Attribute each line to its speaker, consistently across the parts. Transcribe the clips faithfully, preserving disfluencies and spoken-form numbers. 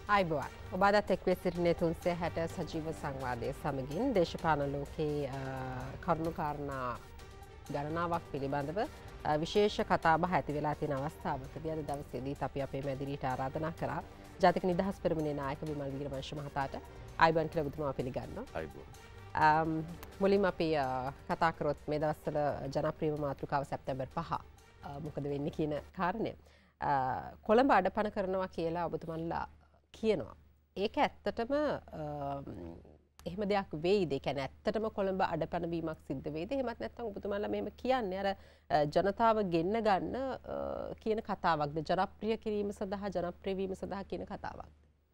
Speaker 1: අයිබෝවන් ඔබ අදත් එක් වී සිටින්නේ තුන්සිය හැට සජීව සංවාදයේ සමගින් දේශපාලන ලෝකයේ කරුණු කාරණා ගණනාවක් පිළිබඳව විශේෂ කතාබහ ඇති වෙලා තියෙන අවස්ථාවකදී අද දවසේදීත් අපි අපේ මැදිරියට ආරාධනා කරා ජාතික නිදහස් පෙරමුණේ නායක විමල් වීරවංශ මහතාට අයිබෝවන් කියලා ඔබතුමා පිළිගන්නවා. අයිබෝවන්. මුලින්ම අපි කතා කරොත් මේ දවස්වල ජනප්‍රියම මාතෘකාව සැප්තැම්බර් පහ මොකද වෙන්නේ කියන කාරණය. කොළඹ අඩපණ කරනවා කියලා ඔබතුමන්ලා කියනවා. ඒක ඇත්තටම එහෙම දෙයක් වෙයිද? ඒ කියන්නේ ඇත්තටම කොළඹ අඩපණ වීමක් සිද්ධ වෙයිද? එහෙමත් නැත්නම් ඔබතුමාලා මෙහෙම කියන්නේ අර ජනතාව ගෙන්න ගන්න කියන කතාවක්ද? ජනප්‍රිය කිරීම සඳහා ජනප්‍රිය වීම සඳහා කියන කතාවක්ද?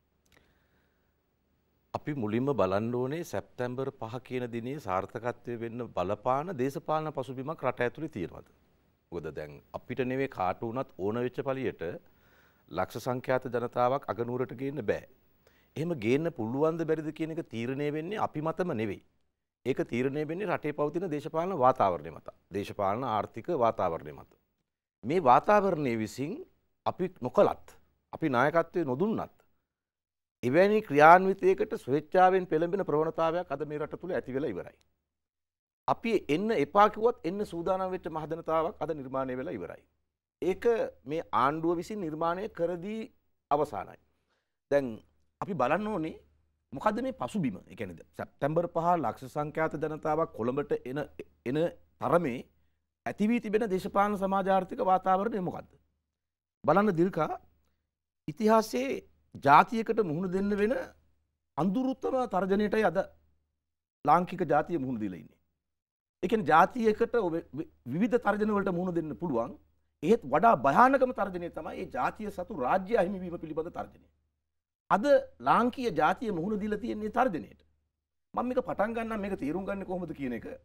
Speaker 2: අපි මුලින්ම බලන්න ඕනේ සැප්තැම්බර් පහ කියන දිනේ සාර්ථකත්වයේ වෙන්න බලපාන දේශපාලන පසුබිමක් රට ඇතුලේ තියෙනවද? මොකද දැන් අපිට නෙවෙයි කාට වුණත් ඕන වෙච්ච පළියට ලක්ෂ සංඛ්‍යාත ජනතාවක් අගනුවරට ගේන්න බෑ. එහෙම ගේන්න පුළුවන්ද බැරිද කියන එක තීරණය වෙන්නේ අපි මතම නෙවෙයි. ඒක තීරණය වෙන්නේ රටේ පවතින දේශපාලන වාතාවරණය මත. දේශපාලන ආර්ථික වාතාවරණය මත. මේ වාතාවරණය විසින් අපි නොකලත්, අපි නායකත්වයේ නොදුන්නත් එවැනි ක්‍රියාන්විතයකට ස්වේච්ඡාවෙන් පෙළඹෙන ප්‍රවණතාවයක් අද මේ රට තුල ඇති වෙලා ඉවරයි. අපි එන්න එපා කිව්වත් එන්න සූදානම් වෙච්ච මහජනතාවක් අද නිර්මාණය වෙලා ඉවරයි. ඒක මේ ආණ්ඩුව විසින් නිර්මාණය කර දී අවසానයි. දැන් අපි බලන්න ඕනේ මොකද්ද මේ පසුබිම? ඒ කියන්නේ සැප්තැම්බර් පහ ලක්ෂ සංඛ්‍යාත ජනතාවක් කොළඹට එන එන තරමේ ඇති වී තිබෙන දේශපාලන සමාජ ආර්ථික වාතාවරණය මොකද්ද? බලන්න දිල්කා ඉතිහාසයේ ජාතියකට මුහුණ දෙන්න වෙන අඳුරුතම තර්ජනයටයි අද ලාංකික ජාතිය මුහුණ දීලා ඉන්නේ. ඒ කියන්නේ ජාතියකට විවිධ තර්ජන වලට මුහුණ දෙන්න පුළුවන්. ඒත් වඩා භයානකම තර්ජනය තමයි මේ ජාතිය සතු රාජ්‍ය අහිමිවීම පිළිබඳ තර්ජනය. අද ලාංකීය ජාතිය මුහුණ දීලා තියෙන මේ තර්ජනයට මම මේක පටන් ගන්නම් මේක තීරුම් ගන්න කොහොමද කියන එක.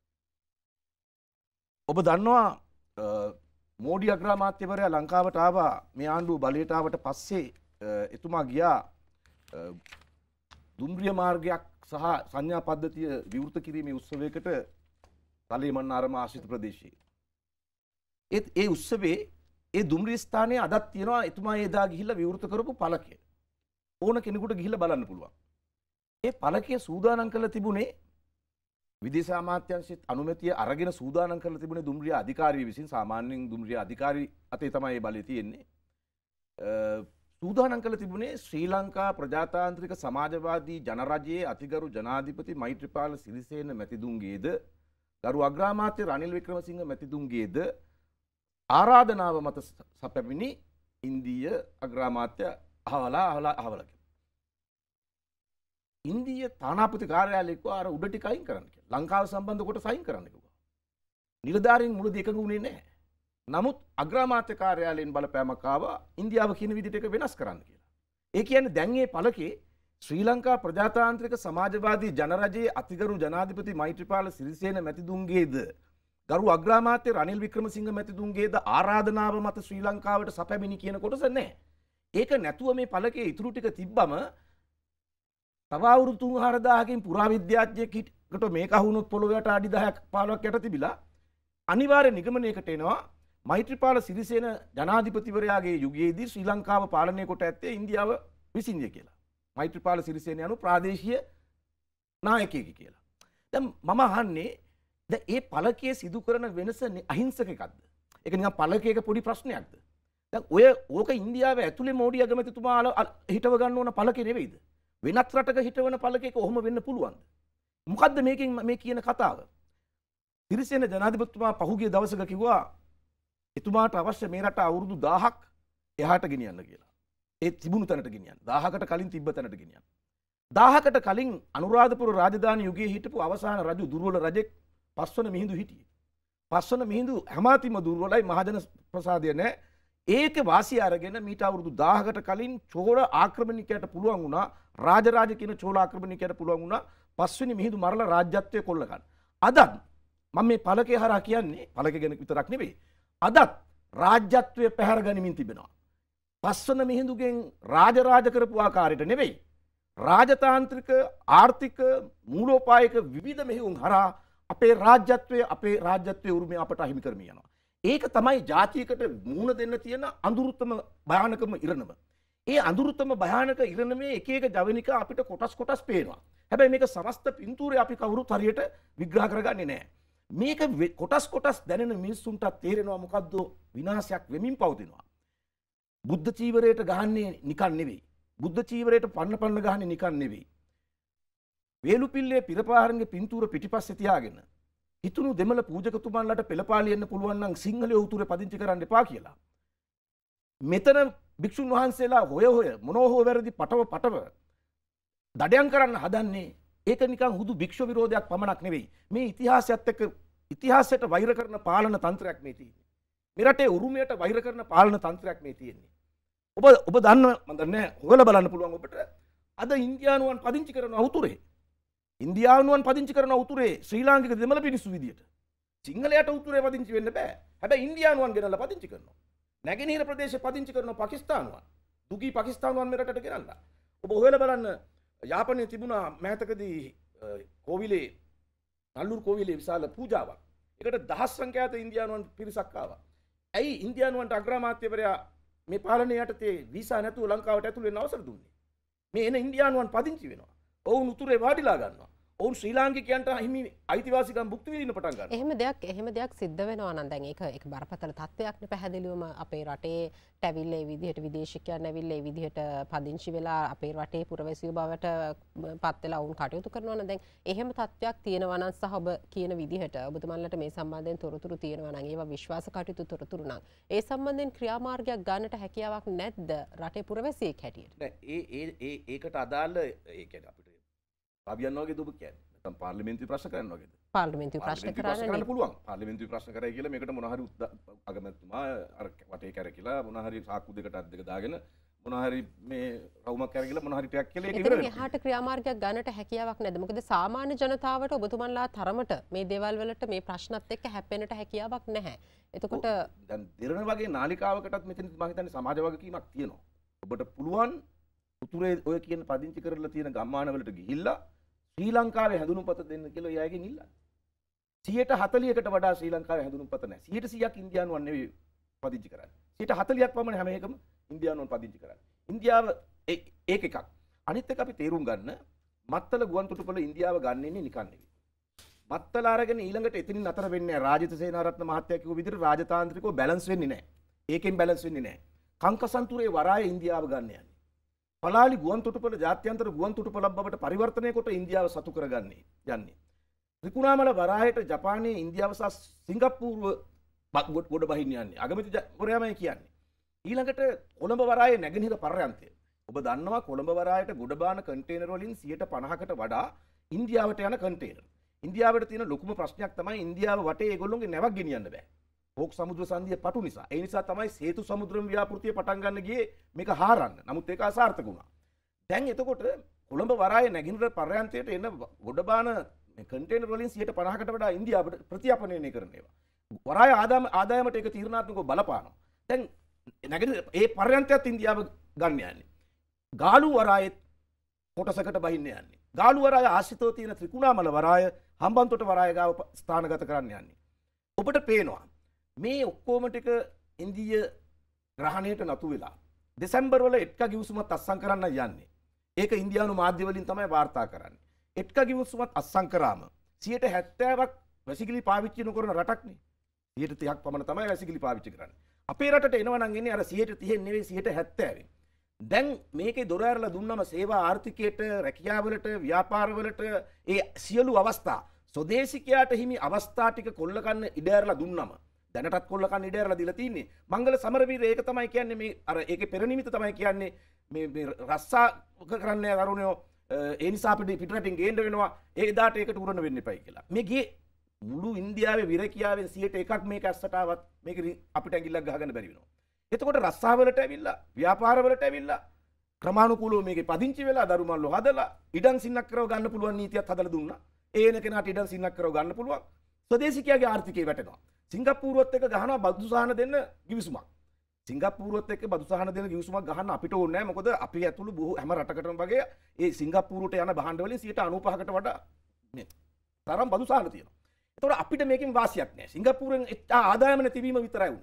Speaker 2: ඔබ දන්නවා මෝඩි අග්‍රාමාත්‍යවරයා ලංකාවට ආවා මේ ආණ්ඩුව බලයට ආවට පස්සේ එතුමා ගියා දුම්රිය මාර්ගයක් සහ සංඥා පද්ධතිය විවෘත කිරීමේ උත්සවයකට තලේමන්නාරම ආශ්‍රිත ප්‍රදේශයේ. ඒත් ඒ උත්සවයේ ඒ දුම්රිය ස්ථානයේ අදත් තියෙනවා එතුමා එදා ගිහිල්ලා විවෘත කරපු පළකය. ඕන කෙනෙකුට ගිහිල්ලා බලන්න පුළුවන්. ඒ පළකය සූදානම් කරලා තිබුණේ විදේශ අමාත්‍යාංශෙත් අනුමැතිය අරගෙන සූදානම් කරලා තිබුණේ දුම්රිය අධිකාරිය විසින්. සාමාන්‍යයෙන් දුම්රිය අධිකාරී අතේ තමයි මේ බලය තියෙන්නේ. සූදානම් කරලා තිබුණේ ශ්‍රී ලංකා ප්‍රජාතාන්ත්‍රික සමාජවාදී ජනරජයේ අතිගරු ජනාධිපති මෛත්‍රීපාල සිරිසේන මැතිතුන්ගේද ගරු අග්‍රාමාත්‍ය රනිල් වික්‍රමසිංහ මැතිතුන්ගේද ආරාධනාව මත සැපැමිණි ඉන්දීය අග්‍රාමාත්‍ය අහවලා අහවලා අහවලා ඉන්දීය තානාපති කාර්යාලය කිව්වා අර උඩ ටික අයින් කරන්න කියලා. ලංකාව සම්බන්ධ කොට සයින් කරන්න කිව්වා. නිලධාරීන් මුලදී එකඟ වුණේ නැහැ. නමුත් අග්‍රාමාත්‍ය කාර්යාලයෙන් බලපෑමක් ආවා ඉන්දියාව කියන විදිහට ඒක වෙනස් කරන්න කියලා. ඒ කියන්නේ දැන් මේ පළකේ ශ්‍රී ලංකා ප්‍රජාතාන්ත්‍රික සමාජවාදී ජනරජයේ අතිගරු ජනාධිපති මෛත්‍රීපාල සිරිසේන මැතිතුන්ගේද ගරු අග්‍රාමාත්‍ය රනිල් වික්‍රමසිංහ මැතිතුන්ගේද ආරාධනාව මත ශ්‍රී ලංකාවට සැපැමිණි කියන කොටස නැහැ. ඒක නැතුව මේ පළකේ ඉතුරු ටික තිබ්බම තව අවුරුදු තුන් හාරදාහකින් පුරාවිද්‍යාඥයෙක්ට මේක අහුනොත් පොළොවට අඩි දහයක් පහළොවක් යට තිබිලා අනිවාර්ය නිගමනයකට එනවා මෛත්‍රීපාල සිරිසේන ජනාධිපතිවරයාගේ යුගයේදී ශ්‍රී ලංකාව පාලනය කොට ඇත්තේ ඉන්දියාව විසින්ය කියලා. මෛත්‍රීපාල සිරිසේන යනු ප්‍රාදේශීය නායකයෙක් කියලා. දැන් මම අහන්නේ දැන් මේ පළකයේ සිදු කරන වෙනස අහිංසක එකක්ද? ඒක නිකන් පළකයක පොඩි ප්‍රශ්නයක්ද? දැන් ඔය ඕක ඉන්දියාවේ ඇතුලේ මෝඩි අගමැතිතුමා හිටව ගන්න ඕන පළකේ නෙවෙයිද? වෙනත් රටක හිටවන පළකයක ඔහොම වෙන්න පුළුවන්ද? මොකද්ද මේකෙන් මේ කියන කතාව? සිරිසේන ජනාධිපතිතුමා පහුගිය දවසක කිව්වා එතුමාට අවශ්‍ය මේ රට අවුරුදු දහයක් එහාට ගෙනියන්න කියලා. ඒ තිබුණු තැනට ගෙනියන්න. දහයකට කලින් තිබ්බ තැනට ගෙනියන්න. දහයකට කලින් අනුරාධපුර රාජධානි යුගයේ හිටපු අවසාන රජු දුර්වල රජෙක් පස්වන මිහිඳු හිටියේ. පස්වන මිහිඳු හැමාතිම දුර්වලයි මහජන ප්‍රසාදය නැහැ. ඒක වාසිය අරගෙන මීට අවුරුදු දහයකට කලින් චෝල ආක්‍රමණිකයට පුළුවන් වුණා රාජරාජ කියන චෝල ආක්‍රමණිකයට පුළුවන් වුණා පස්වෙනි මිහිඳු මරලා රාජ්‍යත්වය කොල්ල ගන්න. අදත් මම මේ පළකේ හරහා කියන්නේ පළකේ ගැන විතරක් නෙවෙයි. අදත් රාජ්‍යත්වය පැහැර ගනිමින් තිබෙනවා. පස්වන මිහිඳුගෙන් රාජරාජ කරපු ආකාරයට නෙවෙයි. රාජතාන්ත්‍රික ආර්ථික මූලෝපායක විවිධ මෙහෙයුම් හරහා අපේ රාජ්‍යත්වය අපේ රාජ්‍යත්වයේ උරුමය අපට අහිමි කරමින් යනවා. ඒක තමයි ජාතියකට මුහුණ දෙන්න තියෙන අඳුරුතම භයානකම ඉරණම. ඒ අඳුරුතම භයානක ඉරණමේ එක එක ජවනිකා අපිට කොටස් කොටස් පේනවා. හැබැයි මේක සමස්ත පින්තූරේ අපි කවුරුත් හරියට විග්‍රහ කරගන්නේ නැහැ. මේක කොටස් කොටස් දැනෙන මිනිස්සුන්ට තේරෙනවා මොකද්ද විනාශයක් වෙමින් පවතිනවා. බුද්ධ චීවරයට ගහන්නේ නිකන් නෙවෙයි. බුද්ධ චීවරයට පන්න පන්න ගහන්නේ නිකන් නෙවෙයි. වේලුපිල්ලේ පිරපාරන්ගේ පින්තූර පිටිපස්සේ තියාගෙන හිතුණු දෙමළ පූජකතුමන්ලට පෙළපාලියෙන්න පුළුවන් නම් සිංහලයේ උතුරේ පදිංචි කරන්න එපා කියලා. මෙතන භික්ෂුන් වහන්සේලා හොය හොය මොනෝ හෝ වැරදි පටව පටව දඩයන් කරන්න හදන්නේ ඒක නිකන් හුදු භික්ෂු විරෝධයක් පමණක් නෙවෙයි. මේ ඉතිහාසයත් එක්ක ඉතිහාසයට වෛර කරන පාලන තන්ත්‍රයක් මේ තියෙන්නේ. මේ රටේ උරුමයට වෛර කරන පාලන තන්ත්‍රයක් මේ තියෙන්නේ. ඔබ ඔබ දන්න මම දන්නේ හොයලා බලන්න පුළුවන් ඔබට අද ඉන්දියානුවන් පදිංචි කරන උතුරේ ඉන්දියානුවන් පදිංචි කරන උතුරේ ශ්‍රී ලාංකික දෙමළ පිරිසු විදියට සිංහලයට උතුරේ පදිංචි වෙන්න බෑ. හැබැයි ඉන්දියානුවන් ගෙනල්ලා පදිංචි කරනවා. නැගෙනහිර ප්‍රදේශයේ පදිංචි කරන පාකිස්තානුවන් දුගී පාකිස්තානුවන් මේ රටට ගෙනල්ලා. ඔබ හොයලා බලන්න යාපනයේ තිබුණා මෑතකදී කෝවිලේ නල්ලුරු කෝවිලේ විශාල පූජාවක්. ඒකට දහස් සංඛ්‍යාත ඉන්දියානුවන් පිරිසක් ආවා. ඇයි ඉන්දියානුවන්ට අග්‍රාමාත්‍යවරයා මේ පාලනය යටතේ වීසා නැතුව ලංකාවට ඇතුළු වෙන්න අවසර දුන්නේ? මේ එන ඉන්දියානුවන් පදිංචි වෙනවා. ඔවුන් උතුරේ වාඩිලා ගන්නවා. ඔවුන් ශ්‍රී ලාංකිකයන්ට හිමි අයිතිවාසිකම් භුක්ති විඳින්න පටන් ගන්නවා.
Speaker 1: එහෙම දෙයක් එහෙම දෙයක් සිද්ධ වෙනවා නම් දැන් ඒක ඒක බරපතල තත්ත්වයක් නේ පැහැදිලිවම අපේ රටේ ටැවිල්ල ඒ විදිහට විදේශිකයන් ඇවිල්ලා ඒ විදිහට පදිංචි වෙලා අපේ රටේ පුරවැසියෝ බවට පත් වෙලා වුන් කටයුතු කරනවා නම් දැන් එහෙම තත්ත්වයක් තියෙනවා නම් සහ ඔබ කියන විදිහට ඔබතුමන්ලට මේ සම්බන්ධයෙන් තොරතුරු තියෙනවා නම් ඒවා විශ්වාස කටයුතු තොරතුරු නම් ඒ සම්බන්ධයෙන් ක්‍රියාමාර්ගයක් ගන්නට හැකියාවක් නැද්ද රටේ පුරවැසියෙක් හැටියට?
Speaker 2: නෑ ඒ ඒ ඒ ඒකට අදාළ ඒ කියන්නේ අපිට පාවියන් වගේ දුබ කියන්නේ නැත්නම් පාර්ලිමේන්තුවේ ප්‍රශ්න කරන්න වගේද?
Speaker 1: පාර්ලිමේන්තුවේ ප්‍රශ්න කරන්න
Speaker 2: පුළුවන්. පාර්ලිමේන්තුවේ ප්‍රශ්න කරයි කියලා මේකට මොන හරි අගමැතිතුමා අර වටේ කැරකිලා මොන හරි සාක්කු දෙකට අත් දෙක දාගෙන මොන හරි මේ රවුමක් කැරකිලා මොන හරි ටයක් කියලා ඒක ඉවර වෙනවා.
Speaker 1: එහාට ක්‍රියාමාර්ගයක් ගන්නට හැකියාවක් නැද්ද? මොකද සාමාන්‍ය ජනතාවට ඔබතුමන්ලා තරමට මේ දේවල් වලට මේ ප්‍රශ්නත් එක්ක හැප්පෙන්නට හැකියාවක් නැහැ. එතකොට
Speaker 2: දැන් දෙරණ වගේ නාලිකාවකටත් මෙතන මම හිතන්නේ සමාජ වගකීමක් තියෙනවා. ඔබට පුළුවන් උතුරේ ඔය කියන පදිංචි කරලා තියෙන ගම්මානවලට ගිහිල්ලා ශ්‍රී ලංකාවේ හැඳුනුම්පත දෙන්න කියලා එයාගෙන් ඉල්ලන්න. සියයට හතළිහකට වඩා ශ්‍රී ලංකාවේ හැඳුනුම්පත නැහැ. සියයට සීයක් ඉන්දියානුවන් නෙවෙයි පදිංචි කරන්නේ. සියයට හතළිහක් පමණ හැම එකම ඉන්දියානුවන් පදිංචි කරන්නේ. ඉන්දියාව ඒක එකක්. අනිත් එක අපි තේරුම් ගන්න මත්තල ගුවන් තොටුපළ ඉන්දියාව ගන්නෙන්නේ නිකන් නෙවෙයි. මත්තල අරගෙන ඊළඟට එතනින් අතර වෙන්නේ නැහැ. රාජිත සේනාරත්න මහත්තයා කිව්ව විදිහට රාජතාන්ත්‍රිකව බැලන්ස් වෙන්නේ නැහැ. ඒකෙන් බැලන්ස් වෙන්නේ නැහැ. කංකසන්තුරේ වරාය ඉන්දියාව ගන්න යන්නේ. පලාලි ගුවන් තොටුපළ ජාත්‍යන්තර ගුවන් තොටුපළක් බවට පරිවර්තනය කොට ඉන්දියාව සතු කරගන්නේ යන්නේ. ත්‍රිකුණාමල වරායට ජපානයේ ඉන්දියාව සහ සිංගප්පූරුව ගොඩ බහින්න යන්නේ. අගමැතිවරයාමයි කියන්නේ. ඊළඟට කොළඹ වරායේ නැගෙනහිර පර්යන්තය. ඔබ දන්නවා කොළඹ වරායට ගොඩ බාන කන්ටේනර් වලින් සියයට පනහකට වඩා ඉන්දියාවට යන කන්ටේනර්. ඉන්දියාවට තියෙන ලොකුම ප්‍රශ්නයක් තමයි ඉන්දියාව වටේ ඒගොල්ලෝගේ නැවක් ගෙනියන්න බෑ. ඕක් සමුද්‍ර සංධිය පටු නිසා. ඒ නිසා තමයි සේතු සමුද්‍රම් ව්‍යාපෘතිය පටන් ගන්න ගියේ මේක හාරන්න. නමුත් ඒක අසාර්ථක වුණා. දැන් එතකොට කොළඹ වරායේ නැගිනර පර්යන්තයට එන ගොඩබාන කන්ටේනර් වලින් සියයට පනහකට වඩා ඉන්දියාවට ප්‍රතිඅපනයනය කරන ඒවා. වරාය ආදායම ආදායමට ඒක තීරණාත්මකව බලපානවා. දැන් නැගිනර ඒ පර්යන්තයත් ඉන්දියාව ගන්න යන්නේ. ගාලු වරායේ කොටසකට බහින්න යන්නේ. ගාලු වරාය ආශ්‍රිතව තියෙන ත්‍රිකුණාමල වරාය හම්බන්තොට වරාය ගාව ස්ථානගත කරන්න යන්නේ. ඔබට පේනවා මේ ඔක්කොම ටික ඉන්දිය ග්‍රහණයට නතු වෙලා දෙසැම්බර් වල එට්කා ගිවිසුමත් අත්සන් කරන්න යන්නේ. ඒක ඉන්දියානු මාධ්‍ය වලින් තමයි වාර්තා කරන්නේ. එට්කා ගිවිසුමත් අත්සන් කරාම සියයට හැත්තෑවක් වැසිකිලි පාවිච්චි නොකරන රටක්නේ. සියයට තිහක් පමණ තමයි වැසිකිලි පාවිච්චි කරන්නේ. අපේ රටට එනවා නම් එන්නේ අර සියයට තිහෙන් නෙවෙයි සියයට හැත්තෑවෙන්. දැන් මේකේ දොර ඇරලා දුන්නම සේවා ආර්ථිකයට, රැකියාවලට, ව්‍යාපාරවලට ඒ සියලු අවස්ථා ස්වදේශිකයාට හිමි අවස්ථා ටික කොල්ල කන්න ඉඩ ඇරලා දුන්නම දැනටත් කොල්ල කන්න ඉඩ ඇරලා දීලා තින්නේ. මංගල සමරවීර ඒක තමයි කියන්නේ මේ අර ඒකේ පෙරනිමිත තමයි කියන්නේ මේ මේ රස්සා කරන්නේ අරුණෝ ඒ නිසා අපිට පිටරටින් ගේන්න වෙනවා. ඒ දාට ඒකට උරණ වෙන්න එපයි කියලා. මේ ගියේ මුළු ඉන්දියාවේ විරකියාවෙන් සියයට එකක් මේක ඇස්සට ආවත් මේක අපිට ඇඟිල්ලක් ගහගන්න බැරි වෙනවා. එතකොට රස්සාවලට ඇවිල්ලා ව්‍යාපාරවලට ඇවිල්ලා ක්‍රමානුකූලව මේකේ පදිංචි වෙලා දරුමල්ලෝ හදලා ඉඩම් සින්නක් කරව ගන්න පුළුවන් නීතියක් හදලා දුන්නා. ඒ එන කෙනාට ඉඩම් සින්නක් කරව ගන්න පුළුවන්. ස්වදේශිකයාගේ ආර්ථිකය වැටෙනවා. සිංගප්පූරුවත් එක්ක ගහනවා බදු සහන දෙන්න ගිවිසුමක්. සිංගප්පූරුවත් එක්ක බදු සහන දෙන්න ගිවිසුමක් ගහන්න අපිට ඕනේ නැහැ. මොකද අපි ඇතුළු බොහෝ හැම රටකටම වගේ ඒ සිංගප්පූරුවට යන භාණ්ඩ වලින් සියයට අනූපහකට වඩා මේ තරම් බදු සහන තියෙනවා. ඒතකොට අපිට මේකෙන් වාසියක් නැහැ. සිංගප්පූරුවෙන් ආදායම නැතිවීම විතරයි උනේ.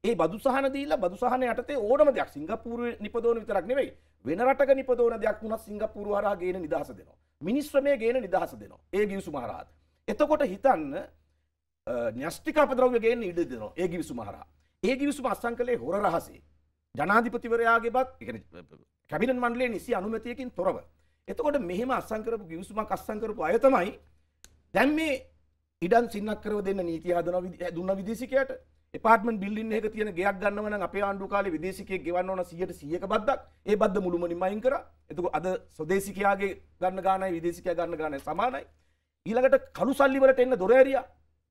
Speaker 2: ඒ බදු සහන දීලා බදු සහන යටතේ ඕනම දෙයක් සිංගප්පූරුවේ නිපදවන විතරක් නෙවෙයි වෙන රටක නිපදවන දෙයක් වුණත් සිංගප්පූරුව හරහා ගේන නිදහස දෙනවා. මිනිස් ශ්‍රමයේ ගේන නිදහස දෙනවා. ඒ ගිවිසුම හරහා. එතකොට හිතන්න න්‍යෂ්ටික අපද්‍රව්‍ය ගේන්න ඉඩ දෙනවා. ඒ ගිවිසුම හරහා. ඒ ගිවිසුම අත්සන් කළේ හොර රහසේ. ජනාධිපතිවරයාගේවත් ඒ කියන්නේ කැබිනට් මණ්ඩලයේ නිසි අනුමැතියකින් තොරව. එතකොට මෙහෙම අත්සන් කරපු ගිවිසුමක් අත්සන් කරපු අය තමයි දැන් මේ ඉඩම් සින්නක්කරව දෙන්න නීතිය හදනවා දුන්න විදේශිකයට. එපාර්ට්මන්ට් බිල්ඩින් එකක තියෙන ගෙයක් ගන්නව නම් අපේ ආණ්ඩුව කාලේ විදේශිකයෙක් ගෙවන්න ඕන සීයට සීයක බද්දක්. ඒ බද්ද මුළුමනින්ම අයින් කරා. එතකොට අද ස්වදේශිකයාගේ ගන්න ගානයි විදේශිකයා ගන්න ගානයි සමානයි. ඊළඟට කළු සල්ලි වලට එන්න දොර ඇරියා.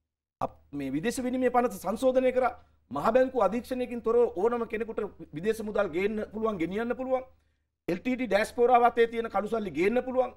Speaker 2: මේ විදේශ විනිමය පනත සංශෝධනය කරා. මහ බැංකු අධීක්ෂණයකින් තොරව ඕනම කෙනෙකුට විදේශ මුදල් ගේන්න පුළුවන් ගෙනියන්න පුළුවන්. එල් ටී ටී ඩෑස්පෝරාව අතේ තියෙන කළු සල්ලි ගේන්න පුළුවන්.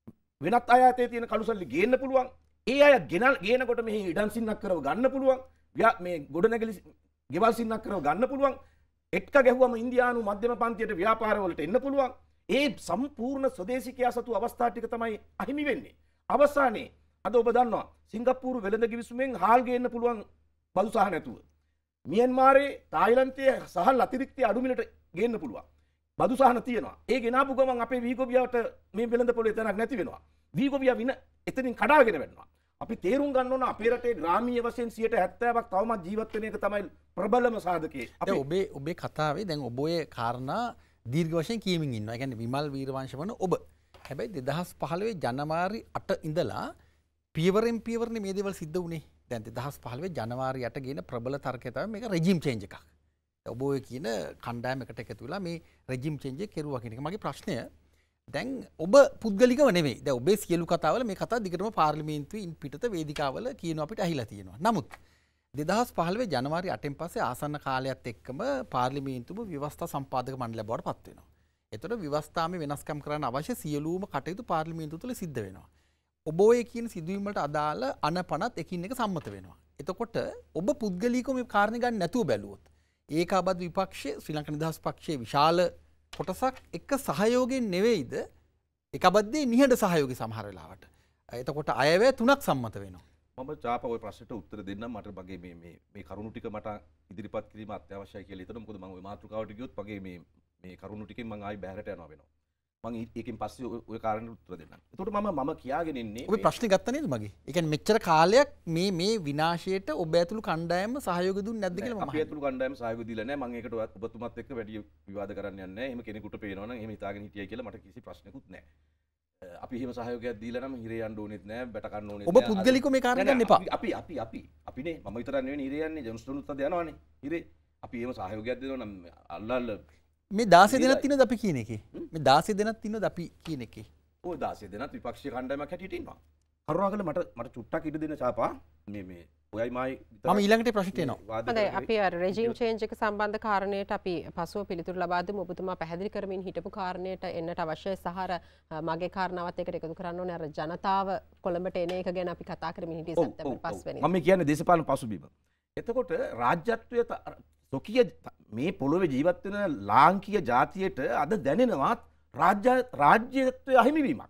Speaker 2: වෙනත් අය අතේ තියෙන කළු සල්ලි ගේන්න පුළුවන්. ඒ අය ගේනකොට මෙහි ඉඩම් සින්නක් කරව ගන්න පුළුවන්. මේ ගොඩනැගිලි ගෙවල් සින්නක් කරව ගන්න පුළුවන්. එක්ක ගැහුවම ඉන්දියානු මධ්‍යම පන්තියට ව්‍යාපාරවලට එන්න පුළුවන්. ඒ සම්පූර්ණ ස්වදේශිකයා සතු අවස්ථා ටික තමයි අහිමි වෙන්නේ. අවසානයේ අද ඔබ දන්නවා සිංගප්පූරු වෙළඳ කිවිසුමෙන් හාල් ගේන්න පුළුවන් බදු සහ නැතුව. මියන්මාරේ තායිලන්තයේ සහල් අතිරික්තය අඩු මිලට ගේන්න පුළුවන්. බදු සහන තියෙනවා. ඒ ගෙනාපු ගමන් අපේ වීගොබියාට මේ වෙළඳ පොලේ තැනක් නැති වෙනවා. වීගොබියා වින එතනින් කඩාගෙන වෙනවා. අපි තේරුම් ගන්න ඕන අපේ රටේ ග්‍රාමීය වශයෙන් සියයට හැත්තෑවක් තවමත් ජීවත් වෙන එක තමයි ප්‍රබලම සාධකේ.
Speaker 3: දැන් ඔබේ ඔබේ කතාවේ දැන් ඔබ ඔය කාරණා දීර්ඝ වශයෙන් කියමින් ඉන්නවා. ඒ කියන්නේ විමල් වීරවංශ වන ඔබ. හැබැයි දෙදහස් පහළොවේ ජනවාරි අට ඉඳලා පියවරෙන් පියවරනේ මේ දේවල් සිද්ධ වුණේ. දැන් දෙදහස් පහළොවේ ජනවාරි අට ගේන ප්‍රබල තර්කය තමයි මේක රෙජිම් චේන්ජ් එකක්. ඔබ ඔය කියන කණ්ඩායමකට එකතු වෙලා මේ රෙජිම් චේන්ජ් එක කෙරුවා කියන එක. මගේ ප්‍රශ්නය දැන් ඔබ පුද්ගලිකව නෙවෙයි. දැන් ඔබේ සියලු කතාවල මේ කතා දිගටම පාර්ලිමේන්තුවේ ඉන් පිටත වේදිකාවල කියනවා අපිට ඇහිලා තියෙනවා. නමුත් දෙදහස් පහළොවේ ජනවාරි අටෙන් පස්සේ ආසන්න කාලයත් එක්කම පාර්ලිමේන්තුව ව්‍යවස්ථා සම්පාදක මණ්ඩලය බවට පත් වෙනවා. එතකොට ව්‍යවස්ථාවේ වෙනස්කම් කරන්න අවශ්‍ය සියලුම කටයුතු පාර්ලිමේන්තුව තුළ සිද්ධ වෙනවා. ඔබ ඔය කියන සිදුවීම් වලට අදාළ අනපනත් එකින් එක සම්මත වෙනවා. එතකොට ඔබ පුද්ගලිකව මේ කාරණේ ගන්න නැතුව බැලුවොත් ඒකාබද්ධ විපක්ෂයේ ශ්‍රී ලංකා නිදහස් පක්ෂයේ විශාල කොටසක් එක්ක සහයෝගයෙන් නෙවෙයිද ඒකාබද්ධයේ නිහඬ සහයෝගය සමහර වෙලාවට. එතකොට අයවැය තුනක් සම්මත වෙනවා.
Speaker 2: මම චාප ඔය ප්‍රශ්නට උත්තර දෙන්න මට මගේ මේ මේ මේ කරුණු ටික මට ඉදිරිපත් කිරීම අත්‍යවශ්‍යයි කියලා හිතනවා. මොකද මම ওই මාතෘකාවට ගියොත් මගේ මේ මේ කරුණු ටිකෙන් මම ආයි බැහැරට යනවා වෙනවා. මම ඒකෙන් පස්සේ ඔය කාරණේට උත්තර දෙන්නම්. එතකොට මම මම කියාගෙන ඉන්නේ
Speaker 3: ඔබ ප්‍රශ්නේ ගත්තා නේද මගේ? ඒ කියන්නේ මෙච්චර කාලයක් මේ මේ විනාශයට ඔබ ඇතුළු කණ්ඩායම සහයෝගය දුන්නේ නැද්ද කියලා මම
Speaker 2: අපි ඇතුළු කණ්ඩායම සහයෝගය දීලා නැහැ. මම ඒකට ඔබතුමත් එක්ක වැඩි විවාද කරන්න යන්නේ නැහැ. එහෙම කෙනෙකුට පේනවනම් එහෙම හිතාගෙන හිටියයි කියලා මට කිසි ප්‍රශ්නකුත් නැහැ. අපි එහෙම සහයෝගයක් දීලා නම් හිරේ යන්න ඕනෙත් නැහැ, බැට කන්න ඕනෙත්
Speaker 3: නැහැ. ඔබ පුද්ගලිකව මේ කාරණේ ගන්න එපා.
Speaker 2: අපි අපි අපි අපිනේ මම විතරක් නෙවෙයි හිරේ යන්නේ. ජොන්ස්ටන්ුත් අද යනවනේ හිරේ. අපි එහෙම සහයෝගයක් දෙනවා නම් අල්ලල්ල
Speaker 3: මේ දාසය දෙනක් තියනද අපි කියන එකේ? මේ දාසය දෙනක් තියනද අපි කියන එකේ?
Speaker 2: ඔය දාසය දෙනත් විපක්ෂීය කණ්ඩායමක් හැටියට ඉන්නවා. කරුණාකරලා මට මට චුට්ටක් ඉඩ දෙන්න චාපා. මේ මේ ඔයයි මායි
Speaker 3: මම ඊළඟට ප්‍රශ්නට එනවා.
Speaker 1: හොඳයි අපි අර රෙජිම් චේන්ජ් එක සම්බන්ධ කාරණයට අපි පසුව පිළිතුරු ලබා දෙමු. ඔබතුමා පැහැදිලි කරමින් හිටපු කාරණයට එන්නට අවශ්‍යයි සහර මගේ කාරණාවත් එක්ක එකතු කරන්න ඕනේ. අර ජනතාව කොළඹට එන එක ගැන අපි කතා කරමින් හිටියේ සැප්තැම්බර් පහ වෙනිදා.
Speaker 2: මම කියන්නේ දේශපාලන පසුබිම. එතකොට රාජ්‍යත්වයේ සොකිය මේ පොළොවේ ජීවත් වෙන ලාංකීය ජාතියට අද දැනෙනවා රාජ්‍ය රාජ්‍යත්වයේ අහිමිවීමක්.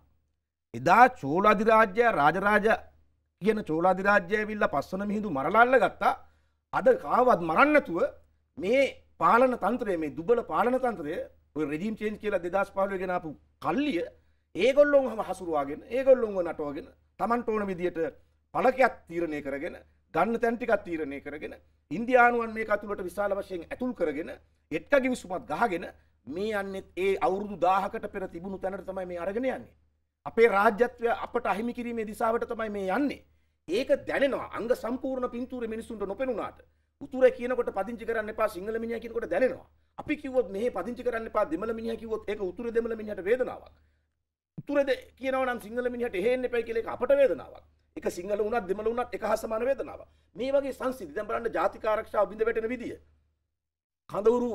Speaker 2: එදා චෝල අධිරාජ්‍ය රාජරාජ කියන චෝල අධිරාජ්‍යය ඇවිල්ලා පස්වන මිහිඳු මරලාල්ල ගත්තා. අද කාවත් මරන්න නැතුව මේ පාලන තන්ත්‍රය මේ දුබල පාලන තන්ත්‍රය ඔය රෙජිම් චේන්ජ් කියලා දෙදහස් පහළොව ගෙන ආපු කල්ලිය ඒගොල්ලොන්ම හසුරුවාගෙන ඒගොල්ලොන්ව නටවගෙන Tamanට ඕන විදියට පළකයක් තීරණය කරගෙන ගන්න තැන් ටිකක් තීරණය කරගෙන ඉන්දියානුවන් මේක අතුලට විශාල වශයෙන් ඇතුල් කරගෙන එක්ක ගිවිසුමක් ගහගෙන මේ යන්නේ ඒ අවුරුදු දහයකට පෙර තිබුණු තැනට තමයි මේ අරගෙන යන්නේ. අපේ රාජ්‍යත්වය අපට අහිමි කිරීමේ දිශාවට තමයි මේ යන්නේ. ඒක දැනෙනවා. අංග සම්පූර්ණ පින්තූරේ මිනිසුන්ට නොපෙනුනාට. උතුරේ කියනකොට පදිංචි කරන්න එපා සිංහල මිනිහා කියනකොට දැනෙනවා. අපි කිව්වොත් මෙහෙ පදිංචි කරන්න එපා දෙමළ මිනිහා කිව්වොත් ඒක උතුරේ දෙමළ මිනිහට වේදනාවක්. උතුරේ කියනවා නම් සිංහල මිනිහට එහෙ එන්න එපා කියලා ඒක අපට වේදනාවක්. එක සිංහල වුණත් දෙමළ වුණත් එක හා සමාන වේදනාවක්. මේ වගේ සංසිද්ධි දැන් බලන්න ජාතික ආරක්ෂාව බිඳ වැටෙන විදිය. කඳවුරු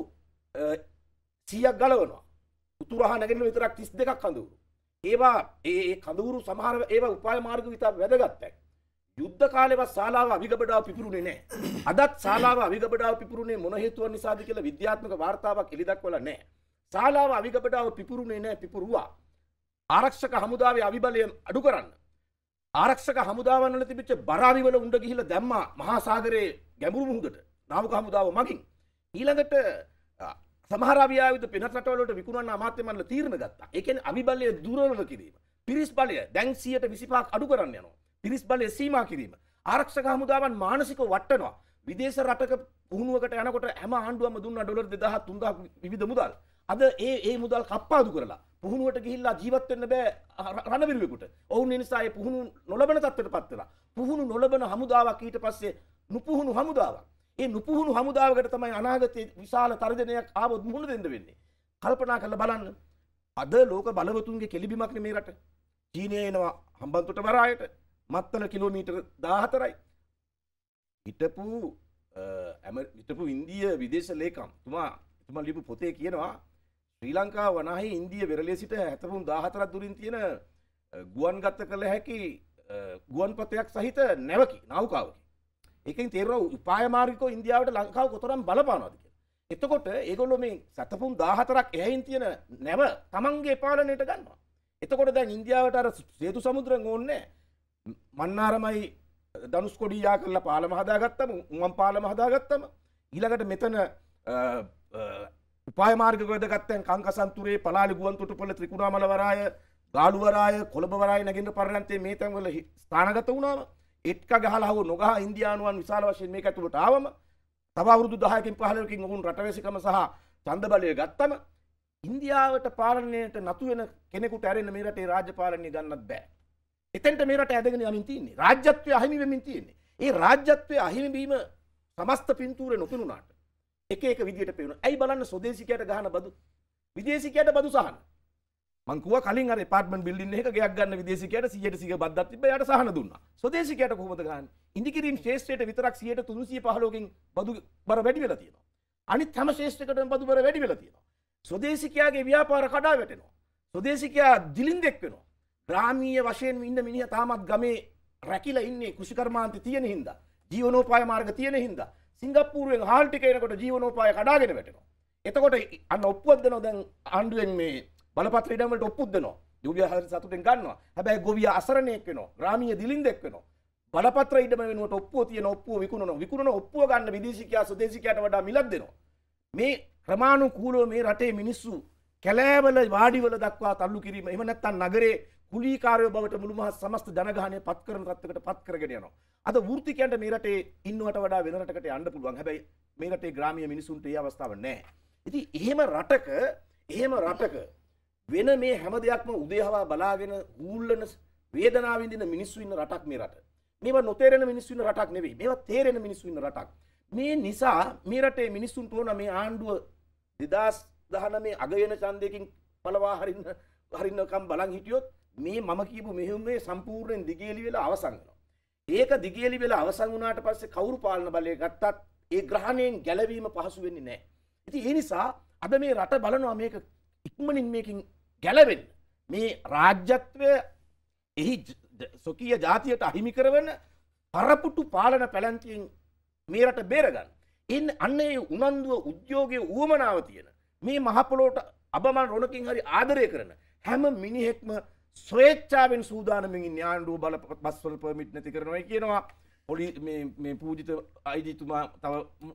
Speaker 2: සීයක් ගලවනවා. උතුරහා නැගෙනහිර විතරක් තිස් දෙකක් කඳවුරු. ඒවා ඒ කඳවුරු සමහර ඒවා උපාය මාර්ග විතර වැදගත්යි. යුද්ධ කාලේවත් ශාලාව අවිගබඩාව පිපුරුනේ නැහැ. අදත් ශාලාව අවිගබඩාව පිපුරුනේ මොන හේතුවක් නිසාද කියලා විද්‍යාත්මක වාර්තාවක් එළිදක්වලා නැහැ. ශාලාව අවිගබඩාව පිපුරුනේ නැහැ පිපුරුවා. ආරක්ෂක හමුදාවේ අවිබලය අඩු කරන්න. ආරක්ෂක හමුදාවන් වල තිබිච්ච බර අවිවල උණ්ඩ ගිහිල්ලා දැම්මා මහා සාගරයේ ගැඹුරු මුහුදට. නාවික හමුදාව මගින් ඊළඟට සමහර අවියාවිද පිනත් රටවල වලට විකුණන අමාත්‍ය මණ්ඩල තීරණ ගත්තා. ඒ කියන්නේ අවිබලය දුර්වල කිරීම. පිරිස් බලය දැන් සියයට විසිපහක් අඩු කරන්න යනවා. පිරිස් බලය සීමා කිරීම. ආරක්ෂක හමුදාවන් මානසිකව වටනවා. විදේශ රටක පුහුණුවකට යනකොට හැම ආණ්ඩුවක්ම දුන්නා ඩොලර් දෙදාහක් තුන්දාහක් විවිධ මුදල්. අද ඒ ඒ මුදල් කප්පාදු කරලා පුහුණුවට ගිහිල්ලා ජීවත් වෙන්න බෑ රණවිරුවෙකුට. ඔවුන් ඒ නිසා ඒ පුහුණු නොලබන තත්ත්වයටපත් වෙලා. පුහුණු නොලබන හමුදාවක් ඊට පස්සේ නුපුහුණු හමුදාවක්. ඒ නුපුහුණු හමුදාවකට තමයි අනාගතයේ විශාල තර්ජනයක් ආවොත් මුහුණ දෙන්න වෙන්නේ. කල්පනා කරලා බලන්න. අද ලෝක බලවතුන්ගේ කෙලිබිමක් නේ මේ රට. චීනය එනවා හම්බන්තොට වරායට මත්තල කිලෝමීටර් දාහතරයි. හිටපු හිටපු ඉන්දිය විදේශ ලේකම් තුමා තුමා ලියපු පොතේ කියනවා ශ්‍රී ලංකාව වනාහි ඉන්දිය වෙරළේ සිට හැතපුම් දාහතරක් දුරින් තියෙන ගුවන්ගත කළ හැකි ගුවන්පතයක් සහිත නැවකි නෞකාවකි. ඒකෙන් තේරෙනවා උපාය මාර්ගිකව ඉන්දියාවට ලංකාව කොතරම් බලපානවද කියලා. එතකොට ඒගොල්ලෝ මේ සතපුම් දාහතරක් එහැයින් තියෙන නැව තමන්ගේ පාලනයට ගන්නවා. එතකොට දැන් ඉන්දියාවට අර සේතු සමුද්‍රයෙන් ඕනේ මන්නාරමයි ධනුෂ්කොඩියා කරලා පාලම හදාගත්තම උම්මන් පාලම හදාගත්තම ඊළඟට මෙතන උපාය මාර්ග ගොඩගත්තෙන් කංකසන්තුරේ පලාලි ගුවන්තොටුපොළ ත්‍රිකුණාමල වරාය ගාලු වරාය කොළඹ වරාය නැගින්න පර්යන්තේ මේ තැන්වල ස්ථානගත වුණාම එක්ක ගහලා හව නොගහ ඉන්දියානුවන් විශාල වශයෙන් මේක ඇතුළට ආවම තව අවුරුදු දහයකින් පහළොවකින් ඔවුන් රටවැසිකම සහ ඡන්ද බලය ගත්තම ඉන්දියාවට පාලනයට නතු වෙන කෙනෙකුට ඇරෙන්න මේ රටේ රාජ්‍ය පාලනය ගන්නත් බෑ. එතෙන්ට මේ රට ඇදගෙන යමින් තියෙන්නේ. රාජ්‍යත්වය අහිමි වෙමින් තියෙන්නේ. ඒ රාජ්‍යත්වය අහිමි වීම සමස්ත පින්තූරේ නොපෙනුනාට එක එක විදියට පේනවා. ඇයි බලන්න ස්වදේශිකයට ගහන බදු විදේශිකයට බදු සහන. මං කිව්වා කලින් අර ඇපාර්ට්මන්ට් බිල්ඩින් එකක ගයක් ගන්න විදේශිකයට සීයට සීය බද්දක් තිබ්බ යාට සහන දුන්නා. ස්වදේශිකයට කොහොමද ගහන්නේ? ඉන්දිකිරීම් ශේෂ්ත්‍රයට විතරක් සීයට තුන්සිය පහළොවකින් බදු බර වැඩි වෙලා තියෙනවා. අනිත් හැම ශේෂ්ත්‍රයකටම බදු බර වැඩි වෙලා තියෙනවා. ස්වදේශිකයාගේ ව්‍යාපාර කඩා වැටෙනවා. ස්වදේශිකයා දිලින්දෙක් වෙනවා. ග්‍රාමීය වශයෙන් ඉන්න මිනිහා තාමත් ගමේ රැකිලා ඉන්නේ කුෂිකර්මාන්තේ තියෙන හින්දා ජීවනෝපාය මාර්ග තියෙන හින්දා සිංගප්පූරුවෙන් හාල් ටික එනකොට ජීවනෝපාය කඩාගෙන වැටෙනවා. එතකොට අන්න ඔප්පුවක් දෙනවා දැන් ආණ්ඩුවෙන් මේ බලපත්‍ර ඉඩම් වලට ඔප්පුවක් දෙනවා. යෝගියා හරි සතුටෙන් ගන්නවා. හැබැයි ගොවියා අසරණයෙක් වෙනවා. ග්‍රාමීය දිලින්දෙක් වෙනවා. බලපත්‍ර ඉඩම වෙනුවට ඔප්පුව තියෙන ඔප්පුව විකුණනවා. විකුණන ඔප්පුව ගන්න විදේශිකයා ස්වදේශිකයාට වඩා මිලක් දෙනවා. මේ ක්‍රමානුකූලව මේ රටේ මිනිස්සු කැලෑවල වාඩිවල දක්වා තල්ලු කිරීම එහෙම නැත්නම් නගරේ කුලීකාරයෝ බවට මුළු මහත් සමස්ත ජනගහනය පත් කරන තත්ත්වයකට පත් කරගෙන යනවා. අද වෘත්තිකයන්ට මේ රටේ ඉන්නවට වඩා වෙන රටකට යන්න පුළුවන්. හැබැයි මේ රටේ ග්‍රාමීය මිනිසුන්ට ඒ අවස්ථාව නැහැ. ඉතින් එහෙම රටක එහෙම රටක වෙන මේ හැම දෙයක්ම උදේහවා බලාගෙන ඌල්ලන වේදනාව විඳින මිනිස්සු ඉන්න රටක් මේ රට. මේවා නොතේරෙන මිනිස්සු ඉන්න රටක් නෙවෙයි. මේවා තේරෙන මිනිස්සු ඉන්න රටක්. මේ නිසා මේ රටේ මිනිස්සුන්ට ඕන මේ ආණ්ඩුව දෙදාස් දහනවය අග වෙන ඡන්දයකින් පළවා හරින්න හරින්නකම් බලන් හිටියොත් මේ මම කියපු මෙහෙයුමේ සම්පූර්ණයෙන් දිගේලි වෙලා අවසන් වෙනවා. ඒක දිගේලි වෙලා අවසන් වුණාට පස්සේ කවුරු පාලන බලය ගත්තත් ඒ ග්‍රහණයෙන් ගැලවීම පහසු වෙන්නේ නැහැ. ඉතින් ඒ නිසා අද මේ රට බලනවා මේක ඉක්මනින් මේකින් ගැලවෙන්න. මේ රාජ්‍යත්වය එහි සොකීය ජාතියට අහිමි කරවන පරපුටු පාලන පැලැන්තියෙන් මේ රට බේරගන්න. ඉන්න අන්න ඒ උනන්දුව උද්‍යෝගයේ උවමනාව තියෙන මේ මහ පොළොවට අබමන් රොණකින් හරි ආදරය කරන හැම මිනිහෙක්ම ස්වේච්ඡාවෙන් සූදානම්ෙන් ඉන්නේ ආණ්ඩුව බල බස්වල පර්මිට් නැති කරනවා කියනවා. පොලි මේ මේ පූජිත අයිජිතුමා තව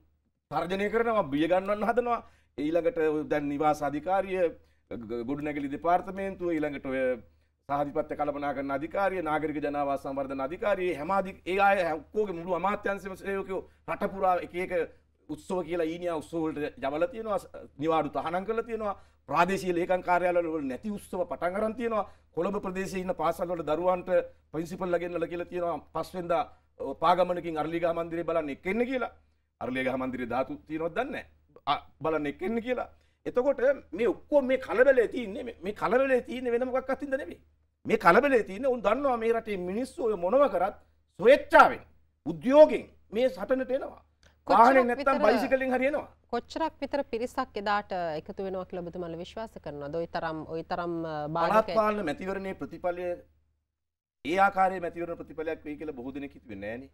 Speaker 2: තර්ජනය කරනවා බිය ගන්නවන්න හදනවා. ඊළඟට දැන් නිවාස අධිකාරිය ගොඩනැගිලි දෙපාර්තමේන්තුව ඊළඟට ඔය සාහිත්‍ය කළමනාකරන අධිකාරිය නාගරික ජනාවාස සංවර්ධන අධිකාරිය හැම ඒ අය ඔක්කොගේ මුළු අමාත්‍යාංශෙම සේවකයෝ රට පුරා එක එක උත්සව කියලා ඊනියා උත්සව වලට යවලා තියෙනවා. නිවාඩු තහනම් කරලා තියෙනවා. ප්‍රාදේශීය ලේකම් කාර්යාලවල වල නැති උත්සව පටන් අරන් තියෙනවා. කොළඹ ප්‍රදේශයේ ඉන්න පාසල් වල දරුවන්ට ප්‍රින්සිපල් ලගෙන්නලා කියලා තියෙනවා. පස්වෙන්දා පාගමනකින් අරලිගහ මන්දිරේ බලන්න එක්කෙන්න කියලා. අරලිගහ මන්දිරේ ධාතු තියෙනවද දන්නේ නැහැ. බලන්න එක්කෙන්න කියලා. එතකොට මේ ඔක්කොම මේ කලබලේ තියෙන්නේ මේ කලබලේ තියෙන්නේ වෙන මොකක්වත් හින්දා නෙවෙයි. මේ කලබලේ තියෙන්නේ උන් දන්නවා මේ රටේ මිනිස්සු ඔය මොනව කරත් ස්වේච්ඡාවෙන් උද්‍යෝගයෙන් මේ සටනට එනවා. වාහනේ නැත්තම් බයිසිකලෙන් හරි එනවා.
Speaker 1: කොච්චරක් විතර පිරිසක් එදාට එකතු වෙනවා කියලා ඔබතුමාලා විශ්වාස කරනවද? ওই තරම් ওই තරම් බාධක
Speaker 2: පාලන මැතිවරණයේ ප්‍රතිඵලය ඒ ආකාරයේ මැතිවරණ ප්‍රතිඵලයක් වෙයි කියලා බොහෝ දෙනෙක් හිතුවේ නෑනේ.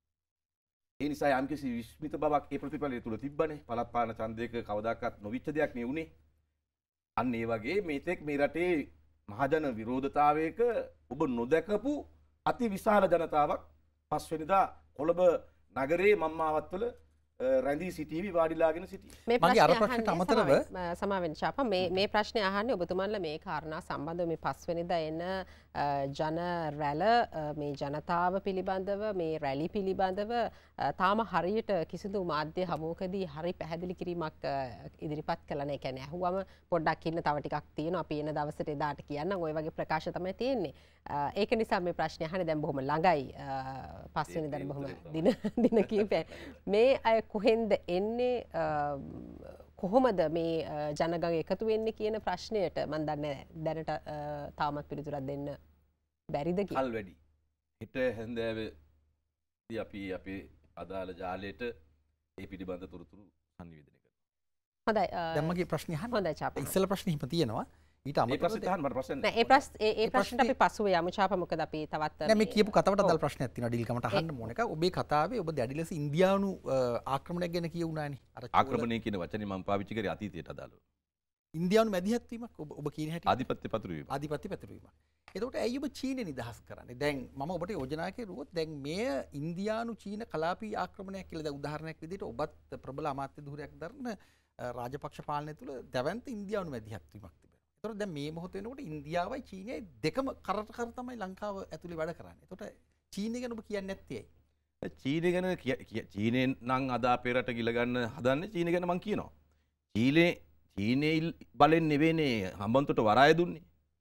Speaker 2: ඒ නිසා යම්කිසි විස්මිත බවක් ඒ ප්‍රතිඵලය තුල තිබ්බනේ. පළාත් පාලන ඡන්දයක කවදාකවත් නොවිච්ච දෙයක් නේ උනේ. අන්න ඒ වගේ මේතෙක් මේ රටේ මහජන විරෝධතාවයක ඔබ නොදකපු අති විශාල ජනතාවක් පස්වෙනිදා කොළඹ නගරේ මම්මාවත්වල රැඳී සිටීවි වාඩිලාගෙන සිටී.
Speaker 1: මේ
Speaker 3: මගේ අර
Speaker 1: ප්‍රශ්නේ
Speaker 3: ප්‍රශ්නට
Speaker 1: අහන්නේ
Speaker 3: අමතරව
Speaker 1: සමාවෙන්- සමාවෙන් ශාප මේ මේ ප්‍රශ්නේ අහන්නේ ඔබතුමන්ලා මේ කාරණා සම්බන්ධව මේ පස්වෙනිදා එන අ, ජන රැළ අ, මේ ජනතාව පිළිබඳව මේ රැලි පිළිබඳව අ, තාම හරියට කිසිදු මාධ්‍ය හමුවකදී හරි පැහැදිලි කිරීමක් අ, ඉදිරිපත් කළා නැහැ. ඒ කියන්නේ ඇහුවම පොඩ්ඩක් ඉන්න තව ටිකක් තියෙනවා අපි එන දවසට එදාට කියන්නම් ওই වගේ ප්‍රකාශ තමයි තියෙන්නේ. අ, ඒක නිසා මේ ප්‍රශ්නේ අහන්නේ දැන් බොහොම ළඟයි අ, පස්වෙනිදාට බොහොම දින දින කීපයක්. මේ අය කොහෙන්ද එන්නේ අ, කොහොමද මේ අ, ජනගහන එකතු වෙන්නේ කියන ප්‍රශ්නයට මම දන්නේ දැනට අ, තාමත් පිළිතුරක් දෙන්න බැරිද කියලා.
Speaker 2: කල් වැඩි. හෙට හැන්දෑවේ අපි අපේ අදාළ ජාලයට ඒ පිළිබඳ තොරතුරු සංනිවේදනය කරනවා.
Speaker 1: හොඳයි අ,
Speaker 3: දැන් මගේ ප්‍රශ්නේ අහන්න.
Speaker 1: හොඳයි චාප.
Speaker 3: ඉස්සෙල්ලා ප්‍රශ්නේ හිම තියෙනවා. ඊට
Speaker 2: මේ
Speaker 3: අමතරව
Speaker 2: ප්‍රශ්නේ අහන්න මට ප්‍රශ්න
Speaker 1: නෑ ඒ ප්‍රශ්න ඒ ඒ
Speaker 3: ඒ
Speaker 1: ප්‍රශ්නට අපි පසුව යමු චාප මොකද අපි තවත්
Speaker 3: නෑ මේ
Speaker 1: මේ-
Speaker 3: කියපු කතාවට අදාළ ප්‍රශ්නයක් තියෙනවා ඩීල්කමට අහන්න ඕන එක. ඔබේ කතාවේ ඔබ දැඩි ලෙස ඉන්දියානු අ, ආක්‍රමණයක් ගැන කියුණානේ. අර චෝල-
Speaker 2: ආක්‍රමණය කියන වචනේ මම පාවිච්චි කරේ අතීතයට අදාළව.
Speaker 3: ඉන්දියානු මැදිහත් වීමක් ඔබ ඔබ කියන හැටි
Speaker 2: ආධිපත්‍ය පතුරවීම.
Speaker 3: ආධිපත්‍ය පැතිරීමක්. එතකොට ඇයි ඔබ චීනය නිදහස් කරන්නේ? දැන් මම ඔබට යෝජනා කෙරුවොත් දැන් මෙය ඉන්දියානු චීන කලාපී ආක්‍රමණයක් කියලා දැන් උදාහරණයක් විදිහට ඔබත් ප්‍රබල අමාත්‍ය ධූරයක් දරන අ, රාජපක්ෂ පාලනය තුළ දැවැන්ත ඉන්දියානු මැදිහත් වීමක් තිබෙනවා. එතකොට දැන් මේ මොහොත වෙනකොට ඉන්දියාවයි චීනයයි දෙකම කරට කර තමයි ලංකාව ඇතුලේ වැඩ කරන්නේ. එතකොට චීනය ගැන ඔබ කියන්නේ නැත්තේ ඇයි?
Speaker 2: චීනය ගැන කිය- කිය- චීනයෙන් නම් අද අපේ රට ගිලගන්න හදන්නේ චීනය ගැන මං කියනවා. චීනයේ චීනයේ ඉල්- බලෙන් නෙවෙයිනේ හම්බන්තොට වරාය දුන්නේ.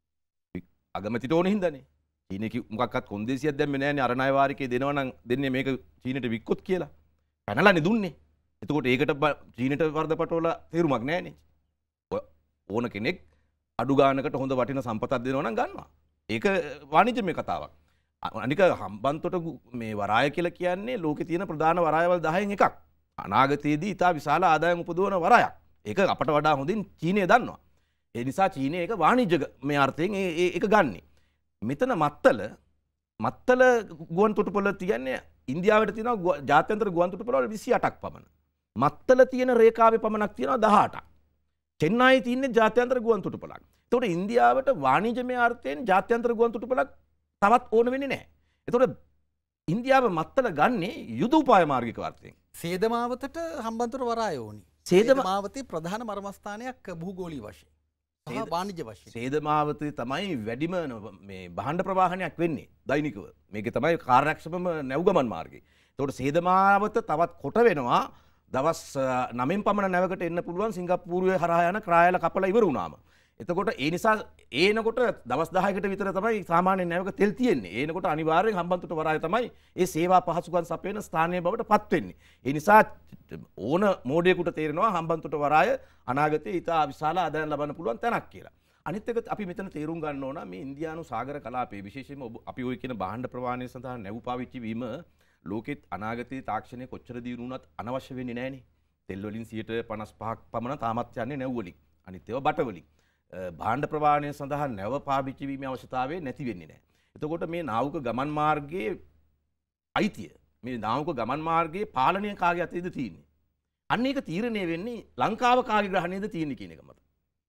Speaker 2: වි- අගමැතිට ඕන හින්දානේ. චීනය කි- මොකක්වත් කොන්දේසියක් දැම්මේ නැහැනේ අර ණය වාරිකේ දෙනවා නම් දෙන්නේ මේක චීනයට වික්කොත් කියලා. පැනලානේ දුන්නේ. එතකොට ඒකට බ- චීනයට වර්ධපටවල තේරුමක් නැහැනේ. ඔය- ඕන කෙනෙක් අඩු ගානකට හොඳ වටින සම්පතක් දෙනවා නම් ගන්නවා. ඒක වාණිජ්‍යමය කතාවක්. අ- අනික හම්බන්තොට ගු- මේ වරාය කියලා කියන්නේ ලෝකේ තියෙන ප්‍රධාන වරායවල දහයෙන් එකක්. අනාගතයේදී ඉතා විශාල ආදායම් උපදවන වරායක්. ඒක අපට වඩා හොඳින් චීනය දන්නවා. ඒ නිසා චීනය ඒක වාණිජ්‍ය මේ අර්ථයෙන් ඒ- ඒ- ඒක ගන්නෙ. මෙතන මත්තල මත්තල ගුවන් තොටුපොළ තියන්නේ ඉන්දියාවට තියෙනවා ගුව- ජාත්‍යන්තර ගුවන් තොටුපොළවල විසි අටක් පමණ. මත්තල තියෙන රේඛාවේ පමණක් තියෙනවා දහඅටක්. චෙන්නයි තියන්නේ ජාත්‍යන්තර ගුවන් තොටුපළක්. එතකොට ඉන්දියාවට වාණිජ්‍යමය අර්ථයෙන් ජාත්‍යන්තර ගුවන් තොටුපළක් තවත් ඕන වෙන්නේ නැහැ. එතකොට ඉන්දියාව මත්තල ගන්නේ යුද උපාය මාර්ගික අර්ථයෙන්.
Speaker 3: සේදමාවතට හම්බන්තොට වරාය ඕනි.
Speaker 2: සේදම-
Speaker 3: සේදමාවතේ ප්‍රධාන මර්මස්ථානයක් භූගෝලීය වශයෙන්. සහ
Speaker 2: සේද-
Speaker 3: වාණිජ්‍ය වශයෙන්.
Speaker 2: සේදමාවතේ තමයි වැඩිම න- මේ භාණ්ඩ ප්‍රවාහනයක් වෙන්නේ දෛනිකව. මේක තමයි කාර්යක්ෂමම නැව්ගමන් මාර්ගය. එතකොට සේදමාවත තවත් කොට වෙනවා දවස් අ, නවයෙන් පමණ නැවකට එන්න පුළුවන් සිංගප්පූරුවේ හරහා යන ක්‍රායල කපලා ඉවර වුණාම. එතකොට ඒ නිසා ඒනකොට දවස් දහයකට විතර තමයි සාමාන්‍ය නැවක තෙල් තියෙන්නේ. ඒනකොට අනිවාර්යෙන් හම්බන්තොට වරාය තමයි ඒ සේවා පහසුකම් සපයන ස්ථානීය බවට පත් වෙන්නේ. ඒ නිසා ඕන මෝඩයෙකුට තේරෙනවා හම්බන්තොට වරාය අනාගතයේ ඉතා විශාල ආදායම් ලබන්න පුළුවන් තැනක් කියලා. අනිත් එක අපි මෙතන තේරුම් ගන්න ඕන මේ ඉන්දියානු සාගර කලාපයේ විශේෂයෙන්ම ඔබ- අපි ওই කියන භාණ්ඩ ප්‍රවාහනය සඳහා නැව් පාවිච්චි වීම ලෝකෙත් අනාගතයේ තාක්ෂණය කොච්චර දියුණු වුණත් අනවශ්‍ය වෙන්නේ නැහනේ. තෙල් වලින් සියයට පනස් පහක් පමණ තාමත් යන්නේ නැව් වලින්. අනිත් ඒවා බට වලින්. අ, භාණ්ඩ ප්‍රවාහනය සඳහා නැව පාවිච්චි වීමේ අවශ්‍යතාවය නැති වෙන්නේ නැහැ. එතකොට මේ නාවික ගමන් මාර්ගයේ අයිතිය මේ නාවික ගමන් මාර්ගයේ පාලනය කාගේ අතේද තියෙන්නේ? අන්න ඒක තීරණය වෙන්නේ ලංකාව කාගේ ග්‍රහණයද තියෙන්නේ කියන එක මත.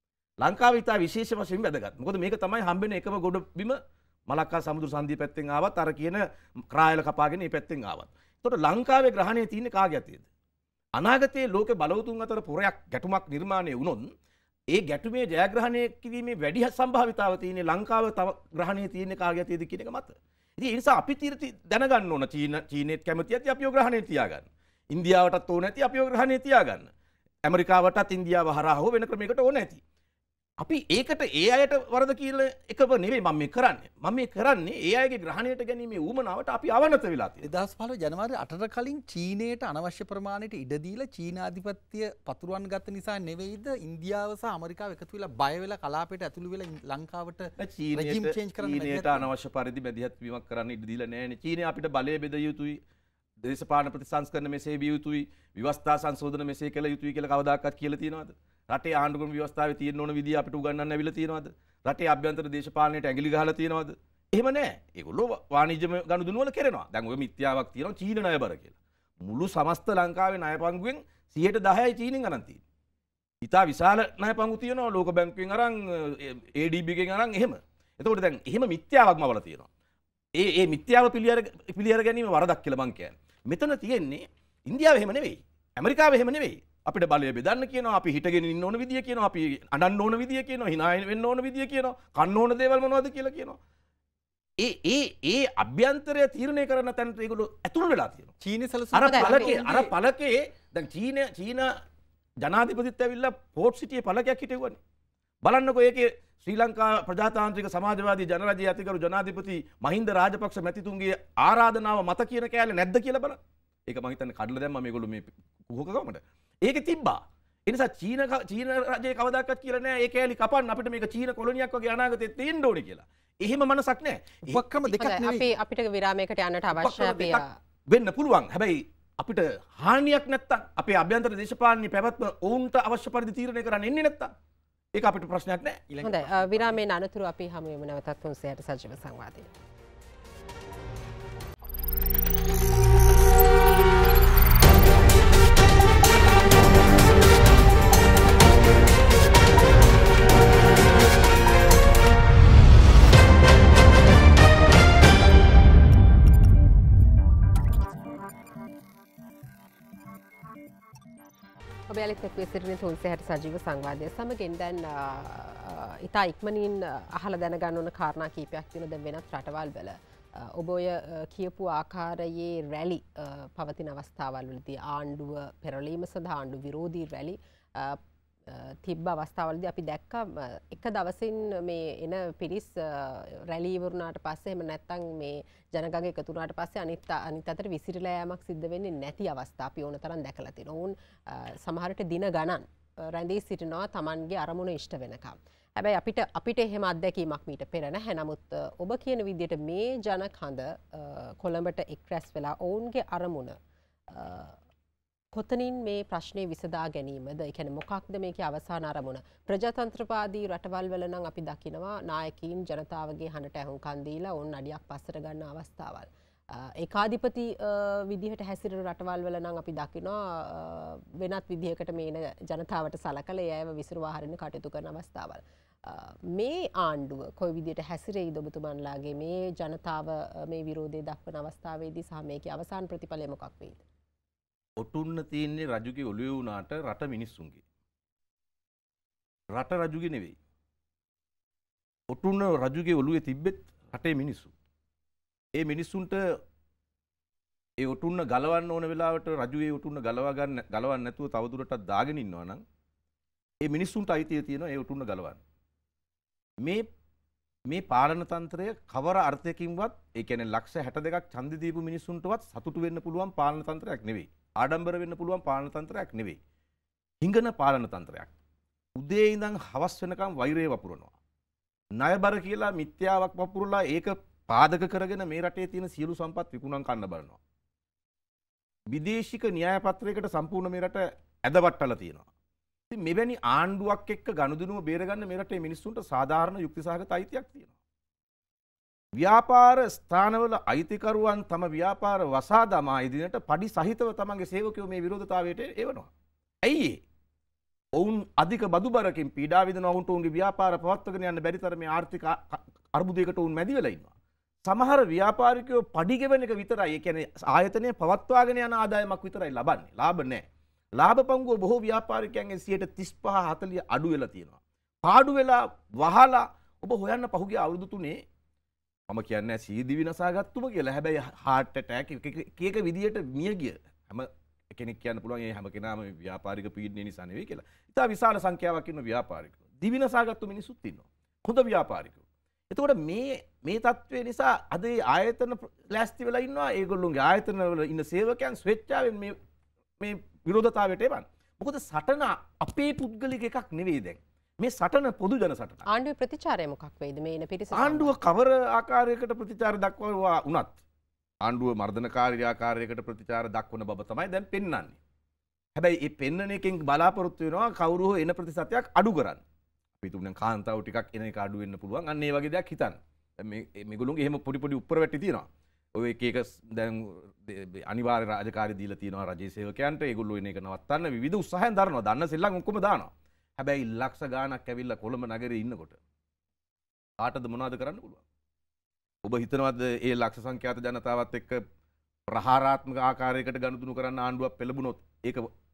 Speaker 2: ලංකාව ඉතා විශේෂ වශයෙන් වැදගත්. මොකද මේක තමයි හම්බෙන එකම ගොඩ බිම මලක්කා සමුද්‍ර සංධිය පැත්තෙන් ආවත් අර කියන ක්‍රායල කපාගෙන මේ පැත්තෙන් ආවත්. එතකොට ලංකාවේ ග්‍රහණය තියෙන්නේ කාගේ අතේද? අනාගතයේ ලෝක බලවතුන් අතර පොරයක් ගැටුමක් නිර්මාණය වුණොත් ඒ ගැටුමේ ජයග්‍රහණය කිරීමේ වැඩි සම්භාවිතාව තියෙන්නේ ලංකාව තව ග්‍රහණය තියෙන්නේ කාගේ අතේද කියන එක මත. ඉතින් ඒ නිසා අපි තීරති දැනගන්න ඕන චීන චීනෙත් කැමති ඇති අපිව ග්‍රහණය තියාගන්න. ඉන්දියාවටත් ඕන ඇති අපිව ග්‍රහණය තියාගන්න. ඇමරිකාවටත් ඉන්දියාව හරහා හෝ වෙන ක්‍රමයකට ඕන ඇති. අපි ඒකට ඒ අයට වරද කියලා එකව නෙවෙයි මම මේ කරන්නේ. මම මේ කරන්නේ ඒ අයගේ ග්‍රහණයට ගැනීමේ ඌමනාවට අපි අවනත වෙලා තියෙනවා.
Speaker 3: දෙදහස් පහළොව ජනවාරි අටට කලින් චීනයට අනවශ්‍ය ප්‍රමාණයට ඉඩ දීලා චීනාධිපත්‍ය පතුරවන් ගත්ත නිසා නෙවෙයිද ඉන්දියාව සහ ඇමරිකාව එකතු වෙලා බය වෙලා කලාපයට ඇතුළු වෙලා ඉන්- ලංකාවට regime change කරන්න
Speaker 2: චීනයට
Speaker 3: මැදිහත් වෙනවා.
Speaker 2: අනවශ්‍ය පරිදි මැදිහත් වීමක් කරන්න ඉඩ දීලා නැහැනේ. චීනය අපිට බලය බෙදිය යුතුයි. දේශපාලන ප්‍රතිසංස්කරණ මෙසේ විය යුතුයි. ව්‍යවස්ථා සංශෝධන මෙසේ කළ යුතුයි කියලා කවදාකවත් කියලා තියෙනවද? රටේ ආණ්ඩුක්‍රම ව්‍යවස්ථාවේ තියෙන ඕන විදිය අපිට උගන්වන්න ඇවිල්ලා තියෙනවද? රටේ අභ්‍යන්තර දේශපාලනයට ඇඟිලි ගහලා තියෙනවද? එහෙම නැහැ. ඒගොල්ලෝ වාණිජ්‍ය ගනුදෙනු වල කරනවා. දැන් ඔය මිත්‍යාවක් තියෙනවා චීන ණයබර කියලා. මුළු සමස්ත ලංකාවේ ණය පංගුවෙන් සියයට දහයයි චීනෙන් අරන් තියෙන්නේ. ඉතා විශාල ණය පංගු තියෙනවා ලෝක බැංකුවෙන් අරන් ඒ ඩී බී එකෙන් අරන් එහෙම. එතකොට දැන් එහෙම මිත්‍යාවක්ම වල තියෙනවා. ඒ ඒ මිත්‍යාව පිළියර පිළියර ගැනීම වරදක් කියලා මං කියන්නේ. මෙතන තියෙන්නේ ඉන්දියාව එහෙම නෙවෙයි. ඇමරිකාව එහෙම නෙවෙයි. අපිට බලය බෙදන්න කියනවා, අපි හිටගෙන ඉන්න ඕන විදිය කියනවා, අපි අඬන්න ඕන විදිය කියනවා, hina වෙන්න ඕන විදිය කියනවා, කන්න ඕන දේවල් මොනවද කියලා කියනවා. ඒ ඒ ඒ අභ්‍යන්තරය තීරණය කරන තැනට ඒගොල්ලෝ ඇතුළු වෙලා තියෙනවා.
Speaker 3: චීනය සැලසුම්
Speaker 2: අර පළකේ අර පළකේ දැන් චීන චීන ජනාධිපතිත් ඇවිල්ලා පෝට් සිටියේ පළකයක් හිටෙව්වනේ. බලන්නකෝ ඒකේ ශ්‍රී ලංකා ප්‍රජාතාන්ත්‍රික සමාජවාදී ජනරජයේ අතිගරු ජනාධිපති මහින්ද රාජපක්ෂ මැතිතුන්ගේ ආරාධනාව මත කියන කෑල්ල නැද්ද කියලා බලන්න. ඒක මම හිතන්නේ කඩලා දැම්මා මේගොල්ලෝ මේ කුහකකමට. ඒකේ තිබ්බා. ඒ නිසා චීන චීන රජය කවදාකවත් කියලා නෑ ඒ කෑලි කපන්න අපිට මේක චීන කොලොනියක් වගේ අනාගතේ තියෙන්න ඕනේ කියලා. එහෙම මනසක් නෑ.
Speaker 3: උපක්‍රම දෙකක් නෙවෙයි.
Speaker 1: අපි අපිට විරාමයකට යන්නට අවශ්‍ය අපි
Speaker 2: වෙන්න පුළුවන්. හැබැයි අපිට හානියක් නැත්තම් අපේ අභ්‍යන්තර දේශපාලනයේ පැවැත්ම ඔවුන්ට අවශ්‍ය පරිදි තීරණය කරන්න එන්නේ නැත්තම් ඒක අපිට ප්‍රශ්නයක් නෑ.
Speaker 1: හොඳයි. විරාමයෙන් අනතුරු අපි හමු වෙමු නැවතත් තුන්සියයට සජීව සංවාදයේ. ඔබ යාලිත් එක්ව සිටින තුන්සියයට සජීව සංවාදය සමගින් දැන් ඉතා ඉක්මනින් අහලා දැනගන්න ඕන කාරණා කීපයක් තියෙනවා දැන් වෙනත් රටවල් වල ඔබ ඔය කියපු ආකාරයේ රැලි පවතින අවස්ථාවල් වලදී ආණ්ඩුව පෙරළීම සඳහා ආණ්ඩු විරෝධී රැලි තිබ්බ අවස්ථාවලදී අපි දැක්කා එක දවසින් මේ එන පිරිස් රැලි ඉවරුණාට පස්සේ එහෙම නැත්නම් මේ ජනගහන එකතු වුණාට පස්සේ අනිත් අනිත් අතට විසිරලා යෑමක් සිද්ධ වෙන්නේ නැති අවස්ථා අපි ඕන තරම් දැකලා තියෙනවා. උන් සමහරට දින ගණන් රැඳී සිටිනවා Tamanගේ අරමුණ ඉෂ්ට වෙනකම්. හැබැයි අපිට අපිට එහෙම අත්දැකීමක් මීට පෙර නැහැ. නමුත් ඔබ කියන විදිහට මේ ජනකඳ කොළඹට එක් රැස් වෙලා ඔවුන්ගේ අරමුණ කොතනින් මේ ප්‍රශ්නේ විසඳා ගැනීමද? ඒ කියන්නේ මොකක්ද මේකේ අවසාන අරමුණ? ප්‍රජාතන්ත්‍රවාදී රටවල් වල නම් අපි දකිනවා නායකයින් ජනතාවගේ හඬට ඇහුම්කන් දීලා ඔවුන් අඩියක් පස්සට ගන්න අවස්ථාවල්. ඒකාධිපති විදිහට හැසිරෙන රටවල් වල නම් අපි දකිනවා වෙනත් විදිහකට මේන ජනතාවට සලකලා ඒ අයව විසිරුවා හරින්න කටයුතු කරන අවස්ථාවල්. මේ ආණ්ඩුව කොයි විදිහට හැසිරෙයිද ඔබතුමන්ලාගේ මේ ජනතාව මේ විරෝධය දක්වන අවස්ථාවේදී සහ මේකේ අවසාන ප්‍රතිඵලය මොකක් වෙයිද?
Speaker 2: ඔටුන්න තියෙන්නේ රජුගේ ඔළුවේ වුණාට රට මිනිස්සුන්ගේ. රට රජුගේ නෙවෙයි. ඔටුන්න රජුගේ ඔළුවේ තිබ්බෙත් රටේ මිනිස්සු. ඒ මිනිස්සුන්ට ඒ ඔටුන්න ගලවන්න ඕන වෙලාවට රජු ඒ ඔටුන්න ගලවා ගන්න ගලවන්න නැතුව තවදුරටත් දාගෙන ඉන්නවා නම් ඒ මිනිස්සුන්ට අයිතිය තියෙනවා ඒ ඔටුන්න ගලවන්න. මේ මේ පාලන තන්ත්‍රය කවර අර්ථයකින්වත් ඒ කියන්නේ ලක්ෂ හැට දෙකක් ඡන්ද දීපු මිනිස්සුන්ටවත් සතුටු වෙන්න පුළුවන් පාලන තන්ත්‍රයක් නෙවෙයි. ආඩම්බර වෙන්න පුළුවන් පාලන තන්ත්‍රයක් නෙවෙයි. හිඟන පාලන තන්ත්‍රයක්. උදේ ඉඳන් හවස් වෙනකම් වෛරය වපුරනවා. ණයබර කියලා මිත්‍යාවක් වපුරලා ඒක පාදක කරගෙන මේ රටේ තියෙන සියලු සම්පත් විකුණන් කන්න බලනවා. විදේශික න්‍යාය පත්‍රයකට සම්පූර්ණ මේ රට ඇදවට්ටලා තියෙනවා. ඉතින් මෙවැනි ආණ්ඩුවක් එක්ක ගනුදෙනුව බේරගන්න මේ රටේ මිනිස්සුන්ට සාධාරණ යුක්තිසහගත අයිතියක් තියෙනවා. ව්‍යාපාර ස්ථානවල අයිතිකරුවන් තම ව්‍යාපාර වසා දමා ඉදිනට පඩි සහිතව තමන්ගේ සේවකයෝ මේ විරෝධතාවයට එවනවා. ඇයි ඒ? ඔවුන් අධික බදු බරකින් පීඩා විඳින ඔවුන්ට ඔවුන්ගේ ව්‍යාපාර පවත්වාගෙන යන්න බැරි තරමේ ආර්ථික අර්බුදයකට ඔවුන් මැදි වෙලා ඉන්නවා. සමහර ව්‍යාපාරිකයෝ පඩි ගෙවන එක විතරයි, ඒ කියන්නේ ආයතනය පවත්වාගෙන යන ආදායමක් විතරයි ලබන්නේ. ලාභ නැහැ. ලාභ පංගුව බොහෝ ව්‍යාපාරිකයන්ගේ සියයට තිස් පහ හතලිහ අඩු වෙලා තියෙනවා. පාඩු වෙලා වහලා ඔබ හොයන්න පහුගිය අවුරුදු තුනේ මම කියන්නේ සීදි විනාසා ගත්තුම කියලා. හැබැයි heart attack එක එක විදියට මිය ගිය හැම කෙනෙක් කියන්න පුළුවන් ඒ හැම කෙනාම ව්‍යාපාරික පීඩනය නිසා නෙවෙයි කියලා. ඉතින් විශාල සංඛ්‍යාවක් ඉන්න ව්‍යාපාරිකයෝ දිවිනසා ගත්තු මිනිස්සුත් ඉන්නවා. හොඳ ව්‍යාපාරිකයෝ. එතකොට මේ මේ තත්ත්වය නිසා අද ඒ ආයතන ලෑස්ති වෙලා ඉන්නවා. ඒගොල්ලෝගේ ආයතන වල ඉන්න සේවකයන් ස්වේච්ඡාවෙන් මේ මේ විරෝධතාවයට එවන්න. මොකද සටන අපේ පුද්ගලික එකක් නෙවෙයි දැන්. මේ සටන පොදු ජන සටන.
Speaker 1: ආණ්ඩුවේ ප්‍රතිචාරය මොකක් වෙයිද මේ එන පිරිස?
Speaker 2: ආණ්ඩුව කවර ආකාරයකට ප්‍රතිචාර දක්වනවා වුණත් ආණ්ඩුව මර්ධනකාරී ආකාරයකට ප්‍රතිචාර දක්වන බව තමයි දැන් පෙන්වන්නේ. හැබැයි මේ පෙන්වන එකෙන් බලාපොරොත්තු වෙනවා කවුරු හෝ එන ප්‍රතිශතයක් අඩු කරන්න. අපි තුන් කාන්තාව ටිකක් එන එක අඩු වෙන්න පුළුවන්. අන්න ඒ වගේ දෙයක් හිතන්න. මේ මේගොල්ලෝගේ එහෙම පොඩි පොඩි උඩර වැටි තියෙනවා. ඔය එක එක දැන් අනිවාර්ය රාජකාරී දීලා තියෙනවා රජයේ සේවකයන්ට. ඒගොල්ලෝ එන එක නවත්තන්න විවිධ උත්සාහයන් දරනවා. දන්න සෙල්ලම් ඔක්කොම දානවා. හැබැයි ලක්ෂ ගාණක් ඇවිල්ලා කොළඹ නගරේ ඉන්නකොට කාටද මොනවද කරන්න පුළුවන්? ඔබ හිතනවද ඒ ලක්ෂ සංඛ්‍යාත ජනතාවත් එක්ක ප්‍රහාරාත්මක ආකාරයකට ගනුදෙනු කරන්න ආණ්ඩුවක් පෙළඹුණොත් ඒක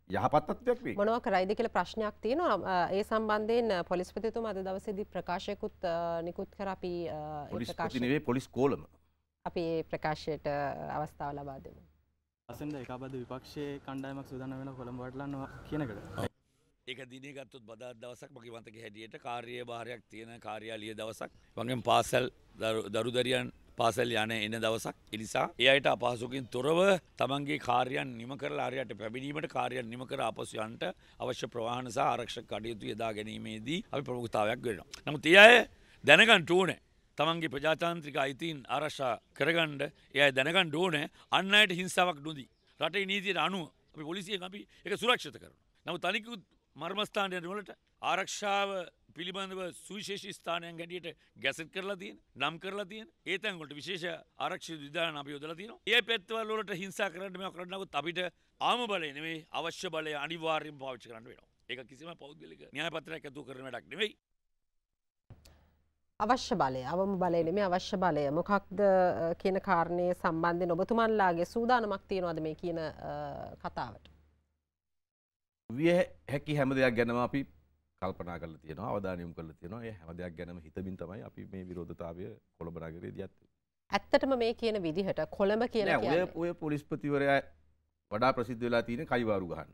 Speaker 2: යහපත් තත්ත්වයක් වෙයි.
Speaker 1: මොනවා කරයිද කියලා ප්‍රශ්නයක් තියෙනවා. ඒ සම්බන්ධයෙන් පොලිස්පතිතුමා අද දවසේදී ප්‍රකාශයකුත් නිකුත් කර අපි
Speaker 2: පොලිස්පති නෙවෙයි පොලිස් කෝලම.
Speaker 1: අපි ඒ ප්‍රකාශයට අවස්ථාව ලබා දෙමු.
Speaker 4: අසෙන්ද ඒකාබද්ධ විපක්ෂයේ කණ්ඩායමක් සූදානම් වෙන කොළඹ වටලන්න කියන එකට.
Speaker 5: ඒක දිනේ ගත්තොත් බදාදා දවසක් මගේ මතකයේ හැටියට කාර්යභාරයක් තියෙන කාර්යාලීය දවසක්. වගේම පාසල් දරුදරියන් පාසල් යන එන දවසක්. ඒ නිසා ඒ අයට අපහසුකින් තොරව තමන්ගේ කාර්යයන් නිම කරලා හරියට පැමිණීමට කාර්යයන් නිම කර ආපසු යන්නට අවශ්‍ය ප්‍රවාහන සහ ආරක්ෂක කටයුතු යොදා ගැනීමේදී අපි ප්‍රමුඛතාවයක් වෙනවා. නමුත් ඒ අය දැනගන්න ඕනේ තමන්ගේ ප්‍රජාතාන්ත්‍රික අයිතීන් ආරක්ෂා කරගන්න ඒ අය දැනගන්න ඕනේ අන් අයට හිංසාවක් නොදී රටේ නීතියට අනුව අපි පොලිසියෙන් අපි ඒක සුරක්ෂිත කරනවා. නමුත් අනිකුත් මර්මස්ථානයන් වලට ආරක්ෂාව පිළිබඳව සුවිශේෂී ස්ථානයන් ගැටියට ගැසට් කරලා තියෙන, නම් කරලා තියෙන. ඒ තැන් වලට විශේෂ ආරක්ෂිත විධාන අපි යොදලා තියෙනවා. ඒ පැත්තවල වලට හිංසා කරන්න මේවා කරන්න නමුත් අපිට ආම බලය නෙමෙයි අවශ්‍ය බලය අනිවාර්යයෙන් පාවිච්චි කරන්න වෙනවා. ඒක කිසිම පෞද්ගලික න්‍යාය පත්‍රයක් ඇතුළු කරන වැඩක් නෙමෙයි.
Speaker 1: අවශ්‍ය බලය අවම බලය නෙමෙයි අවශ්‍ය බලය මොකක්ද කියන කාරණේ සම්බන්ධයෙන් ඔබතුමන්ලාගේ සූදානමක් තියෙනවද මේ කියන කතාවට?
Speaker 2: විය හැකි හැම දෙයක් ගැනම අපි කල්පනා කරලා තියෙනවා අවධානය යොමු කරලා තියෙනවා. ඒ හැම දෙයක් ගැනම හිතමින් තමයි අපි මේ විරෝධතාවය කොළඹ නගරයේදී යත්තේ.
Speaker 1: ඇත්තටම මේ කියන විදිහට කොළඹ කියලා කියන්නේ
Speaker 2: ඔය ඔය පොලිස්පතිවරයා වඩා ප්‍රසිද්ධ වෙලා තියෙන කයිවාරු ගහන්න.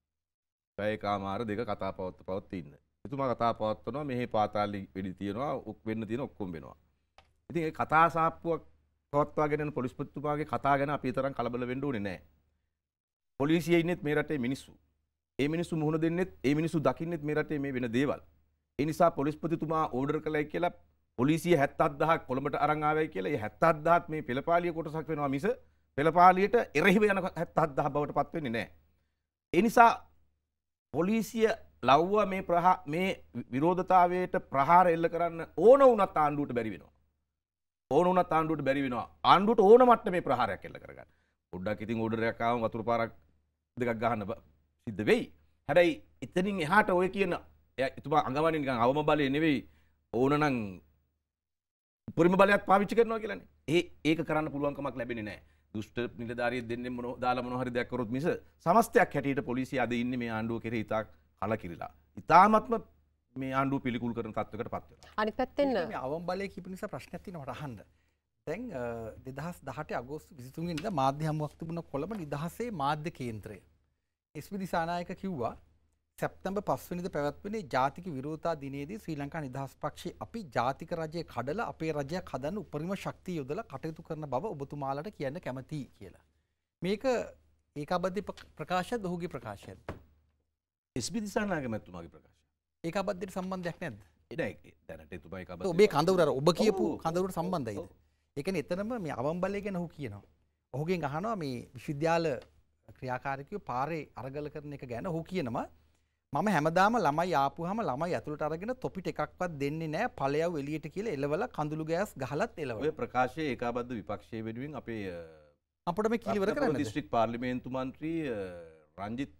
Speaker 2: පැයකමාර දෙක කතා පවත්ව පවත්ව ඉන්න. එතුමා කතා පවත්වනවා මෙහි පාතාලි වෙඩි තියෙනවා උක් වෙන්න තියෙන ඔක්කොම වෙනවා. ඉතින් ඒ කතා සාප්පුවක් පවත්වාගෙන යන පොලිස්පතිතුමාගේ කතා ගැන අපි තරම් කලබල වෙන්න ඕනේ නැහැ. පොලිසියේ ඉන්නෙත් මේ රටේ මිනිස්සු. ඒ මිනිස්සු මුහුණ දෙන්නෙත් ඒ මිනිස්සු දකින්නෙත් මේ රටේ මේ වෙන දේවල්. ඒ නිසා පොලිස්පතිතුමා ඕඩර් කළයි කියලා පොලිසිය හැත්තෑ හදාරක් කොළඹට අරන් ආවයි කියලා ඒ හැත්තෑ හදාරක් මේ පෙළපාලිය කොටසක් වෙනවා මිස පෙළපාලියට එරෙහිව යන හැත්තෑ හදාරක් බවට පත් වෙන්නේ නැහැ. ඒ නිසා පොලිසිය ලව්ව මේ ප්‍රහා මේ විරෝධතාවයට ප්‍රහාර එල්ල කරන්න ඕන වුණත් ආණ්ඩුවට බැරි වෙනවා. ඕන වුණත් ආණ්ඩුවට බැරි වෙනවා. ආණ්ඩුවට ඕන මට්ටමේ ප්‍රහාරයක් එල්ල කරගන්න. පොඩ්ඩක් ඉතින් ඕඩරයක් ආවම වතුර පාරක් දෙකක් ගහන්න සිද්ධ වෙයි. හැබැයි එතනින් එහාට ඔය කියන එතුමා අඟවන්නේ නිකන් අවම බලය නෙවෙයි ඕනනම් උපරිම බලයක් පාවිච්චි කරනවා කියලානේ. ඒ ඒක කරන්න පුළුවන්කමක් ලැබෙන්නේ නැහැ. දුෂ්ට නිලධාරියෙක් දෙන්නේ මොන දාලා මොන හරි දෙයක් කරොත් මිස සමස්තයක් හැටියට පොලිසිය අද ඉන්නේ මේ ආණ්ඩුව කෙරෙහි ඉතා කලකිරිලා. ඉතාමත්ම මේ ආණ්ඩුව පිළිකුල් කරන තත්ත්වයකට පත් වෙනවා.
Speaker 1: අනිත් පැත්තෙන්
Speaker 3: මේ අවම බලය කිප නිසා ප්‍රශ්නයක් තියෙනවා අහන්න. දැන් දෙදහස් දහඅට අගෝස්තු විසිතුන් වෙනිදා මාධ්‍ය හමුවක් තිබුණා කොළඹ නිදහසේ මාධ්‍ය කේන්ද්‍රය. එස්.පී. දිසානායක කිව්වා සැප්තැම්බර් පහ වෙනිදා පැවැත්වෙන ජාතික විරෝධතා දිනේදී ශ්‍රී ලංකා නිදහස් පක්ෂයේ අපි ජාතික රජය කඩලා අපේ රජයක් හදන්න උපරිම ශක්තිය යොදලා කටයුතු කරන බව ඔබතුමාලට කියන්න කැමතියි කියලා. මේක ඒකාබද්ධ ප්‍රකාශයක්ද ඔහුගේ ප්‍රකාශයක්ද?
Speaker 2: එස්.පී. දිසානායක මැතිතුමාගේ ප්‍රකාශය.
Speaker 3: ඒකාබද්ධයට සම්බන්ධයක් නැද්ද?
Speaker 2: නෑ දැනට එතුමා ඒකාබද්ධ.
Speaker 3: ඔබේ කඳවුර අර ඔබ කියපු කඳවුරට සම්බන්ධයිද? ඒ කියන්නේ එතනම මේ අවම් බලය ගැන ඔහු කියනවා. ඔහුගෙන් අහනවා මේ විශ්වවිද්‍යාල ක්‍රියාකාරිකයෝ පාරේ අරගල කරන එක ගැන ඔහු කියනවා මම හැමදාම ළමයි ආපුවාම ළමයි ඇතුළට අරගෙන තොපිට එකක්වත් දෙන්නේ නැහැ ඵලයව එළියට කියලා එලවලා කඳුළු ගෑස් ගහලත් එලවලා.
Speaker 2: ඔය ප්‍රකාශයේ ඒකාබද්ධ විපක්ෂයේ වෙනුවෙන් අපේ
Speaker 3: අපිට මේ කීවර කරන්න
Speaker 2: දිස්ත්‍රික් පාර්ලිමේන්තු මන්ත්‍රී රංජිත්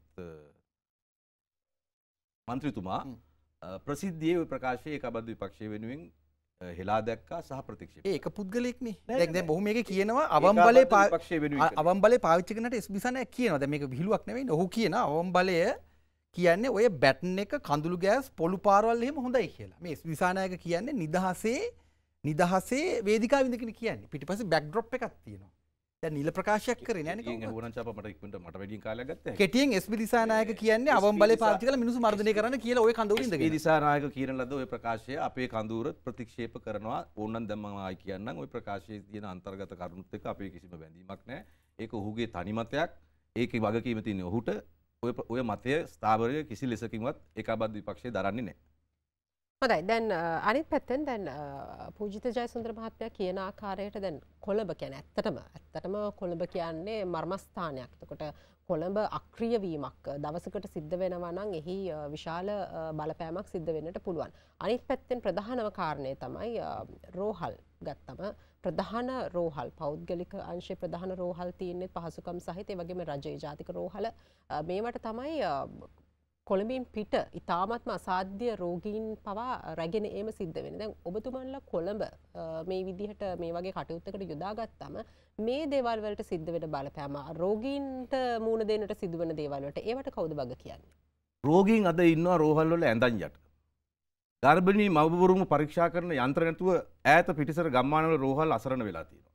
Speaker 2: මන්ත්‍රීතුමා ප්‍රසිද්ධියේ ඔය ප්‍රකාශයේ ඒකාබද්ධ විපක්ෂයේ වෙනුවෙන් හෙලා දැක්කා සහ ප්‍රතික්ෂේප.
Speaker 3: ඒක පුද්ගලෙක්නේ. දැන් දැන් ඔහු මේක කියනවා අවම් බලේ අවම් බලේ පාවිච්චි කරනට එස් බිසානයක් කියනවා. දැන් මේක විහිළුවක් නෙවෙයි. ඔහු කියනවා අවම් බලය කියන්නේ ඔය බැටන් එක කඳුළු ගෑස් පොළු පාරවල් එහෙම හොඳයි කියලා. මේ එස් බිසානායක කියන්නේ නිදහසේ නිදහසේ වේදිකාව ඉඳගෙන කියන්නේ. පිටිපස්සේ බෑක් ඩ්‍රොප් එකක් තියෙනවා. දැන් නිල ප්‍රකාශයක් කරේ නෑනේ කවුරුත්.
Speaker 2: ඒක වුණා චාපා මට ඉක්මනට මට වැඩියෙන් කාලයක් ගත්තා.
Speaker 3: කෙටියෙන් එස්.පී. දිසානායක කියන්නේ අවම් බලේ පාවිච්චි කරලා මිනිස්සු මර්ධනය කරන්න කියලා ඔය කඳවුර ඉඳගෙන.
Speaker 2: එස්.පී. දිසානායක කියන ලද ඔය ප්‍රකාශය අපේ කඳවුර ප්‍රතික්ෂේප කරනවා. ඕනනම් දැන් මම ආයි කියන්නම් ඔය ප්‍රකාශයේ තියෙන අන්තර්ගත කරුණුත් එක්ක අපේ කිසිම බැඳීමක් නැහැ. ඒක ඔහුගේ තනි මතයක්. ඒකේ වගකීම තියෙන්නේ ඔහුට. ඔය ඔය මතය ස්ථාවරය කිසි ලෙසකින්වත් ඒකාබද්ධ විපක්ෂය දරන්නේ නැහැ.
Speaker 1: හොඳයි දැන් අනිත් පැත්තෙන් දැන් පූජිත ජයසුන්දර මහත්මයා කියන ආකාරයට දැන් කොළඹ කියන්නේ ඇත්තටම ඇත්තටම කොළඹ කියන්නේ මර්මස්ථානයක්. එතකොට කොළඹ අක්‍රිය වීමක් දවසකට සිද්ධ වෙනවා නම් එහි විශාල බලපෑමක් සිද්ධ වෙන්නට පුළුවන්. අනිත් පැත්තෙන් ප්‍රධානම කාරණේ තමයි රෝහල් ගත්තම ප්‍රධාන රෝහල් පෞද්ගලික අංශයේ ප්‍රධාන රෝහල් තියෙන්නේ පහසුකම් සහිත ඒ වගේම රජයේ ජාතික රෝහල මේවට තමයි කොළඹින් පිට ඉතාමත්ම අසාධ්‍ය රෝගීන් පවා රැගෙන ඒම සිද්ධ වෙන. දැන් ඔබතුමන්ලා කොළඹ මේ විදිහට මේ වගේ කටයුත්තකට යොදාගත්තම මේ දේවල් වලට සිද්ධ වෙන බලපෑම රෝගීන්ට මූණ දෙන්නට සිදුවන දේවල් වලට ඒවට කවුද වග කියන්නේ?
Speaker 2: රෝගීන් අද ඉන්නවා රෝහල් වල ඇඳන් යට. ගර්භණී මව්වරුන්ව පරීක්ෂා කරන යන්ත්‍ර නැතුව ඈත පිටිසර ගම්මානවල රෝහල් අසරණ වෙලා තියෙනවා.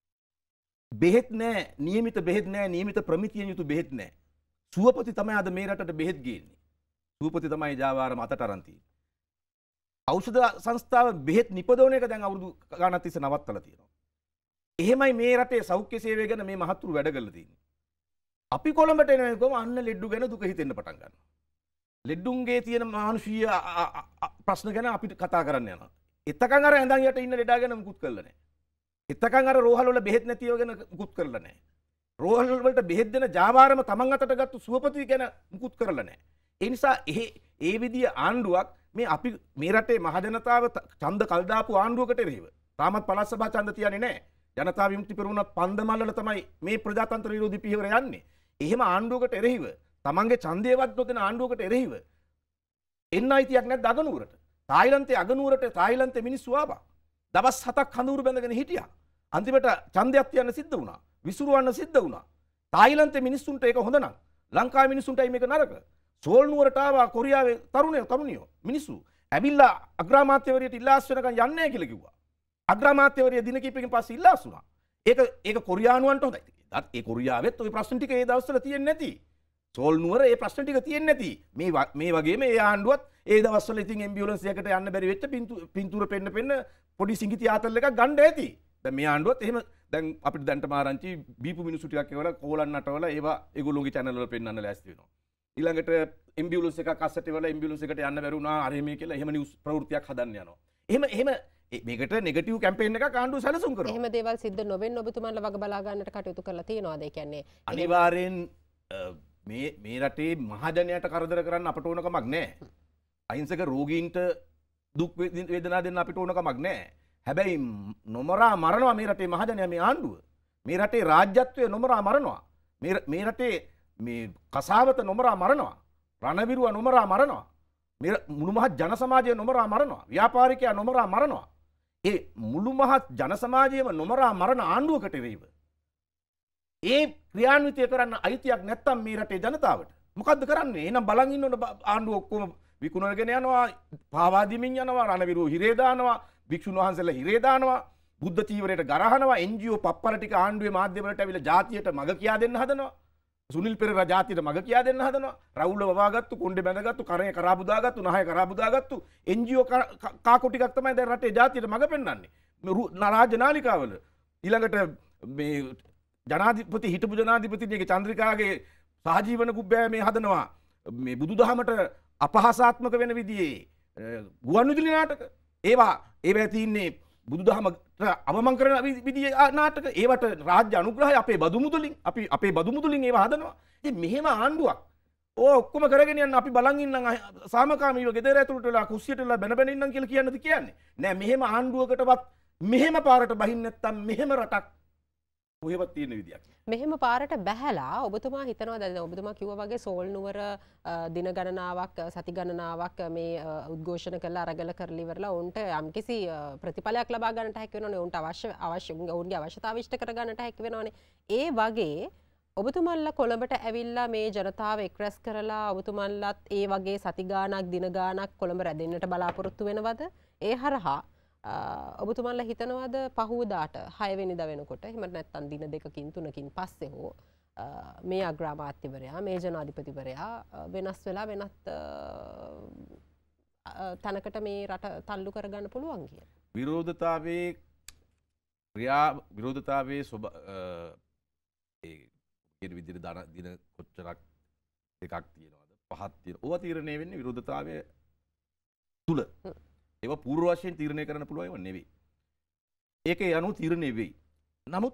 Speaker 2: බෙහෙත් නැහැ, නියමිත බෙහෙත් නැහැ, නියමිත ප්‍රමිතියෙන් යුතු බෙහෙත් නැහැ. සුවපති තමයි අද මේ රටට බෙහෙත් ගේන්නේ. සුවපති තමයි ජාවාර මතට අරන් තියෙන්නේ. ඖෂධ සංස්ථාව බෙහෙත් නිපදවන එක දැන් අවුරුදු ගණනක් තිස්සේ නවත්තලා තියෙනවා. එහෙමයි මේ රටේ සෞඛ්‍ය සේවය ගැන මේ මහත්තුරු වැඩ කරලා තියෙන්නේ. අපි කොළඹට එනකොම අන්න ලෙඩ්ඩු ගැන දුක හිතෙන්න පටන් ගන්නවා. ලෙඩ්ඩුන්ගේ තියෙන මානුෂීය ප්‍රශ්න ගැන අපිට කතා කරන්න යනවා. එතකන් අර ඇඳන් යට ඉන්න ලෙඩා ගැන මුකුත් කරලා නැහැ. එතකන් අර රෝහල් වල බෙහෙත් නැතිව ගැන මුකුත් කරලා නැහැ. රෝහල් වලට බෙහෙත් දෙන ජාවාරම තමන් අතට ගත්තු සුවපති ගැන මුකුත් කරලා නැහැ. ඒ නිසා ඒ ඒ විදිය ආණ්ඩුවක් මේ අපි මේ රටේ මහජනතාව ඡන්ද කල් දාපු ආණ්ඩුවකට එරෙහිව තාමත් පළාත් සභා ඡන්ද තියන්නේ නැහැ. ජනතා විමුක්ති පෙරමුණ පන්දමල්වල තමයි මේ ප්‍රජාතන්ත්‍ර විරෝධී පියවර යන්නේ. එහෙම ආණ්ඩුවකට එරෙහිව තමන්ගේ ඡන්දයවත් නොදෙන ආණ්ඩුවකට එරෙහිව එන්න අයිතියක් නැද්ද අගනුවරට? තායිලන්තයේ අගනුවරට තායිලන්තයේ මිනිස්සු ආවා. දවස් හතක් කඳවුරු බැඳගෙන හිටියා. අන්තිමට ඡන්දයක් තියන්න සිද්ධ වුණා. විසුරුවන්න සිද්ධ වුණා. තායිලන්තයේ මිනිස්සුන්ට ඒක හොඳ නම් ලංකාවේ මිනිස්සුන්ටයි මේක නරක. සෝල් නුවරට ආවා කොරියාවේ තරුණයෝ තරුණියෝ මිනිස්සු. ඇවිල්ලා අග්‍රාමාත්‍යවරියට ඉල්ලාස් වෙනකන් යන්නේ නැහැ කියලා කිව්වා. අග්‍රාමාත්‍යවරිය දින කිහිපකින් පස්සේ ඉල්ලාස් වුණා. ඒක ඒක කොරියානුවන්ට හොඳයි. ඒත් ඒ කොරියාවෙත් ওই ප්‍රශ්න ටික ඒ දවස්වල තියෙන්නේ නැති. සෝල් නුවර ඒ ප්‍රශ්න ටික තියෙන්නේ නැති. මේ මේ වගේම ඒ ආණ්ඩුවත් ඒ දවස්වල ඉතින් ඇම්බියුලන්ස් එකකට යන්න බැරි වෙච්ච පින්තූර පෙන්න පෙන්න පොඩි සිඟිති ආතල් එකක් ගන්න ඇති. දැන් මේ ආණ්ඩුවත් එහෙම දැන් අපිට දැන්ට මාරංචි බීපු මිනිස්සු ටිකක් ඒවල කෝලන් නටවල ඒවා ඒගොල්ලෝගේ channel වල පෙන්නන්න ලෑස්ති වෙනවා. ඊළඟට ඇම්බියුලන්ස් එකක් අස්සට වල ඇම්බියුලන්ස් එකට යන්න බැරි වුණා අර මේ කියලා එහෙම නිවුස් ප්‍රවෘත්තියක් හදන්න යනවා. එහෙම එහෙම මේකට නෙගටිව් කැම්පේන් එකක් ආණ්ඩුව සැලසුම් කරනවා.
Speaker 1: එහෙම දේවල් සිද්ධ නොවෙන්න ඔබතුමන්ලා වග බලා ගන්නට කටයුතු කරලා තියෙනවාද? ඒ කියන්නේ
Speaker 2: අනිවාර්යෙන් මේ මේ රටේ මහජනයාට කරදර කරන්න අපට ඕන කමක් නැහැ. අහිංසක රෝගීන්ට දුක් වේදනා දෙන්න අපිට ඕන කමක් නැහැ. හැබැයි නොමරා මරනවා මේ රටේ මහජනයා මේ ආණ්ඩුව. මේ රටේ රාජ්‍යත්වය නොමරා මරනවා. මේ මේ රටේ මේ කසාවත නොමරා මරනවා. රණවිරුව නොමරා මරනවා. මේ මුළු මහත් ජන සමාජය නොමරා මරනවා. ව්‍යාපාරිකයා නොමරා මරනවා. ඒ මුළු මහත් ජන සමාජයම නොමරා මරණ ආණ්ඩුවකට එරෙහිව ඒ ක්‍රියාන්විතය කරන්න අයිතියක් නැත්තම් මේ රටේ ජනතාවට මොකද්ද කරන්නේ? එහෙනම් බලන් ඉන්න ඕන ආණ්ඩුව ඔක්කොම විකුණගෙන යනවා, පාවා දීමින් යනවා, රණවිරුව හිරේ දානවා, භික්ෂුන් වහන්සේලා හිරේ දානවා, බුද්ධ චීවරයට ගරහනවා, එන් ජී ඕ පප්පර ටික ආණ්ඩුවේ මාධ්‍ය වලට ඇවිල්ලා ජාතියට මග කියා දෙන්න හදනවා. සුනිල් පෙරේරා ජාතියට මග කියා දෙන්න හදනවා. රවුල වවාගත්තු, කොණ්ඩේ බැඳගත්තු, කරේ කරාබුදාගත්තු, නහය කරාබුදාගත්තු එන් ජී ඕ කාකෝ ටිකක් තමයි දැන් රටේ ජාතියට මග පෙන්වන්නේ. මේ රාජ්‍ය නාලිකාවල ඊළඟට මේ ජනාධිපති හිටපු ජනාධිපතිගේ චන්ද්‍රිකාගේ සහජීවන කුබ්බෑ මේ හදනවා. මේ බුදුදහමට අපහාසාත්මක වෙන විදිහේ ගුවන්විදුලි නාටක ඒවා ඒවා තින්නේ බුදුදහමට අවමන් කරන විදිහේ නාටක ඒවට රාජ්‍ය අනුග්‍රහය අපේ බදු මුදලින් අපි අපේ බදු මුදලින් ඒවා හදනවා. ඉතින් මෙහෙම ආණ්ඩුවක් ඕ ඔක්කොම කරගෙන යන්න අපි බලන් ඉන්නම් සාමකාමීව ගෙදර ඇතුළට වෙලා කුස්සියට වෙලා බැන බැන ඉන්නම් කියලා කියන්නද කියන්නේ. නෑ මෙහෙම ආණ්ඩුවකටවත් මෙහෙම පාරට බහින්න නැත්තම් මෙහෙම රටක් කොහෙවත් තියෙන විදියක්.
Speaker 1: මෙහෙම පාරට බැහැලා ඔබතුමා හිතනවා දැන් ඔබතුමා කිව්වා වගේ සෝල් නුවර දින ගණනාවක් සති ගණනාවක් මේ උද්ඝෝෂණ කරලා අරගල කරලා ඉවරලා උන්ට යම්කිසි ප්‍රතිඵලයක් ලබා ගන්නට හැකි වෙනවනේ. උන්ට අවශ්‍ය අවශ්‍ය උන්ගේ අවශ්‍යතාව ඉෂ්ට කර ගන්නට හැකි වෙනවනේ. ඒ වගේ ඔබතුමන්ලා කොළඹට ඇවිල්ලා මේ ජනතාව එක්රැස් කරලා ඔබතුමන්ලත් ඒ වගේ සති ගාණක් දින ගාණක් කොළඹ රැඳෙන්නට බලාපොරොත්තු වෙනවද? ඒ හරහා ඔබතුමන්ලා හිතනවාද පහුවදාට හය වෙනිදා වෙනකොට එහෙම නැත්නම් දින දෙකකින් තුනකින් පස්සේ හෝ මේ අග්‍රාමාත්‍යවරයා මේ ජනාධිපතිවරයා වෙනස් වෙලා වෙනත් තැනකට මේ රට තල්ලු කරගන්න පුළුවන් කියලා?
Speaker 2: විරෝධතාවයේ ක්‍රියා විරෝධතාවයේ සොබ ඒ කියන විදිහට දාන දින කොච්චරක් එකක් තියෙනවද පහක් තියෙනවා. ඕවා තීරණය වෙන්නේ විරෝධතාවයේ තුල. ඒවා පූර්ව වශයෙන් තීරණය කරන්න පුළුවන් ඒවා නෙවෙයි. ඒකේ අනුව තීරණය වෙයි. නමුත්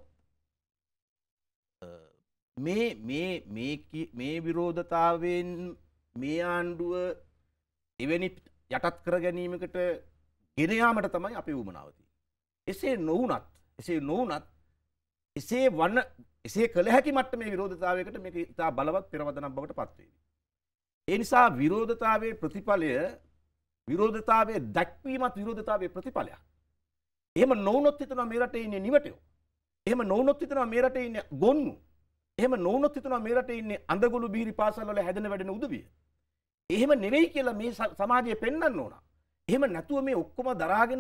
Speaker 2: මේ මේ මේ මේ විරෝධතාවයෙන් මේ ආණ්ඩුව එවැනි යටත් කර ගැනීමකට ගෙන යාමට තමයි අපේ උවමනාව තියෙන්නේ. එසේ නොවුනත් එසේ නොවුනත් එසේ වන එසේ කළ හැකි මට්ටමේ විරෝධතාවයකට මේක ඉතා බලවත් පෙරවදනක් බවට පත් වෙයි. ඒ නිසා විරෝධතාවයේ ප්‍රතිඵලය විරෝධතාවයේ දැක්වීමත් විරෝධතාවයේ ප්‍රතිඵලයක්. එහෙම නොවුනොත් හිතනවා මේ රටේ ඉන්නේ නිවටයෝ. එහෙම නොවුනොත් හිතනවා මේ රටේ ඉන්නේ ගොන්නු. එහෙම නොවුනොත් හිතනවා මේ රටේ ඉන්නේ අඳගොළු බීරි පාසල් වල හැදෙන වැඩෙන උදවිය. එහෙම නෙවෙයි කියලා මේ සමාජය පෙන්වන්න ඕන. එහෙම නැතුව මේ ඔක්කොම දරාගෙන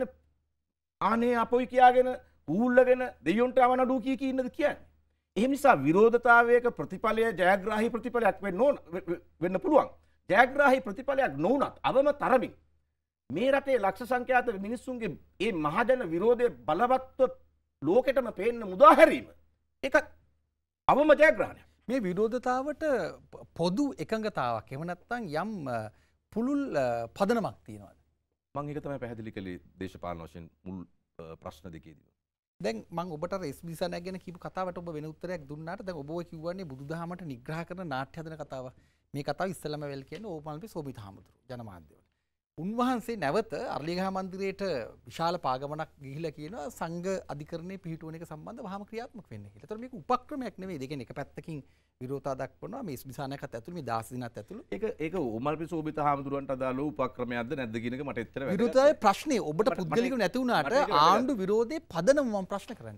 Speaker 2: ආනේ අපොයි කියාගෙන ඌල්ලගෙන දෙයියොන්ට අවනඩු කී කී ඉන්නද කියන්නේ. එහෙම නිසා විරෝධතාවයක ප්‍රතිඵලය ජයග්‍රාහී ප්‍රතිඵලයක් වෙන්න ඕන වෙන්න පුළුවන්. ජයග්‍රාහී ප්‍රතිඵලයක් නොවුනත් අවම තරමින් මේ රටේ ලක්ෂ සංඛ්‍යාත මිනිස්සුන්ගේ මේ මහජන විරෝධය බලවත්ව ලෝකෙටම පේන්න මුදා හැරීම ඒක අවම ජයග්‍රහණයක්.
Speaker 3: මේ විරෝධතාවට පොදු එකඟතාවක් එහෙම නැත්නම් යම් පුළුල් පදනමක් තියෙනවද?
Speaker 2: මම ඒක තමයි පැහැදිලි කළේ දේශපාලන වශයෙන් මුල් ප්‍රශ්න දෙකේදී.
Speaker 3: දැන් මම ඔබට රෙස් බිසනක් ගැන කියපු කතාවට ඔබ වෙන උත්තරයක් දුන්නාට දැන් ඔබ ඔය කිව්වන්නේ බුදුදහමට නිග්‍රහ කරන නාට්‍ය හදන කතාව. මේ කතාව ඉස්සෙල්ලාම වෙල් කියන්නේ ඕපල්පි සෝබිත හාමුදුරුවෝ ජනමාධ්‍යවල. උන්වහන්සේ නැවත අරලියගහ මන්දිරයට විශාල පාගමනක් ගිහිලා කියනවා සංඝ අධිකරණයේ පිහිටුවන එක සම්බන්ධව වහාම ක්‍රියාත්මක වෙන්න කියලා. ඒතර මේක උපක්‍රමයක් නෙවෙයි. ඒ කියන්නේ එක පැත්තකින් විරෝධතා දක්වනවා මේ ඉස්බිසානයකත් ඇතුළු මේ දාස දිනත් ඇතුළු.
Speaker 2: ඒක ඒක ඕමල්පි සෝබිත හාමුදුරුවන්ට අදාළ උපක්‍රමයක්ද නැද්ද කියන එක මට එච්චර වැදගත්.
Speaker 3: විරෝධතාවයේ ප්‍රශ්නේ ඔබට පුද්ගලිකව නැති වුණාට ආණ්ඩු විරෝධයේ පදනම මම ප්‍රශ්න කරන්නේ.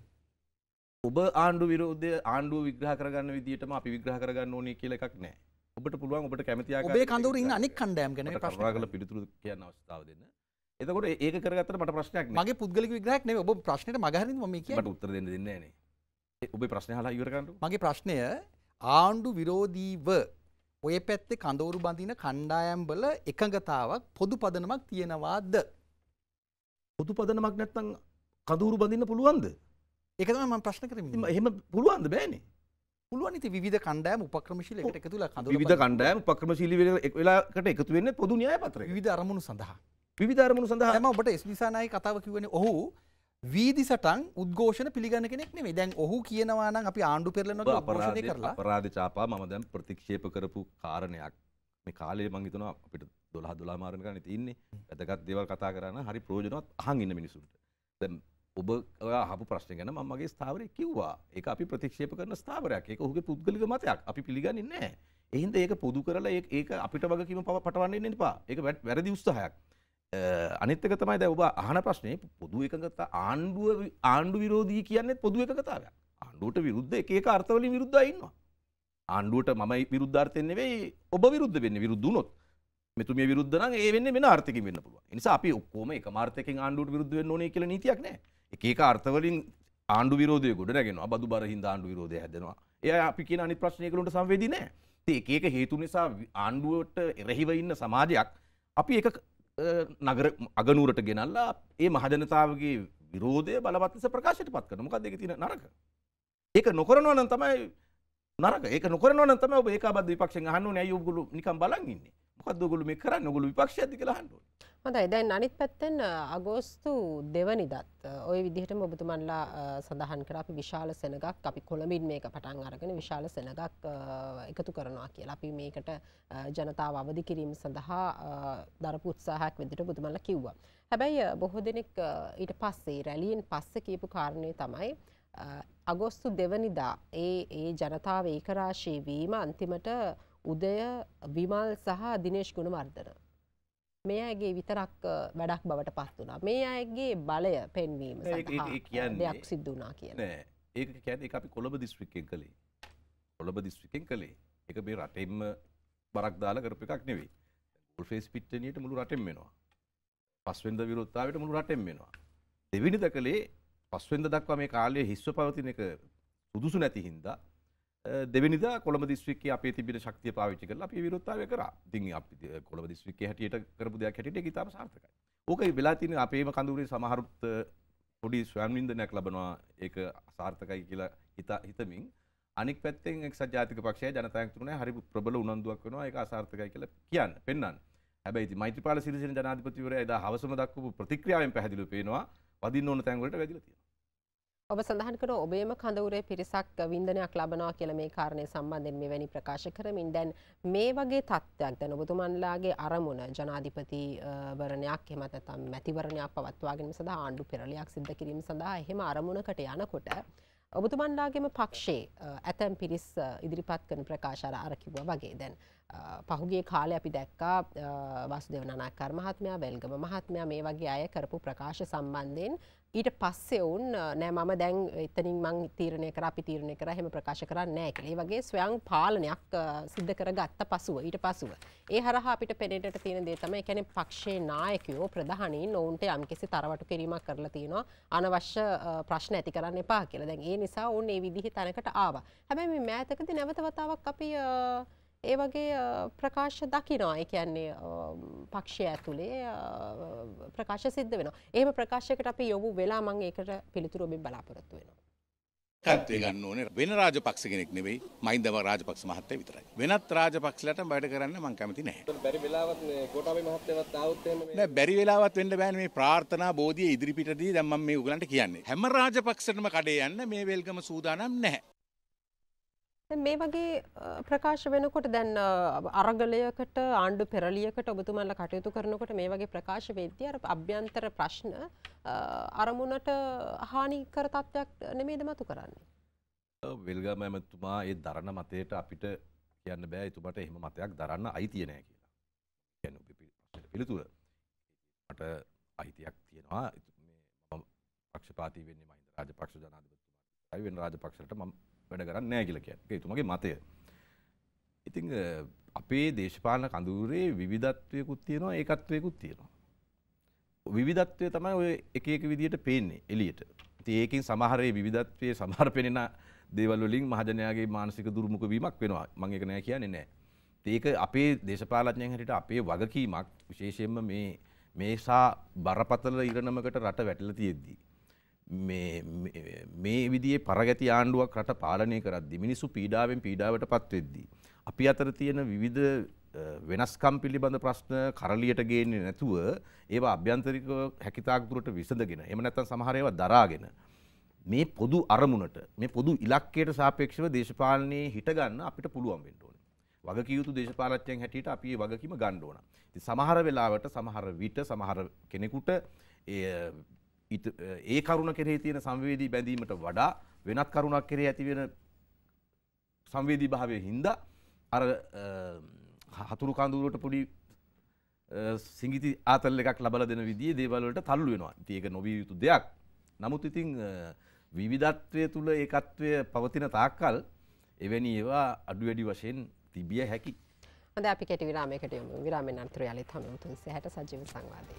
Speaker 2: ඔබ ආණ්ඩු විරෝධය ආණ්ඩුව විග්‍රහ කරගන්න විදිහටම අපි විග්‍රහ කරගන්න ඕනේ කියලා එකක් නැහැ. ඔබට පුළුවන් ඔබට කැමති ආකාරයට
Speaker 3: ඔබේ කඳවුරු ඉන්න අනෙක් කණ්ඩායම් ගැන මේ ප්‍රශ්න
Speaker 2: කරලා පිළිතුරු කියන්න අවස්ථාව දෙන්න. එතකොට ඒක කරගත්තට මට ප්‍රශ්නයක් නැහැ.
Speaker 3: මගේ පුද්ගලික විග්‍රහයක් නෙවෙයි ඔබ ප්‍රශ්නෙට මග හරින්න මම කියන්නේ.
Speaker 2: මට උත්තර දෙන්න දෙන්නේ නැහැ නේ. ඔබේ ප්‍රශ්නේ අහලා ඉවර කරන්නකෝ.
Speaker 3: මගේ ප්‍රශ්නය ආණ්ඩු විරෝධීව ඔය පැත්තේ කඳවුරු බඳින කණ්ඩායම් වල එකඟතාවක් පොදු පදනමක් තියෙනවාද?
Speaker 2: පොදු පදනමක් නැත්නම් කඳවුරු බඳින්න පුළුවන්ද?
Speaker 3: ඒක තමයි මම ප්‍රශ්න කරන්නේ.
Speaker 2: එහෙම පුළුවන්ද බෑනේ.
Speaker 3: පුළුවන් ඉතින් විවිධ කණ්ඩායම් උපක්‍රමශීලී එකට එකතු වෙලා කඳවුරු
Speaker 2: විවිධ කණ්ඩායම් උපක්‍රමශීලී වෙලාකට එකතු වෙන්නේ පොදු න්‍යාය පත්‍රයක.
Speaker 3: විවිධ අරමුණු සඳහා.
Speaker 2: විවිධ අරමුණු සඳහා.
Speaker 3: දැන් මම ඔබට එස් දිසානායක කතාව කිව්වනේ ඔහු වීදි සටන් උද්ඝෝෂණ පිළිගන්න කෙනෙක් නෙමෙයි. දැන් ඔහු කියනවා නම් අපි ආණ්ඩු පෙරලනවා උද්ඝෝෂණය කරලා
Speaker 2: අපරාධ චාපා මම දැන් ප්‍රතික්ෂේප කරපු කාරණයක්. මේ කාලේ මම හිතනවා අපිට දොළහ දොළහ මාරණ ගන්න තියෙන්නේ. වැදගත් දේවල් කතා කරන හරි ප්‍රයෝජනවත් අහන් ඉන්න මිනිසුන්ට. දැන් ඔබ ඔයා අහපු ප්‍රශ්න ගැන මම මගේ ස්ථාවරය කිව්වා. ඒක අපි ප්‍රතික්ෂේප කරන ස්ථාවරයක්. ඒක ඔහුගේ පුද්ගලික මතයක්. අපි පිළිගන්නේ නැහැ. ඒ හින්දා ඒක පොදු කරලා ඒක අපිට වගකීම පටවන්න ඉන්න එපා. ඒක වැරදි උත්සාහයක්. අනිත් එක තමයි දැන් ඔබ අහන ප්‍රශ්නේ පොදු එකඟතා ආණ්ඩුව ආණ්ඩු විරෝධී කියන්නේ පොදු එකඟතාවයක්. ආණ්ඩුවට විරුද්ධ එක එක අර්ථවලින් විරුද්ධව ඉන්නවා. ආණ්ඩුවට මමයි විරුද්ධාර්ථයෙන් නෙවෙයි ඔබ විරුද්ධ වෙන්නේ. විරුද්ධ වුණොත් මෙතුමිය විරුද්ධ නම් ඒ වෙන්නේ වෙන අර්ථයකින් වෙන්න පුළුවන්. ඒ නිසා අපි ඔක්කොම එකම අර්ථයකින් ආණ්ඩුවට විරුද්ධ වෙන්න ඕනේ කියලා නීතියක් නැහැ. එක එක අර්ථවලින් ආණ්ඩු විරෝධය ගොඩ නැගෙනවා. බදු බර හින්දා ආණ්ඩු විරෝධය හැදෙනවා. ඒ අපි කියන අනිත් ප්‍රශ්නයකට උන්ට සංවේදී නැහැ. ඉතින් එක එක හේතු නිසා ආණ්ඩුවට එරෙහිව ඉන්න සමාජයක් අපි එක නගර අගනුවරට ගෙනල්ලා ඒ මහජනතාවගේ විරෝධය බලවත් ලෙස ප්‍රකාශයට පත් කරනවා. මොකක්ද ඒකේ තියෙන නරක? ඒක නොකරනවා නම් තමයි නරක. ඒක නොකරනවා නම් තමයි ඔබ ඒකාබද්ධ විපක්ෂයෙන් අහන්න ඕනේ. අයියෝ ඔයගොල්ලෝ නිකන් බලන් ඉන්නේ. මොකද්ද ඔයගොල්ලෝ මේ කරන්නේ? ඔයගොල්ලෝ විපක්ෂයක්ද කියලා අහන්න ඕනේ.
Speaker 1: හොඳයි. දැන් අනිත් පැත්තෙන් අගෝස්තු දෙවනිදත් ওই විදිහටම ඔබතුමන්ලා සඳහන් කරා අපි විශාල සෙනගක් අපි කොළඹින් මේක පටන් අරගෙන විශාල සෙනගක් එකතු කරනවා කියලා. අපි මේකට ජනතාව අවදි කිරීම සඳහා දරපු උත්සාහයක් විදිහට ඔබතුමන්ලා කිව්වා. හැබැයි බොහෝ දෙනෙක් ඊට පස්සේ රැලියෙන් පස්සේ කියපු කාරණේ තමයි අගෝස්තු දෙවනිදා ඒ ඒ ජනතාව ඒකරාශී වීම අන්තිමට උදය විමල් සහ දිනේෂ් ගුණවර්ධන මේ අයගේ විතරක් වැඩක් බවට පත් වුණා. මේ අයගේ බලය පෙන්වීම සඳහා දෙයක් සිද්ධ වුණා කියලා.
Speaker 2: නෑ. ඒක කියන්නේ ඒක අපි කොළඹ දිස්ත්‍රික්කයෙන් කළේ. කොළඹ දිස්ත්‍රික්කයෙන් කළේ. ඒක මේ රටෙන්ම බරක් දාලා කරපු එකක් නෙවෙයි. ගෝල්ෆේස් පිට්ටනියට මුළු රටෙන්ම වෙනවා. පස්වෙනිද විරෝධතාවයට මුළු රටෙන්ම වෙනවා. දෙවෙනිද කළේ පස්වෙනිද දක්වා මේ කාලයේ හිස්ව පවතින එක සුදුසු නැති හින්දා දෙවෙනිදා කොළඹ දිස්ත්‍රික්කයේ අපේ තිබෙන ශක්තිය පාවිච්චි කරලා අපි විරෝධතාවය කරා. ඉතින් අපි කොළඹ දිස්ත්‍රික්කයේ හැටියට කරපු දෙයක් හැටියට ඒක ඉතාම සාර්ථකයි. ඕක වෙලා තියෙන අපේම කඳවුරේ සමහරුත් පොඩි ස්වයං වින්දනයක් ලබනවා ඒක සාර්ථකයි කියලා හිත හිතමින් අනික් පැත්තෙන් එක්සත් ජාතික පක්ෂය ජනතායන්තුනේ හරි ප්‍රබල උනන්දුවක් වෙනවා ඒක අසාර්ථකයි කියලා කියන්න පෙන්වන්න. හැබැයි ඉතින් මෛත්‍රීපාල සිරිසේන ජනාධිපතිවරයා එදා හවසම දක්වපු ප්‍රතික්‍රියාවෙන් පැහැදිලිව පේනවා වදින්න ඕන තැන් වලට වැදිලා තියෙනවා.
Speaker 1: ඔබ සඳහන් කරන ඔබේම කඳවුරේ පිරිසක් වින්දනයක් ලබනවා කියලා මේ කාරණේ සම්බන්ධයෙන් මෙවැනි ප්‍රකාශ කරමින් දැන් මේ වගේ තත්ත්වයක් දැන් ඔබතුමන්ලාගේ අරමුණ ජනාධිපති වරණයක් එහෙම නැත්නම් මැතිවරණයක් පවත්වා ගැනීම සඳහා ආණ්ඩු පෙරලියක් සිදු කිරීම සඳහා එහෙම අරමුණකට යනකොට ඔබතුමන්ලාගේම පක්ෂයේ ඇතැම් පිරිස් ඉදිරිපත් කරන ප්‍රකාශ අර කිව්වා වගේ දැන් පහුගේ කාලේ අපි දැක්කා වාසුදේව නානායක්කාර මහත්මයා, වෙල්ගම මහත්මයා මේ වගේ අය කරපු ප්‍රකාශ සම්බන්ධයෙන් ඊට පස්සේ වුන් නෑ මම දැන් එතනින් මං තීරණය කරා අපි තීරණය කරා එහෙම ප්‍රකාශ කරන්නේ නැහැ කියලා. ඒ වගේ ස්වයං පාලනයක් සිද්ධ කරගත්ත පසුව ඊට පසුව ඒ හරහා අපිට පෙනෙන්නට තියෙන දේ තමයි කියන්නේ පක්ෂයේ නායකයෝ ප්‍රධානීන් ඔවුන්ට යම්කිසි තරවටු කිරීමක් කරලා තියෙනවා අනවශ්‍ය ප්‍රශ්න ඇති කරන්න එපා කියලා. දැන් ඒ නිසා ඔවුන් මේ විදිහේ තැනකට ආවා. හැබැයි මේ මෑතකදී නැවත වතාවක් අපි ඒ වගේ ප්‍රකාශ දකිනවා. ඒ කියන්නේ පක්ෂය ඇතුලේ ප්‍රකාශ සිද්ධ වෙනවා. එහෙම ප්‍රකාශයකට අපි යොමු වෙලා මම ඒකට පිළිතුරු ඔබෙන් බලාපොරොත්තු වෙනවා.
Speaker 6: කත්වේ ගන්න ඕනේ වෙන රාජපක්ෂ කෙනෙක් නෙවෙයි මහින්ද රාජපක්ෂ මහත්තයා විතරයි. වෙනත් රාජපක්ෂලට බයට කරන්න මම කැමති නැහැ.
Speaker 7: බැරි වෙලාවත් මේ ගෝඨාභය මහත්තයවත් ආවොත් එහෙම මේ
Speaker 6: නෑ බැරි වෙලාවත් වෙන්න බෑනේ මේ ප්‍රාර්ථනා බෝධිය ඉදිරිපිටදී දැන් මම මේ උගලන්ට කියන්නේ. හැම රාජපක්ෂටම කඩේ යන්න මේ වෙල්ගම සූදානම් නැහැ.
Speaker 1: මේ වගේ ප්‍රකාශ වෙනකොට දැන් අරගලයකට ආණ්ඩු පෙරලියකට ඔබතුමන්ලා කටයුතු කරනකොට මේ වගේ ප්‍රකාශ වෙද්දී අර අභ්‍යන්තර ප්‍රශ්න අරමුණට හානි කර තත්ත්වයක් නෙමෙයිද මතු කරන්නේ?
Speaker 2: වෙල්ගම එතුමා ඒ දරණ මතයට අපිට කියන්න බෑ එතුමාට එහෙම මතයක් දරන්න අයිතිය නැහැ කියලා. කියන්නේ ඔබේ ප්‍රශ්නෙට පිළිතුර. මට අයිතියක් තියෙනවා මේ මම පක්ෂපාතී වෙන්නේ මහින්ද රාජපක්ෂ ජනාධිපතිතුමායි වෙන රාජපක්ෂලට මම වැඩ කරන්නේ නැහැ කියලා කියන්නේ. ඒක එතුමාගේ මතය. ඉතින් අපේ දේශපාලන කඳවුරේ විවිධත්වයකුත් තියෙනවා ඒකත්වයකුත් තියෙනවා. විවිධත්වය තමයි ඔය එක එක විදියට පේන්නේ එළියට. ඉතින් ඒකෙන් සමහර ඒ විවිධත්වයේ සමහර පෙනෙන දේවල් වලින් මහජනයාගේ මානසික දුර්මුඛ වීමක් වෙනවා. මම ඒක නෑ කියන්නේ නෑ. ඒක අපේ දේශපාලඥයන් හැටියට අපේ වගකීමක් විශේෂයෙන්ම මේ මේසා බරපතල ඉරණමකට රට වැටලා තියෙද්දි මේ මේ විදිහේ පරගැති ආණ්ඩුවක් රට පාලනය කරද්දී මිනිස්සු පීඩාවෙන් පීඩාවටපත් වෙද්දී අපි අතර තියෙන විවිධ වෙනස්කම් පිළිබඳ ප්‍රශ්න කරලියට ගේන්නේ නැතුව ඒවා අභ්‍යන්තරිකව හැකිතාක් දුරට විසඳගෙන එහෙම නැත්නම් සමහර ඒවා දරාගෙන මේ පොදු අරමුණට මේ පොදු ඉලක්කයට සාපේක්ෂව දේශපාලනයේ හිට ගන්න අපිට පුළුවන් වෙන්න ඕනේ. වගකිය යුතු දේශපාලඥයන් හැටියට අපි මේ වගකීම ගන්න ඕන. ඉතින් සමහර වෙලාවට සමහර විට සමහර කෙනෙකුට ඒ ඒ කරුණ කෙරෙහි තියෙන සංවේදී බැඳීමට වඩා වෙනත් කරුණක් කෙරෙහි ඇති වෙන සංවේදී භාවයේ හින්දා අර හතුරු කඳුරට පොඩි සිඟිති ආතල් එකක් ලබලා දෙන විදිහේ දේවල් වලට තල්ලු වෙනවා. ඉතින් ඒක නොවිය යුතු දෙයක්. නමුත් ඉතින් විවිධත්වයේ තුල ඒකත්වය පවතින තාක්කල් එවැනි ඒවා අඩු වැඩි වශයෙන් තිබිය හැකි.
Speaker 1: හොඳයි අපි කෙටි විරාමයකට යමු. විරාමෙන් අනතුරු යාලේ තමයි තුන්සිය හැට සජීව සංවාදය.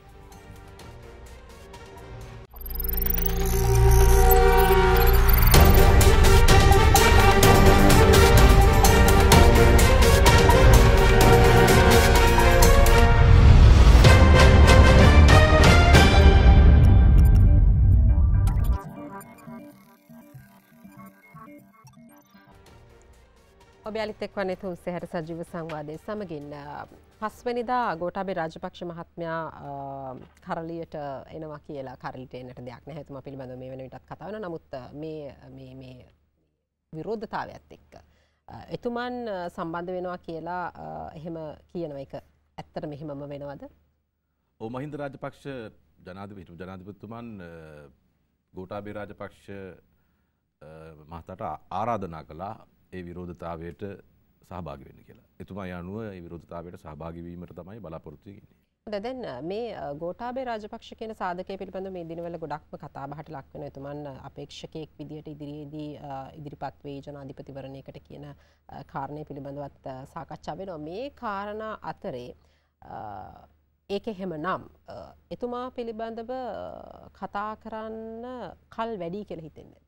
Speaker 1: ඔබ යාලිත් එක්වන්නේ තුන්සිය හැට සජීව සංවාදයේ සමගින් පස්වෙනිදා ගෝඨාභය රාජපක්ෂ මහත්මයා කරලියට එනවා කියලා කරලියට එන්නට දෙයක් නැහැ. එතුමා පිළිබඳව මේ වෙන විටත් කතා වෙනවා. නමුත් මේ මේ මේ විරෝධතාවයත් එක්ක එතුමන් සම්බන්ධ වෙනවා කියලා එහෙම කියනවා. ඒක ඇත්තටම එහෙමම වෙනවද?
Speaker 2: ඔව් මහින්ද රාජපක්ෂ ජනාධිපති ජනාධිපතිතුමන් ගෝඨාභය රාජපක්ෂ මහතාට ආරාධනා කළා ඒ විරෝධතාවයට සහභාගී වෙන්න කියලා. එතුමා යනුව ඒ විරෝධතාවයට සහභාගී වීමට තමයි බලාපොරොත්තු වෙන්නේ.
Speaker 1: දැන් මේ ගෝඨාභය රාජපක්ෂ කියන සාධකයේ පිළිබඳව මේ දිනවල ගොඩක්ම කතා බහට ලක් වෙනවා. එතුමන් අපේක්ෂකයෙක් විදියට ඉදිරියේදී ඉදිරිපත් වෙයි ජනාධිපතිවරණයකට කියන කාරණේ පිළිබඳවත් සාකච්ඡා වෙනවා. මේ කාරණා අතරේ ඒක එහෙමනම් එතුමා පිළිබඳව කතා කරන්න කල් වැඩි කියලා හිතෙන්නේ.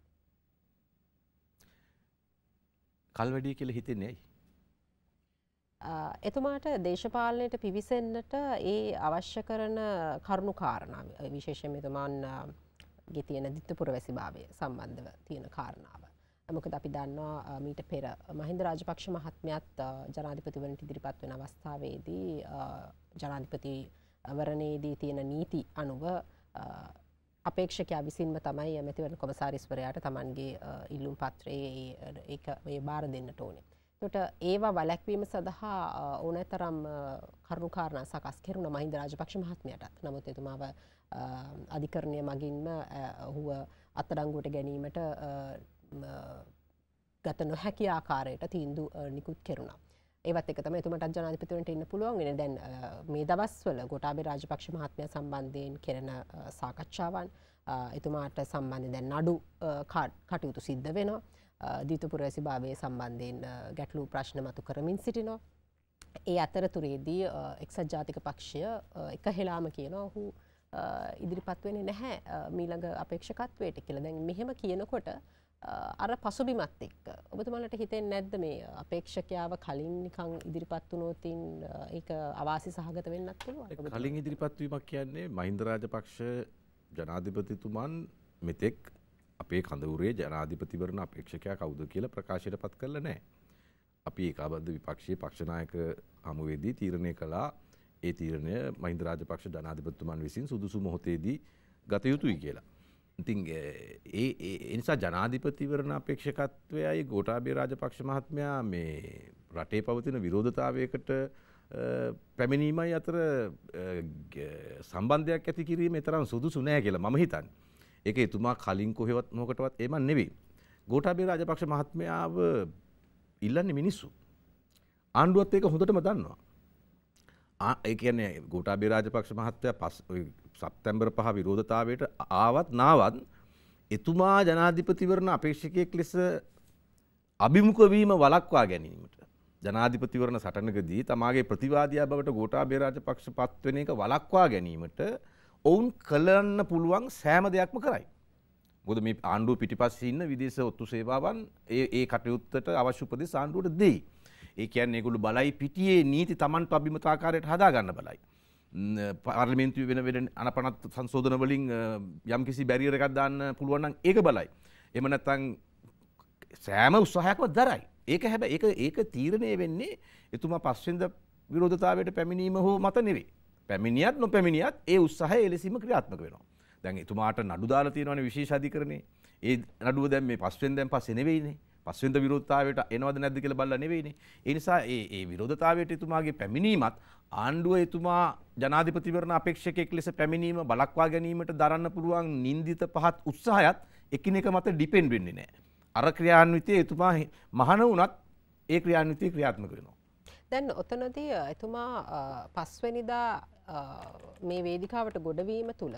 Speaker 2: කල් වැඩි කියලා හිතෙන්නේ ඇයි?
Speaker 1: එතුමාට දේශපාලනයට පිවිසෙන්නට ඒ අවශ්‍ය කරන කරුණු කාරණා විශේෂයෙන් එතුමාන්ගේ තියෙන ditth පුරවැසිභාවය සම්බන්ධව තියෙන කාරණාව. මොකද අපි දන්නවා මීට පෙර මහින්ද රාජපක්ෂ මහත්මයාත් ජනාධිපතිවරණයට ඉදිරිපත් වෙන අවස්ථාවේදී ජනාධිපතිවරණයේදී තියෙන නීති අනුව අපේක්ෂකයා විසින්ම තමයි මැතිවරණ කොමසාරිස්වරයාට තමන්ගේ ඉල්ලුම් පත්‍රයේ ඒක මේ බාර දෙන්නට ඕනේ. ඒකට ඒවා වැළැක්වීම සඳහා ඕනෑතරම් කරුණු කාරණා සකස් කෙරුණා මහින්ද රාජපක්ෂ මහත්මයාටත්. නමුත් එතුමාව අධිකරණය මගින්ම ඔහුව අත්අඩංගුවට ගැනීමට ගත නොහැකි ආකාරයට තීන්දුව නිකුත් කෙරුණා. ඒවත් එක තමයි එතුමාට ජනාධිපතිවරණට ඉන්න පුළුවන් වෙන්නේ. දැන් මේ දවස්වල ගෝඨාභය රාජපක්ෂ මහත්මයා සම්බන්ධයෙන් කෙරෙන සාකච්ඡාවන් එතුමාට සම්බන්ධයෙන් දැන් නඩු කටයුතු සිද්ධ වෙනවා. දීතු පුරවැසි භාවයේ සම්බන්ධයෙන් ගැටලු ප්‍රශ්න මතු කරමින් සිටිනවා. ඒ අතරතුරේදී එක්සත් ජාතික පක්ෂය එක හෙලාම කියනවා ඔහු ඉදිරිපත් වෙන්නේ නැහැ මීළඟ අපේක්ෂකත්වයට කියලා. දැන් මෙහෙම කියනකොට අර පසුබිමත් එක්ක ඔබතුමාලට හිතෙන්නේ නැද්ද මේ අපේක්ෂකයාව කලින් නිකන් ඉදිරිපත් වුණොත් ඒක අවාසි සහගත වෙන්නත් පුළුවන්?
Speaker 2: කලින් ඉදිරිපත් වීමක් කියන්නේ මහින්ද රාජපක්ෂ ජනාධිපතිතුමන් මෙතෙක් අපේ කඳවුරේ ජනාධිපතිවරණ අපේක්ෂකයා කවුද කියලා ප්‍රකාශයට පත් කරලා නැහැ. අපි ඒකාබද්ධ විපක්ෂයේ පක්ෂ නායක හමුවේදී තීරණය කළා ඒ තීරණය මහින්ද රාජපක්ෂ ජනාධිපතිතුමන් විසින් සුදුසු මොහොතේදී ගත යුතුයි කියලා. ඉතින් ඒ ඒ නිසා ජනාධිපතිවරණ අපේක්ෂකත්වයයි ගෝඨාභය රාජපක්ෂ මහත්මයා මේ රටේ පවතින විරෝධතාවයකට පැමිණීමයි අතර සම්බන්ධයක් ඇති කිරීම තරම් සුදුසු නෑ කියලා මම හිතන්නේ. ඒක එතුමා කලින් කොහෙවත් මොකටවත් එහෙම නෙවෙයි. ගෝඨාභය රාජපක්ෂ මහත්මයාව ඉල්ලන්නේ මිනිස්සු. ආණ්ඩුවත් ඒක හොඳටම දන්නවා. ආ ඒ කියන්නේ ගෝඨාභය රාජපක්ෂ මහත්තයා පස් සැප්තැම්බර් පහ විරෝධතාවයට ආවත් නාවත් එතුමා ජනාධිපතිවරණ අපේක්ෂකයෙක් ලෙස අභිමුඛ වීම වළක්වා ගැනීමට ජනාධිපතිවරණ සටනකදී තමාගේ ප්‍රතිවාදියා බවට ගෝඨාභය රාජපක්ෂ පත් වෙන එක වළක්වා ගැනීමට ඔවුන් කළන්න පුළුවන් සෑම දෙයක්ම කරයි. මොකද මේ ආණ්ඩුව පිටිපස්සේ ඉන්න විදේශ ඔත්තු සේවාවන් ඒ ඒ කටයුත්තට අවශ්‍ය උපදෙස් ආණ්ඩුවට දෙයි. ඒ කියන්නේ ඒගොල්ලෝ බලයි පිටියේ නීති Tamanට අභිමත ආකාරයට හදා ගන්න බලයි. පාර්ලිමේන්තුවේ වෙන වෙන අනපනත් සංශෝධන වලින් යම්කිසි බැරියර් එකක් දාන්න පුළුවන් නම් ඒක බලයි. එහෙම නැත්නම් සෑම උත්සාහයක්ම දරයි. ඒක හැබැයි ඒක ඒක තීරණය වෙන්නේ එතුමා පස්වෙනිද විරෝධතාවයට පැමිණීම හෝ මත නෙවෙයි. පැමිණියත් නොපැමිණියත් ඒ උත්සාහය එලෙසින්ම ක්‍රියාත්මක වෙනවා. දැන් එතුමාට නඩු දාලා තියෙනවානේ විශේෂ අධිකරණේ. ඒ නඩුව දැන් මේ පස්වෙනිදෙන් පස්සේ නෙවෙයිනේ. පස්වෙනිද විරෝධතාවයට එනවද නැද්ද කියලා බලලා නෙවෙයිනේ. ඒ නිසා ඒ ඒ විරෝධතාවයට එතුමාගේ පැමිණීමත් ආණ්ඩුව එතුමා ජනාධිපතිවරණ අපේක්ෂකයෙක් ලෙස පැමිණීම බලක්වා ගැනීමට දරන්න පුළුවන් නින්දිත පහත් උත්සාහයත් එකිනෙක මත ඩිපෙන්ඩ් වෙන්නේ නැහැ. අර ක්‍රියාන්විතයේ එතුමා මහාන වුණත් ඒ ක්‍රියාන්විතය ක්‍රියාත්මක වෙනවා.
Speaker 1: දැන් ඔතනදී එතුමා පස්වෙනිදා මේ වේදිකාවට ගොඩවීම තුළ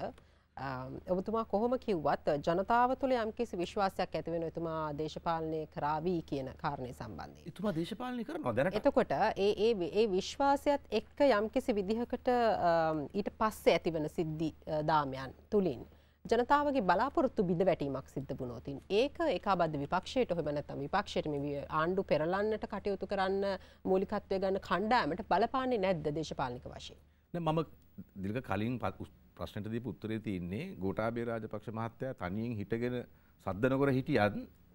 Speaker 1: ඔබතුමා කොහොම කිව්වත් ජනතාව තුළ යම්කිසි විශ්වාසයක් ඇති වෙනවා එතුමා දේශපාලනය කරાવી කියන කාරණේ සම්බන්ධයෙන්.
Speaker 2: එතුමා දේශපාලනය කරනවා දැනට.
Speaker 1: එතකොට ඒ ඒ ඒ විශ්වාසයත් එක්ක යම්කිසි විදිහකට ඊට පස්සේ ඇතිවන සිද්ධි දාමයන් තුලින් ජනතාවගේ බලාපොරොත්තු බිඳ වැටීමක් සිද්ධ වුණොත් ඒක ඒකාබද්ධ විපක්ෂයට එහෙම නැත්නම් විපක්ෂයට මේ ආණ්ඩු පෙරලන්නට කටයුතු කරන්න මූලිකත්වය ගන්න කණ්ඩායමට බලපාන්නේ නැද්ද දේශපාලනික වශයෙන්?
Speaker 2: නෑ මම දිලක කලින් ප්‍රශ්නට දීපු උත්තරේ තියෙන්නේ ගෝඨාභය රාජපක්ෂ මහත්තයා තනියෙන් හිටගෙන සද්ද නොකර හිටියත්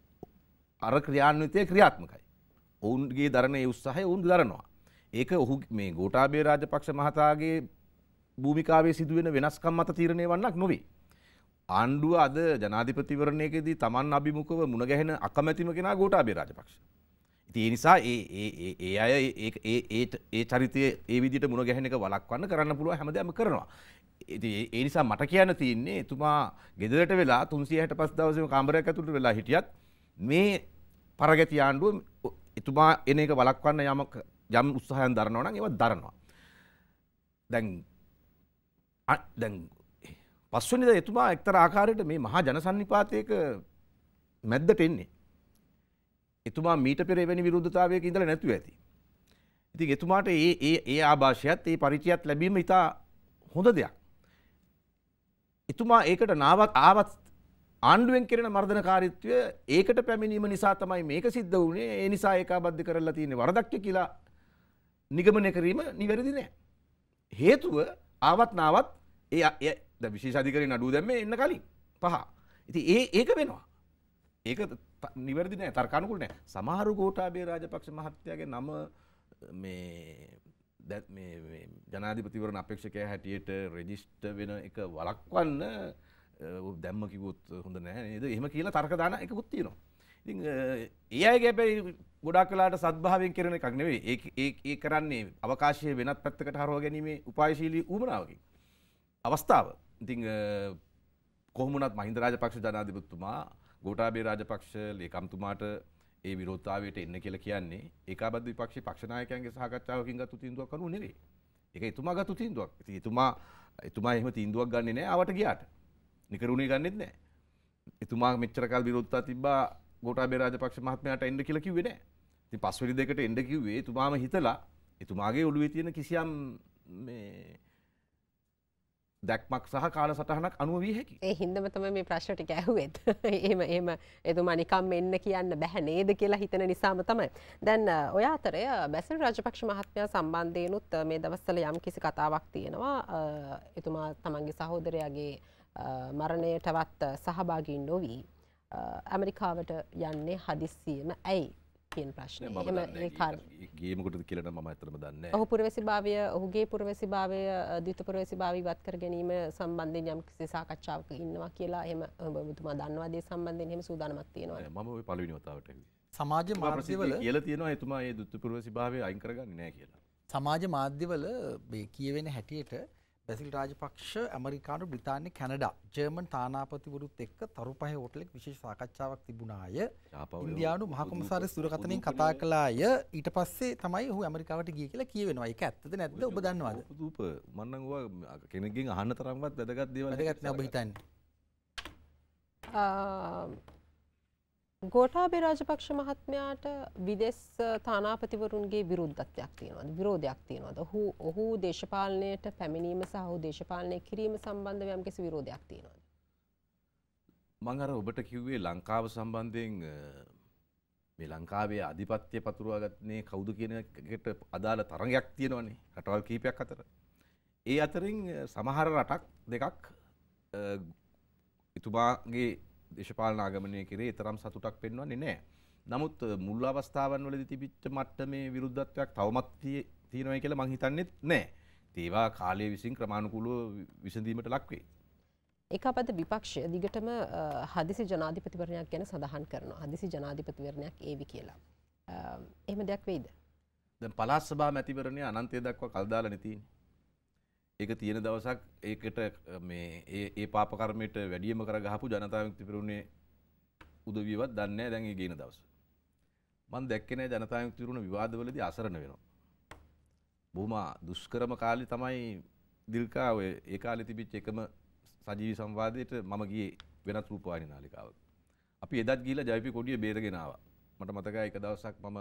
Speaker 2: අර ක්‍රියාන්විතය ක්‍රියාත්මකයි. ඔවුන්ගේ දරන ඒ උත්සාහය ඔවුන් දරනවා. ඒක ඔහු මේ ගෝඨාභය රාජපක්ෂ මහතාගේ භූමිකාවේ සිදුවෙන වෙනස්කම් මත තීරණය වන්නක් නොවේ. ආණ්ඩුව අද ජනාධිපතිවරණයකදී Taman අභිමුඛව මුණ ගැහෙන අකමැතිම කෙනා ගෝඨාභය රාජපක්ෂ. ඉතින් ඒ නිසා ඒ ඒ ඒ අය ඒ ඒ ඒ චරිතයේ ඒ විදිහට මුණ ගැහෙන එක වළක්වන්න කරන්න පුළුවන් හැමදේම කරනවා. ඉතින් ඒ නිසා මට කියන්න තියෙන්නේ එතුමා ගෙදරට වෙලා තුන්සිය හැට පහ දවසේම කාමරයක් ඇතුළට වෙලා හිටියත් මේ පරගැති ආණ්ඩුව එතුමා එන එක වළක්වන්න යම් යම් උත්සාහයක් දරනවා නම් ඒවත් දරනවා. දැන් දැන් පස්වෙනිදා එතුමා එක්තරා ආකාරයකට මේ මහා ජනසන්නිපාතයක මැද්දට එන්නේ. එතුමා මීට පෙර එවැනි විරුද්ධතාවයක ඉඳලා නැතුව ඇති. ඉතින් එතුමාට ඒ ඒ ඒ ආభాෂයත් ඒ පරිචයත් ලැබීම ඉතා හොඳ දෙයක්. එතුමා ඒකට නාවත් ආවත් ආණ්ඩුවෙන් කෙරෙන මර්ධනකාරීත්වය ඒකට පැමිණීම නිසා තමයි මේක සිද්ධ වුණේ. ඒ නිසා ඒකාබද්ධ කරලා තියෙන්නේ වරදක් කියලා නිගමනය කිරීම නිවැරදි නෑ. හේතුව ආවත් නාවත් ඒ ද විශේෂ අධිකාරී නඩුව දැම්මේ එන්න කලින් පහ. ඉතින් ඒ ඒක වෙනවා. ඒක නිවැරදි නෑ තර්කානුකූල නෑ. සමහර ගෝඨාභය රාජපක්ෂ මහත්තයාගේ නම මේ මේ ජනාධිපතිවරණ අපේක්ෂකයා හැටියට රෙජිස්ටර් වෙන එක වළක්වන්න දැම්ම කිව්වොත් හොඳ නෑ නේද? එහෙම කියලා තර්ක දාන එකකුත් තියෙනවා. ඉතින් ඒ අයගේ හැබැයි ගොඩාක් වෙලාට සද්භාවයෙන් කරන එකක් නෙවෙයි. ඒ ඒ කරන්නේ අවකාශයේ වෙනත් පැත්තකට හරව ගැනීමේ උපායශීලී ඌමනාවකින්. අවස්ථාව. ඉතින් කොහොම වුණත් මහින්ද රාජපක්ෂ ජනාධිපතිතුමා ගෝඨාභය රාජපක්ෂ ලේකම්තුමාට ඒ විරෝධතාවයට එන්න කියලා කියන්නේ ඒකාබද්ධ විපක්ෂ පක්ෂ නායකයන්ගේ සහකච්ඡාවකින් ගත්තු තීන්දුවක් අනුව නෙවෙයි. ඒක එතුමා ගත්තු තීන්දුවක්. ඉතින් එතුමා එතුමා එහෙම තීන්දුවක් ගන්නෙ නෑ ආවට ගියාට. නිකරුණේ ගන්නෙත් නෑ. එතුමා මෙච්චර කාල විරෝධතා තිබ්බා ගෝඨාභය රාජපක්ෂ මහත්මයාට එන්න කියලා කිව්වේ නෑ. ඉතින් පස්වෙනි දෙකට එන්න කිව්වේ එතුමාම හිතලා එතුමාගේ ඔළුවේ තියෙන කිසියම් මේ දැක්මක් සහ කාලසටහනක් අනුව විය හැකියි.
Speaker 1: ඒ හින්දම තමයි මේ ප්‍රශ්න ටික ඇහුවෙත්. එහෙම එහෙම එතුමා නිකම් එන්න කියන්න බෑ නේද කියලා හිතන නිසාම තමයි. දැන් ඔය අතරේ බැසිල් රාජපක්ෂ මහත්මයා සම්බන්ධයෙන්ුත් මේ දවස්වල යම් කිසි කතාවක් තියෙනවා. එතුමා තමන්ගේ සහෝදරයාගේ මරණයටවත් සහභාගී නොවි ඇමරිකාවට යන්නේ හදිස්සියෙම ඇයි කියන ප්‍රශ්නේ. එහෙම ඒ කාර්ය
Speaker 2: ගේමකටද කියලා නම් මම ඇත්තටම දන්නේ නැහැ.
Speaker 1: ඔහු පුරවැසිභාවය ඔහුගේ පුරවැසිභාවය ද්විත පුරවැසිභාවය ඉවත් කර ගැනීම සම්බන්ධයෙන් යම් කිසි සාකච්ඡාවක ඉන්නවා කියලා එහෙම ඔබතුමා දන්නවාද ඒ සම්බන්ධයෙන් එහෙම සූදානමක් තියෙනවා.
Speaker 2: මම ওই පළවෙනි වතාවට ඇහුවේ.
Speaker 3: සමාජ මාධ්‍යවල
Speaker 2: කියලා තියෙනවා එතුමා ඒ ද්විත පුරවැසිභාවය අයින් කරගන්නේ නැහැ කියලා.
Speaker 3: සමාජ මාධ්‍යවල මේ කියවෙන හැටියට බැසිල් රාජපක්ෂ ඇමරිකානු බ්‍රිතාන්‍ය කැනඩා ජර්මන් තානාපතිවරුත් එක්ක තරුපහ හෝටලෙක විශේෂ සාකච්ඡාවක් තිබුණාය. ඉන්දියානු මහ කොමසාරිස් දුරකථනයෙන් කතා කළාය. ඊට පස්සේ තමයි ඔහු ඇමරිකාවට ගියේ කියලා කියවෙනවා. ඒක ඇත්තද නැද්ද ඔබ දන්නවද?
Speaker 2: දුප මම නම් ඔයා කෙනෙක්ගෙන් අහන්න තරම්වත් වැදගත් දේවල්
Speaker 3: වැදගත් නෑ ඔබ හිතන්නේ.
Speaker 1: ගෝඨාභය රාජපක්ෂ මහත්මයාට විදෙස් තානාපතිවරුන්ගේ විරුද්ධත්වයක් තියෙනවද? විරෝධයක් තියෙනවද? ඔහු ඔහු දේශපාලනයට පැමිණීම සහ ඔහු දේශපාලනය කිරීම සම්බන්ධව යම් කිසි විරෝධයක් තියෙනවද?
Speaker 2: මම අර ඔබට කිව්වේ ලංකාව සම්බන්ධයෙන් මේ ලංකාවේ ආධිපත්‍ය පතුරවාගත්තේ කවුද කියන එකට අදාළ තරඟයක් තියෙනවනේ රටවල් කීපයක් අතර. ඒ අතරින් සමහර රටක් දෙකක් ඉතුමාගේ දේශපාලන ආගමනය කරේ තරම් සතුටක් පෙන්වන්නේ නැහැ. නමුත් මුල් අවස්ථාවන් වලදී තිබිච්ච මට්ටමේ විරුද්ධත්වයක් තවමත් තියෙනවා කියලා මම හිතන්නේ නැහැ. ඒවා කාලය විසින් ක්‍රමානුකූලව විසඳීමට ලක් වේ.
Speaker 1: ඒකාබද්ධ විපක්ෂය දිගටම හදිසි ජනාධිපතිවරණයක් ගැන සඳහන් කරනවා. හදිසි ජනාධිපතිවරණයක් ඒවි කියලා. එහෙම දෙයක් වෙයිද?
Speaker 2: දැන් පළාත් සභා මැතිවරණය අනන්තය දක්වා කල් දාලානේ තියෙන්නේ. ඒක තියෙන දවසක් ඒකට මේ ඒ ඒ පාප කර්මයට වැඩියම කර ගහපු ජනතා විමුක්ති පෙරමුණේ උදවියවත් දන්නේ නැහැ දැන් ඒ ගේන දවස්. මම දැක්කේ නැහැ ජනතා විමුක්ති පෙරමුණ විවාදවලදී අසරණ වෙනවා. බොහොම දුෂ්කරම කාලේ තමයි දිල්කා ඔය ඒ කාලේ තිබිච්ච එකම සජීවී සංවාදයට මම ගියේ වෙනත් රූපවාහිනී නාලිකාවක. අපි එදත් ගිහිල්ලා ජයපී කොඩිය බේරගෙන ආවා. මට මතකයි එක දවසක් මම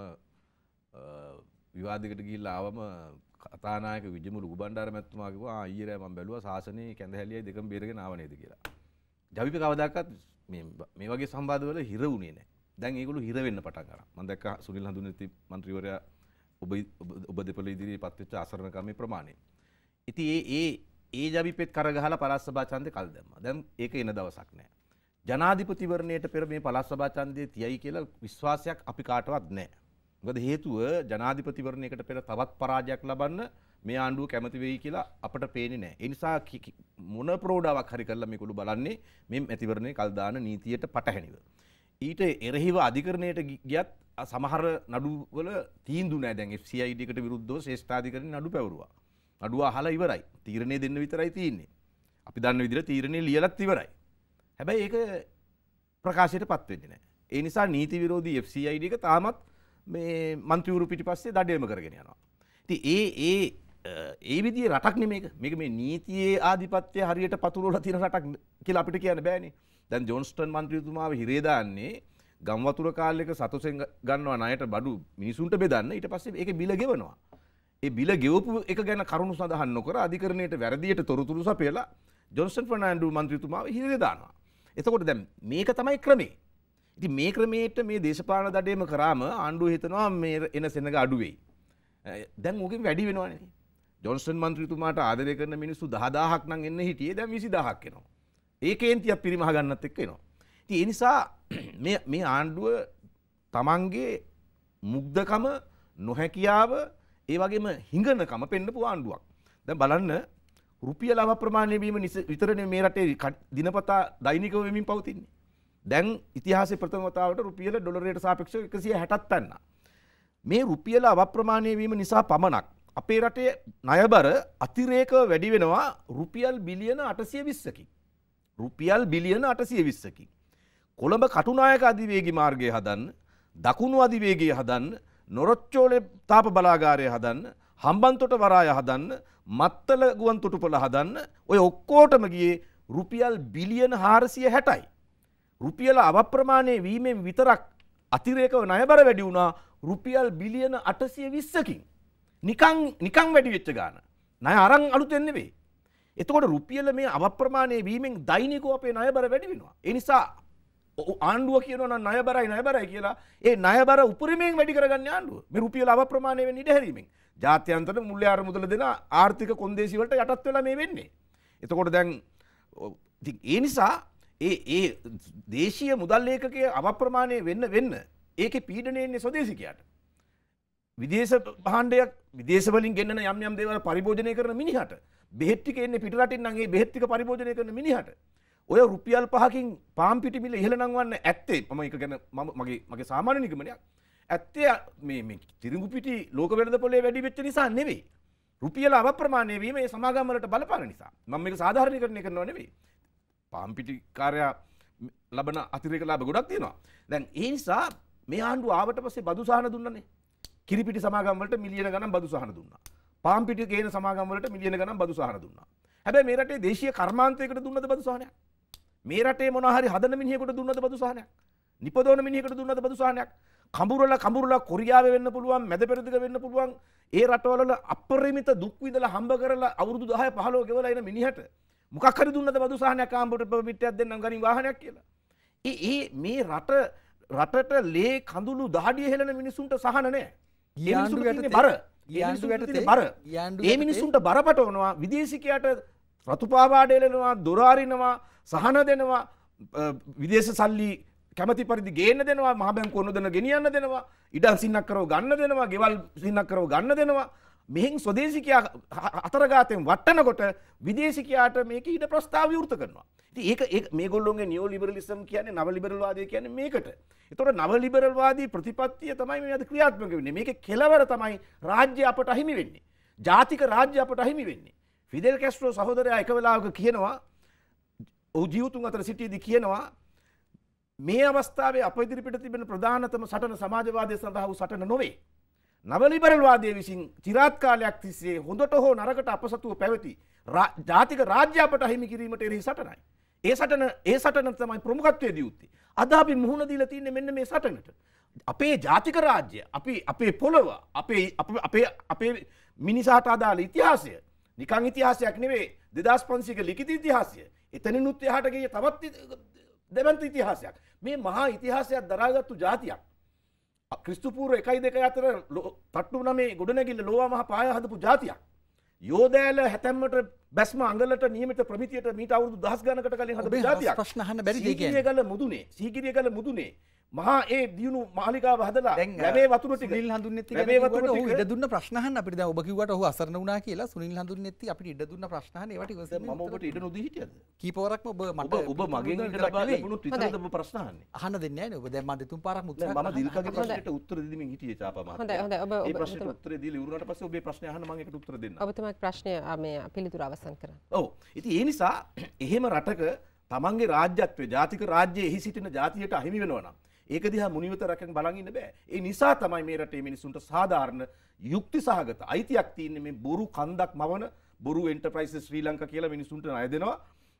Speaker 2: විවාදයකට ගිහිල්ලා ආවම කතානායක විජමුළු ගුබණ්ඩාර මැතිතුමා කිව්වා ආ ඊයේ රෑ මම බැලුවා සාසනේ කැඳහැලියයි දෙකම බේරගෙන ආව නේද කියලා. ජවිපේ කවදාකවත් මේ මේ වගේ සංවාදවල හිර වුණේ නැහැ. දැන් ඒගොල්ලෝ හිර වෙන්න පටන් ගන්නවා. මම දැක්කා සුනිල් හඳුනේති മന്ത്രിවරයා ඔබ ඔබ දෙපළ ඉදිරියේ පත් වෙච්ච අසරණ කර්මේ ප්‍රමාණය. ඉතින් ඒ ඒ ඒ ජවිපෙත් කර ගහලා පළාත් සභා ඡන්දේ කල් දැම්මා. දැන් ඒක එන දවසක් නැහැ. ජනාධිපතිවරණයට පෙර මේ පළාත් සභා ඡන්දේ තියයි කියලා විශ්වාසයක් අපි කාටවත් නැහැ. මොකද හේතුව ජනාධිපතිවරණයකට පෙර තවත් පරාජයක් ලබන්න මේ ආණ්ඩුව කැමති වෙයි කියලා අපට පේන්නේ නැහැ. ඒ නිසා මොන ප්‍රෝඩාවක් හරි කරලා මේගොල්ලෝ බලන්නේ මේ මැතිවරණේ කල් දාන නීතියට පටහැනිව. ඊට එරෙහිව අධිකරණයට ගියත් සමහර නඩුවල තීන්දුව නැහැ. දැන් එෆ් සී ආයි ඩී කට විරුද්ධව ශ්‍රේෂ්ඨාධිකරණේ නඩු පැවරුවා. නඩුව අහලා ඉවරයි. තීරණය දෙන්න විතරයි තියෙන්නේ. අපි දන්න විදිහට තීරණය ලියලත් ඉවරයි. හැබැයි ඒක ප්‍රකාශයටපත් වෙන්නේ නැහැ. ඒ නිසා නීති විරෝධී එෆ් සී ආයි ඩී එක තාමත් මේ මන්ත්‍රීවරු පිටිපස්සේ දඩයම කරගෙන යනවා. ඉතින් ඒ ඒ ඒ විදිහේ රටක් නෙමේක. මේක මේ නීතියේ ආධිපත්‍ය හරියට පතුරවලා තියෙන රටක් කියලා අපිට කියන්න බෑනේ. දැන් ජොන්ස්ටන් මන්ත්‍රීතුමාව හිරේ දාන්නේ ගම් වතුර කාලයක සතුසෙන් ගන්නවා ණයට බඩු මිනිසුන්ට බෙදන්න. ඊට පස්සේ ඒකේ බිල ගෙවනවා. ඒ බිල ගෙවපු එක ගැන කරුණු සඳහන් නොකර අධිකරණයට වැරදියට තොරතුරු සපයලා ජොන්ස්ටන් ෆර්නෑන්ඩෝ මන්ත්‍රීතුමාව හිරේ දානවා. එතකොට දැන් මේක තමයි ක්‍රමේ. ඉතින් මේ ක්‍රමයට මේ දේශපාලන දඩේම කරාම ආණ්ඩුව හිතනවා මේ එන සෙනඟ අඩු වෙයි. දැන් ඕකෙන් වැඩි වෙනවනේ. ජොන්සන් මන්ත්‍රීතුමාට ආදරය කරන මිනිස්සු දහදාහක් නම් එන්න හිටියේ දැන් විසිදාහක් එනවා. ඒ කේන්තියක් පිරිමහ ගන්නත් එක්ක එනවා. ඉතින් ඒ නිසා මේ මේ ආණ්ඩුව තමන්ගේ මුග්ධකම නොහැකියාව ඒ වගේම හිඟනකම පෙන්නපු ආණ්ඩුවක්. දැන් බලන්න රුපියල් අවප්‍රමාණය වීම විතරනේ මේ රටේ දිනපතා දෛනිකව වෙමින් පවතින්නේ. දැන් ඉතිහාසයේ ප්‍රථම වතාවට රුපියල ඩොලරයට සාපේක්ෂව එකසිය හැටක් පැන්නා. මේ රුපියල අවප්‍රමාණය වීම නිසා පමණක් අපේ රටේ ණයබර අතිරේකව වැඩි වෙනවා රුපියල් බිලියන අටසිය විස්සකින්. රුපියල් බිලියන අටසිය විස්සකින්. කොළඹ කටුනායක අධිවේගී මාර්ගය හදන්න දකුණු අධිවේගය හදන්න, නොරොච්චෝලේ තාප බලාගාරය හදන්න, හම්බන්තොට වරාය හදන්න, මත්තල ගුවන් තොටුපළ හදන්න ඔය ඔක්කොටම ගියේ රුපියල් බිලියන හාරසිය හැටයි. රුපියල අවප්‍රමාණය වීමෙන් විතරක් අතිරේකව ණයබර වැඩි වුණා රුපියල් බිලියන අටසිය විස්සකින්. නිකන් නිකන් වැඩි වෙච්ච ගාන. ණය අරන් අලුතෙන් නෙවෙයි. එතකොට රුපියල මේ අවප්‍රමාණය වීමෙන් දෛනිකව අපේ ණයබර වැඩි වෙනවා. ඒ නිසා ආණ්ඩුව කියනවා නම් ණයබරයි ණයබරයි කියලා ඒ ණයබර උපරිමයෙන් වැඩි කරගන්න ආණ්ඩුව. මේ රුපියල අවප්‍රමාණය වෙන්න ඉඩ හැරීමෙන්. ජාත්‍යන්තර මුල්‍ය ආරමුදල දෙන ආර්ථික කොන්දේසි වලට යටත් වෙලා මේ වෙන්නේ. එතකොට දැන් ඉතින් ඒ නිසා ඒ ඒ දේශීය මුදල් ලේඛකයේ අවප්‍රමාණය වෙන්න වෙන්න ඒකේ පීඩනය එන්නේ ස්වදේශිකයාට. විදේශ භාණ්ඩයක් විදේශ වලින් ගෙන්නන යම් යම් දේවල් පරිභෝජනය කරන මිනිහට බෙහෙත් ටික එන්නේ පිට රටින් නම් ඒ බෙහෙත් ටික පරිභෝජනය කරන මිනිහට ඔය රුපියල් පහකින් පාම් පිටි මිල ඉහළ නංවන්න ඇත්තේ මම ඒක ගැන මම මගේ මගේ සාමාන්‍ය නිගමනයක් ඇත්තේ මේ මේ තිරිඟු පිටි ලෝක වෙළඳ පොලේ වැඩි වෙච්ච නිසා නෙවෙයි. රුපියල අවප්‍රමාණය වීම මේ සමාගම් වලට බලපාන නිසා. මම මේක සාධාරණීකරණය කරනවා නෙවෙයි. පාම් පිටි කාර්යය ලබන අතිරේක ලාභ ගොඩක් තියෙනවා. දැන් ඒ නිසා මේ ආණ්ඩුව ආවට පස්සේ බදු සහන දුන්නනේ. කිරිපිටි සමාගම් වලට මිලියන ගණන් බදු සහන දුන්නා. පාම් පිටි ගේන සමාගම් වලට මිලියන ගණන් බදු සහන දුන්නා. හැබැයි මේ රටේ දේශීය කර්මාන්තයකට දුන්නද බදු සහනයක්? මේ රටේ මොනවා හරි හදන මිනිහෙකුට දුන්නද බදු සහනයක්? නිපදවන මිනිහෙකුට දුන්නද බදු සහනයක්? කඹුරලා කඹුරලා කොරියාවේ වෙන්න පුළුවන්, මැද පෙරදිග වෙන්න පුළුවන්. ඒ රටවල අපරිමිත දුක් විඳලා හම්බ කරලා අවුරුදු දහය පහළොව ගෙවලා ඉන මිනිහට මොකක් හරි දුන්නද බදු සහනයක් ආම්බුට පිටියක් දෙන්නම් ගනින් වාහනයක් කියලා. ඒ ඒ මේ රට රටට ලේ කඳුළු දහඩිය හෙලන මිනිසුන්ට සහන නැහැ. ඒ මිනිසුන්ට තියෙන්නේ බර. ඒ මිනිසුන්ට තියෙන්නේ බර. ඒ මිනිසුන්ට බරපතවනවා විදේශිකයාට රතු පාවාඩ එලනවා, දොර අරිනවා, සහන දෙනවා, විදේශ සල්ලි කැමති පරිදි ගේන්න දෙනවා, මහ බැංකුව නොදෙන ගෙනියන්න දෙනවා, ඉඩම් සින්නක් කරව ගන්න දෙනවා, ගෙවල් සින්නක් කරව ගන්න දෙනවා. මෙහෙන් ස්වදේශිකයා අතරගාතෙන් වටනකොට විදේශිකයාට මේක ඊට ප්‍රස්තාව විවෘත කරනවා. ඉතින් ඒක ඒක මේගොල්ලෝගේ නියෝ ලිබරලිසම් කියන්නේ නව ලිබරල් වාදය කියන්නේ මේකට. ඒතකොට නව ලිබරල් වාදී ප්‍රතිපත්තිය තමයි මේ අද ක්‍රියාත්මක වෙන්නේ. මේකේ කෙලවර තමයි රාජ්‍ය අපට අහිමි වෙන්නේ. ජාතික රාජ්‍ය අපට අහිමි වෙන්නේ. ෆිදෙල් කැස්ට්‍රෝ සහෝදරයා එක වෙලාවක කියනවා ඔහු ජීවතුන් අතර සිටියේදී කියනවා මේ අවස්ථාවේ අප ඉදිරිපිට තිබෙන ප්‍රධානතම සටන සමාජවාදය සඳහා වූ සටන නොවේ. නව ලිබරල් වාදයේ විසින් চিරාත් කාලයක් තිස්සේ හොඳට හෝ නරකට අපසතුව පැවති ජාතික රාජ්‍ය අපට අහිමි කිරීමට එරෙහි සටනයි. ඒ සටන ඒ සටන තමයි ප්‍රමුඛත්වයේ දී උත්තේ. අද අපි මුහුණ දීලා තින්නේ මෙන්න මේ සටනට. අපේ ජාතික රාජ්‍ය, අපි අපේ පොළව, අපේ අපේ අපේ මිනිසාට අදාළ ඉතිහාසය නිකන් ඉතිහාසයක් නෙවෙයි දෙදාස් පන්සීයක ලිඛිත ඉතිහාසය. එතනිනුත් එහාට ගිය තවත් දෙවන්ත ඉතිහාසයක්. මේ මහා ඉතිහාසයක් දරාගත්තු ජාතියක්. ක්‍රිස්තු පූර්ව එකයි දෙකයි අතර තට්ටු නමේ ගොඩනැගිල්ල ලෝවා මහ පාය හදපු ජාතියක්. යෝධෑල හැතැම්මට බැස්ම අඟලට නියමිත ප්‍රමිතියට මීට අවුරුදු දහස් ගණනකට කලින් හදපු ජාතියක්.
Speaker 3: ප්‍රශ්න අහන්න බැරිද ඒ කියන්නේ?
Speaker 2: සීගිරියගල මුදුනේ, සීගිරියගල මුදුනේ මහා ඒ දියුණු මාලිකාව හදලා ලැබේ වතුර ටික
Speaker 3: සුනිල් හඳුන්නෙත්ති
Speaker 2: ලැබේ වතුර
Speaker 3: ඔහු
Speaker 2: ටික
Speaker 3: ඉඩ දුන්න ප්‍රශ්න අහන්න අපිට දැන් ඔබ කිව්වට ඔහු අසරණ වුණා කියලා සුනිල් හඳුන්නෙත්ති අපිට ඉඩ දුන්න ප්‍රශ්න අහන්න ඒවට ඉවසන්න
Speaker 2: මම ඔබට ඉඩ නොදී හිටියද?
Speaker 3: කීපවරක්ම ඔබ මට
Speaker 2: ඔබ මගෙන් ඉඩ ලබා ලැබුණොත් විතරද ඔබ ප්‍රශ්න අහන්නේ?
Speaker 3: අහන්න දෙන්නේ නැහැ නේ ඔබ දැන් මම දෙතුන් පාරක්
Speaker 2: නෑ
Speaker 3: උත්තර
Speaker 2: මම දිල්කගේ ප්‍රශ්නෙට උත්තර දෙමින් හිටියේ චාපා මහත්තයා.
Speaker 1: හොඳයි හොඳයි ඔබ
Speaker 2: ඒ ප්‍රශ්නෙට උත්තර දීලා ඉවරනට පස්සේ ඔබේ ප්‍රශ්නේ අහන්න මම ඒකට උත්තර දෙන්නම්.
Speaker 1: ඔබතුමාගේ ප්‍රශ්නය මේ පිළිතුර අවසන් කරන්න.
Speaker 2: ඔව්. ඉතින් ඒ නිසා එහෙම රටක තමන්ගේ රාජ්‍යත්වයේ ජාතික රාජ්‍යයේ එහි සිටින ජාතියට අහිමි වෙනවා නම් ඒක දිහා මුනිවිත රැකගෙන බලන් ඉන්න බෑ. ඒ නිසා තමයි මේ රටේ මිනිසුන්ට සාධාරණ යුක්ති සහගත අයිතියක් තියෙන්නේ මේ බොරු කන්දක් මවන බොරු එන්ටර්ප්‍රයිසස් ශ්‍රී ලංකා කියලා මිනිසුන්ට ණය දෙනවා.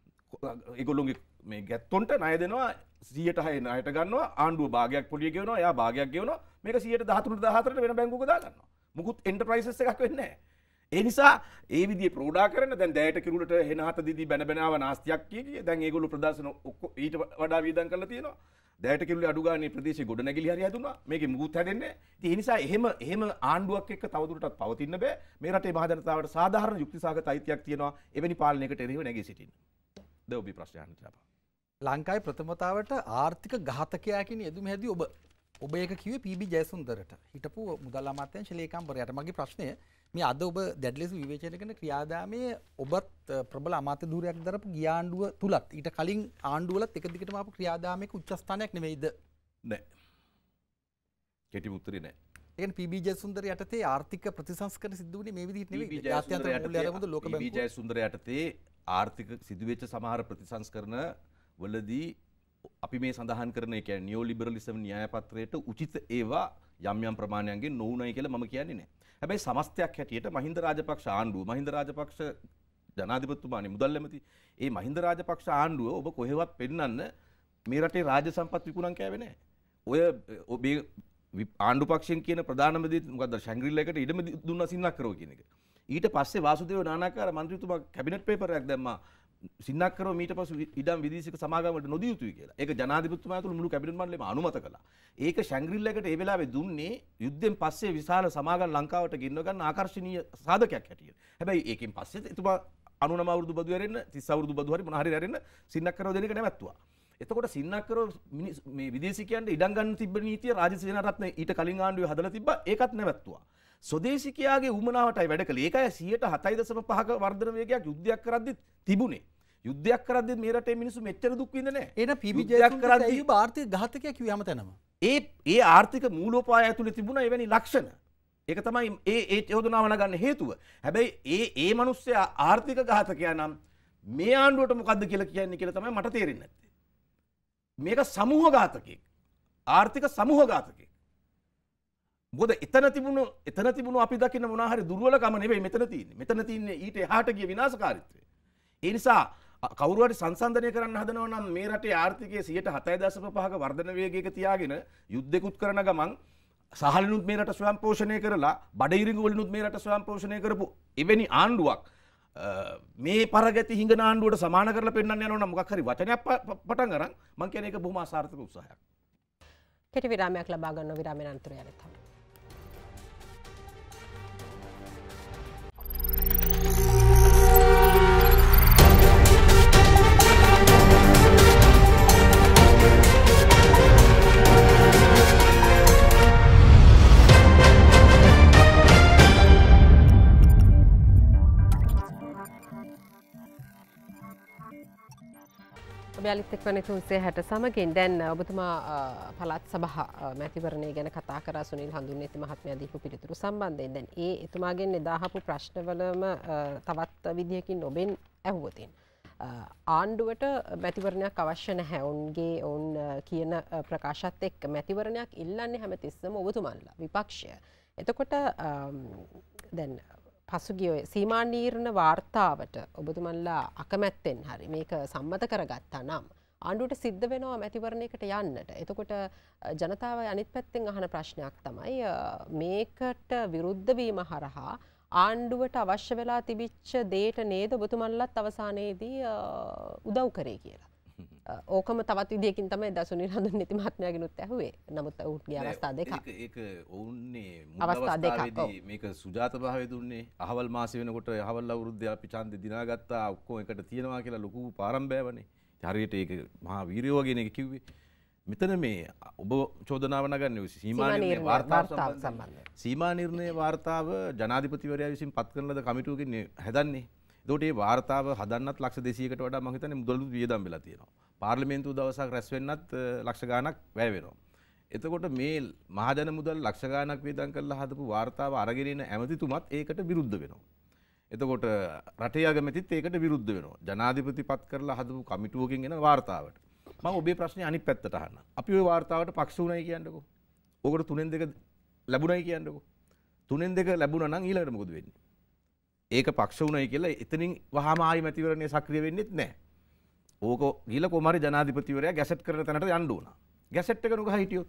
Speaker 2: ඒගොල්ලෝගේ මේ ගැත්තොන්ට ණය දෙනවා සියයට හය ණයට ගන්නවා ආණ්ඩුව භාගයක් පොලිය ගෙවනවා එයා භාගයක් ගෙවනවා මේක සියයට දහතුනට දහහතරට වෙන බැංකුවක දා ගන්නවා. මුකුත් එන්ටර්ප්‍රයිසස් එකක් වෙන්නේ නැහැ. ඒ නිසා ඒ විදිහේ ප්‍රෝඩා කරන දැන් දැයට කිරුලට හෙන හත දිදි බැන බැනාව නාස්තියක් කිය දැන් ඒගොල්ලෝ ප්‍රදර්ශන ඊට වඩා වියදම් කරලා තියෙනවා. දැයට කිරුලේ අඩු ගානේ ප්‍රදේශයේ ගොඩනැගිලි හරි හැදුනා. මේකේ මුකුත් හැදෙන්නේ නැහැ. ඉතින් ඒ නිසා එහෙම එහෙම ආණ්ඩුවක් එක්ක තවදුරටත් පවතින්න බෑ. මේ රටේ මහ ජනතාවට සාධාරණ යුක්තිසහගත අයිතියක් තියෙනවා. එවැනි පාලනයකට එරෙහිව නැගී සිටින්න. ද ඔබේ ප්‍රශ්න අහන්න තිබා.
Speaker 3: ලංකාවේ ප්‍රථමතාවට ආර්ථික ඝාතකයා කියන යෙදුම හැදී ඔබ ඔබ ඒක කිව්වේ පී.බී. ජයසුන්දරට හිටපු මුදල් අමාත්‍යාංශ ලේකම්වරයාට. මගේ ප්‍රශ්නය මේ අද ඔබ දැඩි ලෙස විවේචනය කරන ක්‍රියාදාමයේ ඔබත් ප්‍රබල අමාත්‍ය ධූරයක් දරපු ගිය ආණ්ඩුව තුලත් ඊට කලින් ආණ්ඩුවලත් එක දිගටම ආපු ක්‍රියාදාමයක උච්ච ස්ථානයක් නෙවෙයිද?
Speaker 2: නෑ. කෙටි උත්තරේ නෑ.
Speaker 3: ඒ කියන්නේ පී.බී. ජයසුන්දර යටතේ ආර්ථික ප්‍රතිසංස්කරණ සිදු වුණේ මේ විදිහට නෙවෙයි. ජාත්‍යන්තර මූල්‍ය ආරමුදල ලෝක බැංකුව
Speaker 2: පී.බී. ජයසුන්දර යටතේ ආර්ථික සිදුවෙච්ච සමහර ප්‍රතිසංස්කරණ වලදී අපි මේ සඳහන් කරන ඒ කියන්නේ නියෝ ලිබරලිසම් න්‍යාය පත්‍රයට උචිත ඒවා යම් යම් ප්‍රමාණයන්ගෙන් නොඋනයි කියලා මම කියන්නේ නැහැ. හැබැයි සමස්තයක් හැටියට මහින්ද රාජපක්ෂ ආණ්ඩුව මහින්ද රාජපක්ෂ ජනාධිපතිතුමානේ මුදල් ඇමති ඒ මහින්ද රාජපක්ෂ ආණ්ඩුව ඔබ කොහෙවත් පෙන්නන්න මේ රටේ රාජ්‍ය සම්පත් විකුණන් කෑවේ නැහැ. ඔය ඔබේ ආණ්ඩු පක්ෂයෙන් කියන ප්‍රධානම දේ මොකද්ද ශැංග්‍රීලා එකට ඉඩම දුන්නා සින්නක්කරෝ කියන එක. ඊට පස්සේ වාසුදේව නානාකාර මන්ත්‍රීතුමා කැබිනට් පේපර් එකක් දැම්මා සින්නක්කරෝ ඊට පස්සේ ඉඩම් විදේශික සමාගමකට නොදිය යුතුයි කියලා. ඒක ජනාධිපතිතුමා ඇතුළු මුළු කැබිනට් මණ්ඩලයම අනුමත කළා. ඒක ශැංග්‍රීලා එකට ඒ වෙලාවේ දුන්නේ යුද්ධෙන් පස්සේ විශාල සමාගම් ලංකාවට ගෙන්ව ගන්න ආකර්ශනීය සාධකයක් හැටියට. හැබැයි ඒකෙන් පස්සේ එතුමා අනූනම අවුරුදු බදු ඇරෙන්න තිස් අවුරුදු බදු හරි මොන හරි ඇරෙන්න සින්නක්කරෝ දෙන එක නැවැත්තුවා. එතකොට සින්නක්කරෝ මේ විදේශිකයන්ට ඉඩම් ගන්න තිබ්බ නීතිය රාජසේනාරත්න ඊට කලින් ආණ්ඩුවේ හදලා තිබ්බා ඒකත් නැවැත්තුවා. ස්වදේශිකයාගේ උමනාවටයි වැඩ කළේ. ඒකයි සියයට හතයි දශම පහක වර්ධන වේගයක් යුද්ධයක් කරද්දිත් තිබුණේ. යුද්ධයක් කරද්දිත් මේ රටේ මිනිස්සු මෙච්චර දුක් විඳ නැහැ.
Speaker 3: එහෙනම් පීබී ජයසූරිය කරද්දී ආර්ථික ඝාතකයක් කිව්ව හැම තැනම.
Speaker 2: ඒ ඒ ආර්ථික මූලෝපාය ඇතුලේ තිබුණා එවැනි ලක්ෂණ. ඒක තමයි ඒ ඒ චෝදනාව නගන්න හේතුව. හැබැයි ඒ ඒ මිනිස්සයා ආර්ථික ඝාතකයා නම් මේ ආණ්ඩුවට මොකද්ද කියලා කියන්නේ කියලා තමයි මට තේරෙන්නේ නැත්තේ. මේක සමූහ ඝාතකයෙක්. ආර්ථික සමූහ ඝාතකයෙක්. මොකද එතන තිබුණු එතන තිබුණු අපි දකින්න මොනවා හරි දුර්වලකම නෙවෙයි මෙතන තියෙන්නේ. මෙතන තියෙන්නේ ඊට එහාට ගිය විනාශකාරීත්වය. ඒ නිසා කවුරු හරි සංසන්දනය කරන්න හදනවා නම් මේ රටේ ආර්ථිකයේ සියයට හතයි දශම පහක වර්ධන වේගයක තියාගෙන යුද්ධෙකුත් කරන ගමන් සහලිනුත් මේ රට ස්වයං පෝෂණය කරලා බඩිරිඟු වලිනුත් මේ රට ස්වයං පෝෂණය කරපු එවැනි ආණ්ඩුවක් මේ පරගති හිඟන ආණ්ඩුවට සමාන කරලා පෙන්වන්න යනවා නම් මොකක් හරි වචනයක් පටන් අරන් මම කියන්නේ ඒක බොහොම අසාර්ථක උත්සාහයක්.
Speaker 1: කෙටි විරාමයක් ලබා ගන්න විරාමයෙන් අනතුරු යන තමයි. යාලිත් එක්වන තුන්සේ හැට සමගින් දැන් ඔබතුමා පළාත් සභා මැතිවරණය ගැන කතා කරා සුනිල් හඳුන්වති මහත්මයා දීපු පිළිතුරු සම්බන්ධයෙන් දැන් ඒ එතුමාගෙන් එදාහපු ප්‍රශ්නවලම තවත් විදිහකින් ඔබෙන් ඇහුවතින් ආණ්ඩුවට මැතිවරණයක් අවශ්‍ය නැහැ ඔවුන්ගේ ඔවුන් කියන ප්‍රකාශත් එක්ක මැතිවරණයක් ඉල්ලන්නේ හැමතිස්සම ඔබතුමන්ලා විපක්ෂය. එතකොට දැන් පසුගිය සීමා නීරණ වාර්තාවට ඔබතුමන්ලා අකමැත්තෙන් හරි මේක සම්මත කරගත්තා නම් ආණ්ඩුවට සිද්ධ වෙනවා මැතිවරණයකට යන්නට. එතකොට ජනතාව අනිත් පැත්තෙන් අහන ප්‍රශ්නයක් තමයි මේකට විරුද්ධ වීම හරහා ආණ්ඩුවට අවශ්‍ය වෙලා තිබිච්ච දේට නේද ඔබතුමන්ලත් අවසානයේදී උදව් කරේ කියලා. ඕකම තවත් විදියකින් තමයි දසුනිල් හඳුන්වති මහත්මයාගෙනුත් ඇහුවේ. නමුත් ඔවුන්ගේ අවස්ථා දෙකක්.
Speaker 2: ඒක ඔවුන්නේ මුල් අවස්ථාවේදී මේක සුජාත භාවයේ දුන්නේ අහවල් මාසෙ වෙනකොට අහවල් අවුරුද්දේ අපි ඡන්දේ දිනාගත්තා ඔක්කොම එකට තියෙනවා කියලා ලොකු පාරම්බෑවනේ. හරියට ඒක මහා වීරයෝ වගේ නේ කිව්වේ. මෙතන මේ ඔබ චෝදනාව නගන්නේ සීමා නිර්ණය වාර්තාව සම්බන්ධයෙන්. සීමා නිර්ණය වාර්තාව ජනාධිපතිවරයා විසින් පත් කරන ලද කමිටුවකින් හැදන්නේ. ඒකට මේ වාර්තාව හදන්නත් ලක්ෂ දෙසීයකට වඩා මම හිතන්නේ මුදලුත් වියදම් වෙලා තියෙනවා. පාර්ලිමේන්තුව දවසක් රැස් වෙන්නත් ලක්ෂ ගාණක් වැය වෙනවා. එතකොට මේ මහජන මුදල් ලක්ෂ ගාණක් වියදම් කරලා හදපු වාර්තාව අරගෙන ඉන ඇමතිතුමත් ඒකට විරුද්ධ වෙනවා. එතකොට රටේ අගමැතිත් ඒකට විරුද්ධ වෙනවා. ජනාධිපති පත් කරලා හදපු කමිටුවකින් එන වාර්තාවට. මම ඔබේ ප්‍රශ්නේ අනිත් පැත්තට අහන්න. අපි ওই වාර්තාවට පක්ෂ වුණයි කියන්නකෝ. ඕකට තුනෙන් දෙක ලැබුණයි කියන්නකෝ. තුනෙන් දෙක ලැබුණා නම් ඊළඟට මොකද වෙන්නේ? ඒක පක්ෂ වුණයි කියලා එතනින් වහාම ආයි මැතිවරණය සක්‍රිය වෙන්නෙත් නැහැ. ඕක ගිහලා කොමාරි ජනාධිපතිවරයා ගැසට් කරන තැනට යන්න ඕන. ගැසට් එක නොගහ හිටියොත්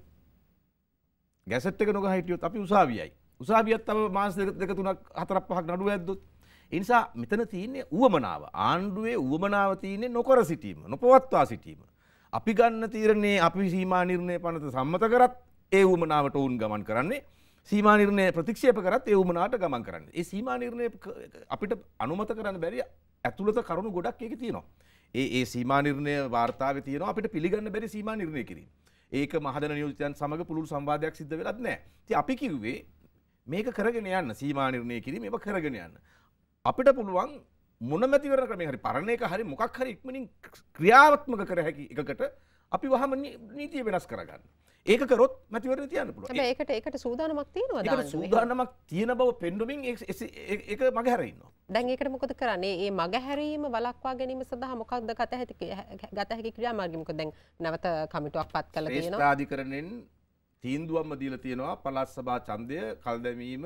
Speaker 2: ගැසට් එක නොගහ හිටියොත් අපි උසාවියයි. උසාවියත් තව මාස දෙක තුනක් හතරක් පහක් නඩුව ඇද්දොත්. ඒ නිසා මෙතන තියෙන්නේ උවමනාව. ආණ්ඩුවේ උවමනාව තියෙන්නේ නොකර සිටීම, නොපවත්වා සිටීම. අපි ගන්න තීරණේ අපි සීමා නිර්ණය පනත සම්මත කරත් ඒ උවමනාවට වුන් ගමන් කරන්නේ. සීමා නිර්ණය ප්‍රතික්ෂේප කරත් ඒ උවමනාවට ගමන් කරන්නේ. ඒ සීමා නිර්ණය අපිට අනුමත කරන්න බැරි ඇතුළත කරුණු ගොඩක් ඒකේ තියෙනවා. ඒ ඒ සීමා නිර්ණය වාර්තාවේ තියෙනවා අපිට පිළිගන්න බැරි සීමා නිර්ණය කිරීම. ඒක මහජන නියෝජිතයන් සමග පුළුල් සංවාදයක් සිද්ධ වෙලත් නැහැ. ඉතින් අපි කිව්වේ මේක කරගෙන යන්න සීමා නිර්ණය කිරීම මේක කරගෙන යන්න. අපිට පුළුවන් මොන මැතිවරණ ක්‍රමයක් හරි පරණ එක හරි මොකක් හරි ඉක්මනින් ක්‍රියාත්මක කර හැකි එකකට අපි වහම නීතිය වෙනස් කරගන්න. ඒක කරොත් මැතිවරණ තියන්න පුළුවන්.
Speaker 1: හැබැයි ඒකට ඒකට සූදානමක් තියෙනවද?
Speaker 2: ඒකට සූදානමක් තියෙන බව පෙන්වමින් ඒක මගහැර ඉන්නවා.
Speaker 1: දැන් ඒකට මොකද කරන්නේ? මේ මගහැරීම වළක්වා ගැනීම සඳහා මොකක්ද ගත හැකි ගත හැකි ක්‍රියාමාර්ගය? මොකද දැන් නැවත කමිටුවක් පත් කරලා තියෙනවා.
Speaker 2: ශ්‍රේෂ්ඨාධිකරණයෙන් තීන්දුවක්ම දීලා තියෙනවා පළාත් සභා ඡන්දය කල් දැමීම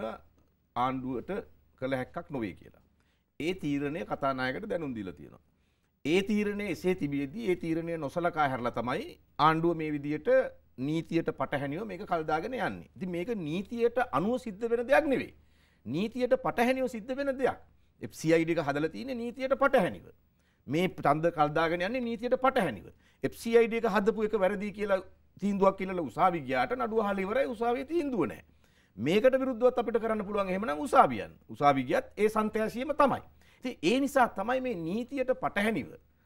Speaker 2: ආණ්ඩුවට කළ හැක්කක් නොවේ කියලා. ඒ තීරණය කතානායකට දැනුම් දීලා තියෙනවා. ඒ තීරණය එසේ තිබියදී ඒ තීරණය නොසලකා හැරලා තමයි ආණ්ඩුව මේ විදියට නීතියට පටහැනිව මේක කල් දාගෙන යන්නේ. ඉතින් මේක නීතියට අනුව සිද්ධ වෙන දෙයක් නෙවෙයි. නීතියට පටහැනිව සිද්ධ වෙන දෙයක්. එෆ් සී ආයි ඩී එක හදලා තියෙන්නේ නීතියට පටහැනිව. මේ ඡන්ද කල් දාගෙන යන්නේ නීතියට පටහැනිව. එෆ් සී ආයි ඩී එක හදපු එක වැරදි කියලා තීන්දුවක් කියලා උසාවි ගියාට නඩුව අහලා ඉවරයි උසාවියේ තීන්දුව නැහැ. මේකට විරුද්ධවත් අපිට කරන්න පුළුවන් එහෙමනම් උසාවි යන්න. උසාවි ගියත් ඒ සන්තෑසියම තමයි. ඉතින් ඒ නිසා තමයි මේ නීතියට පටහැනිව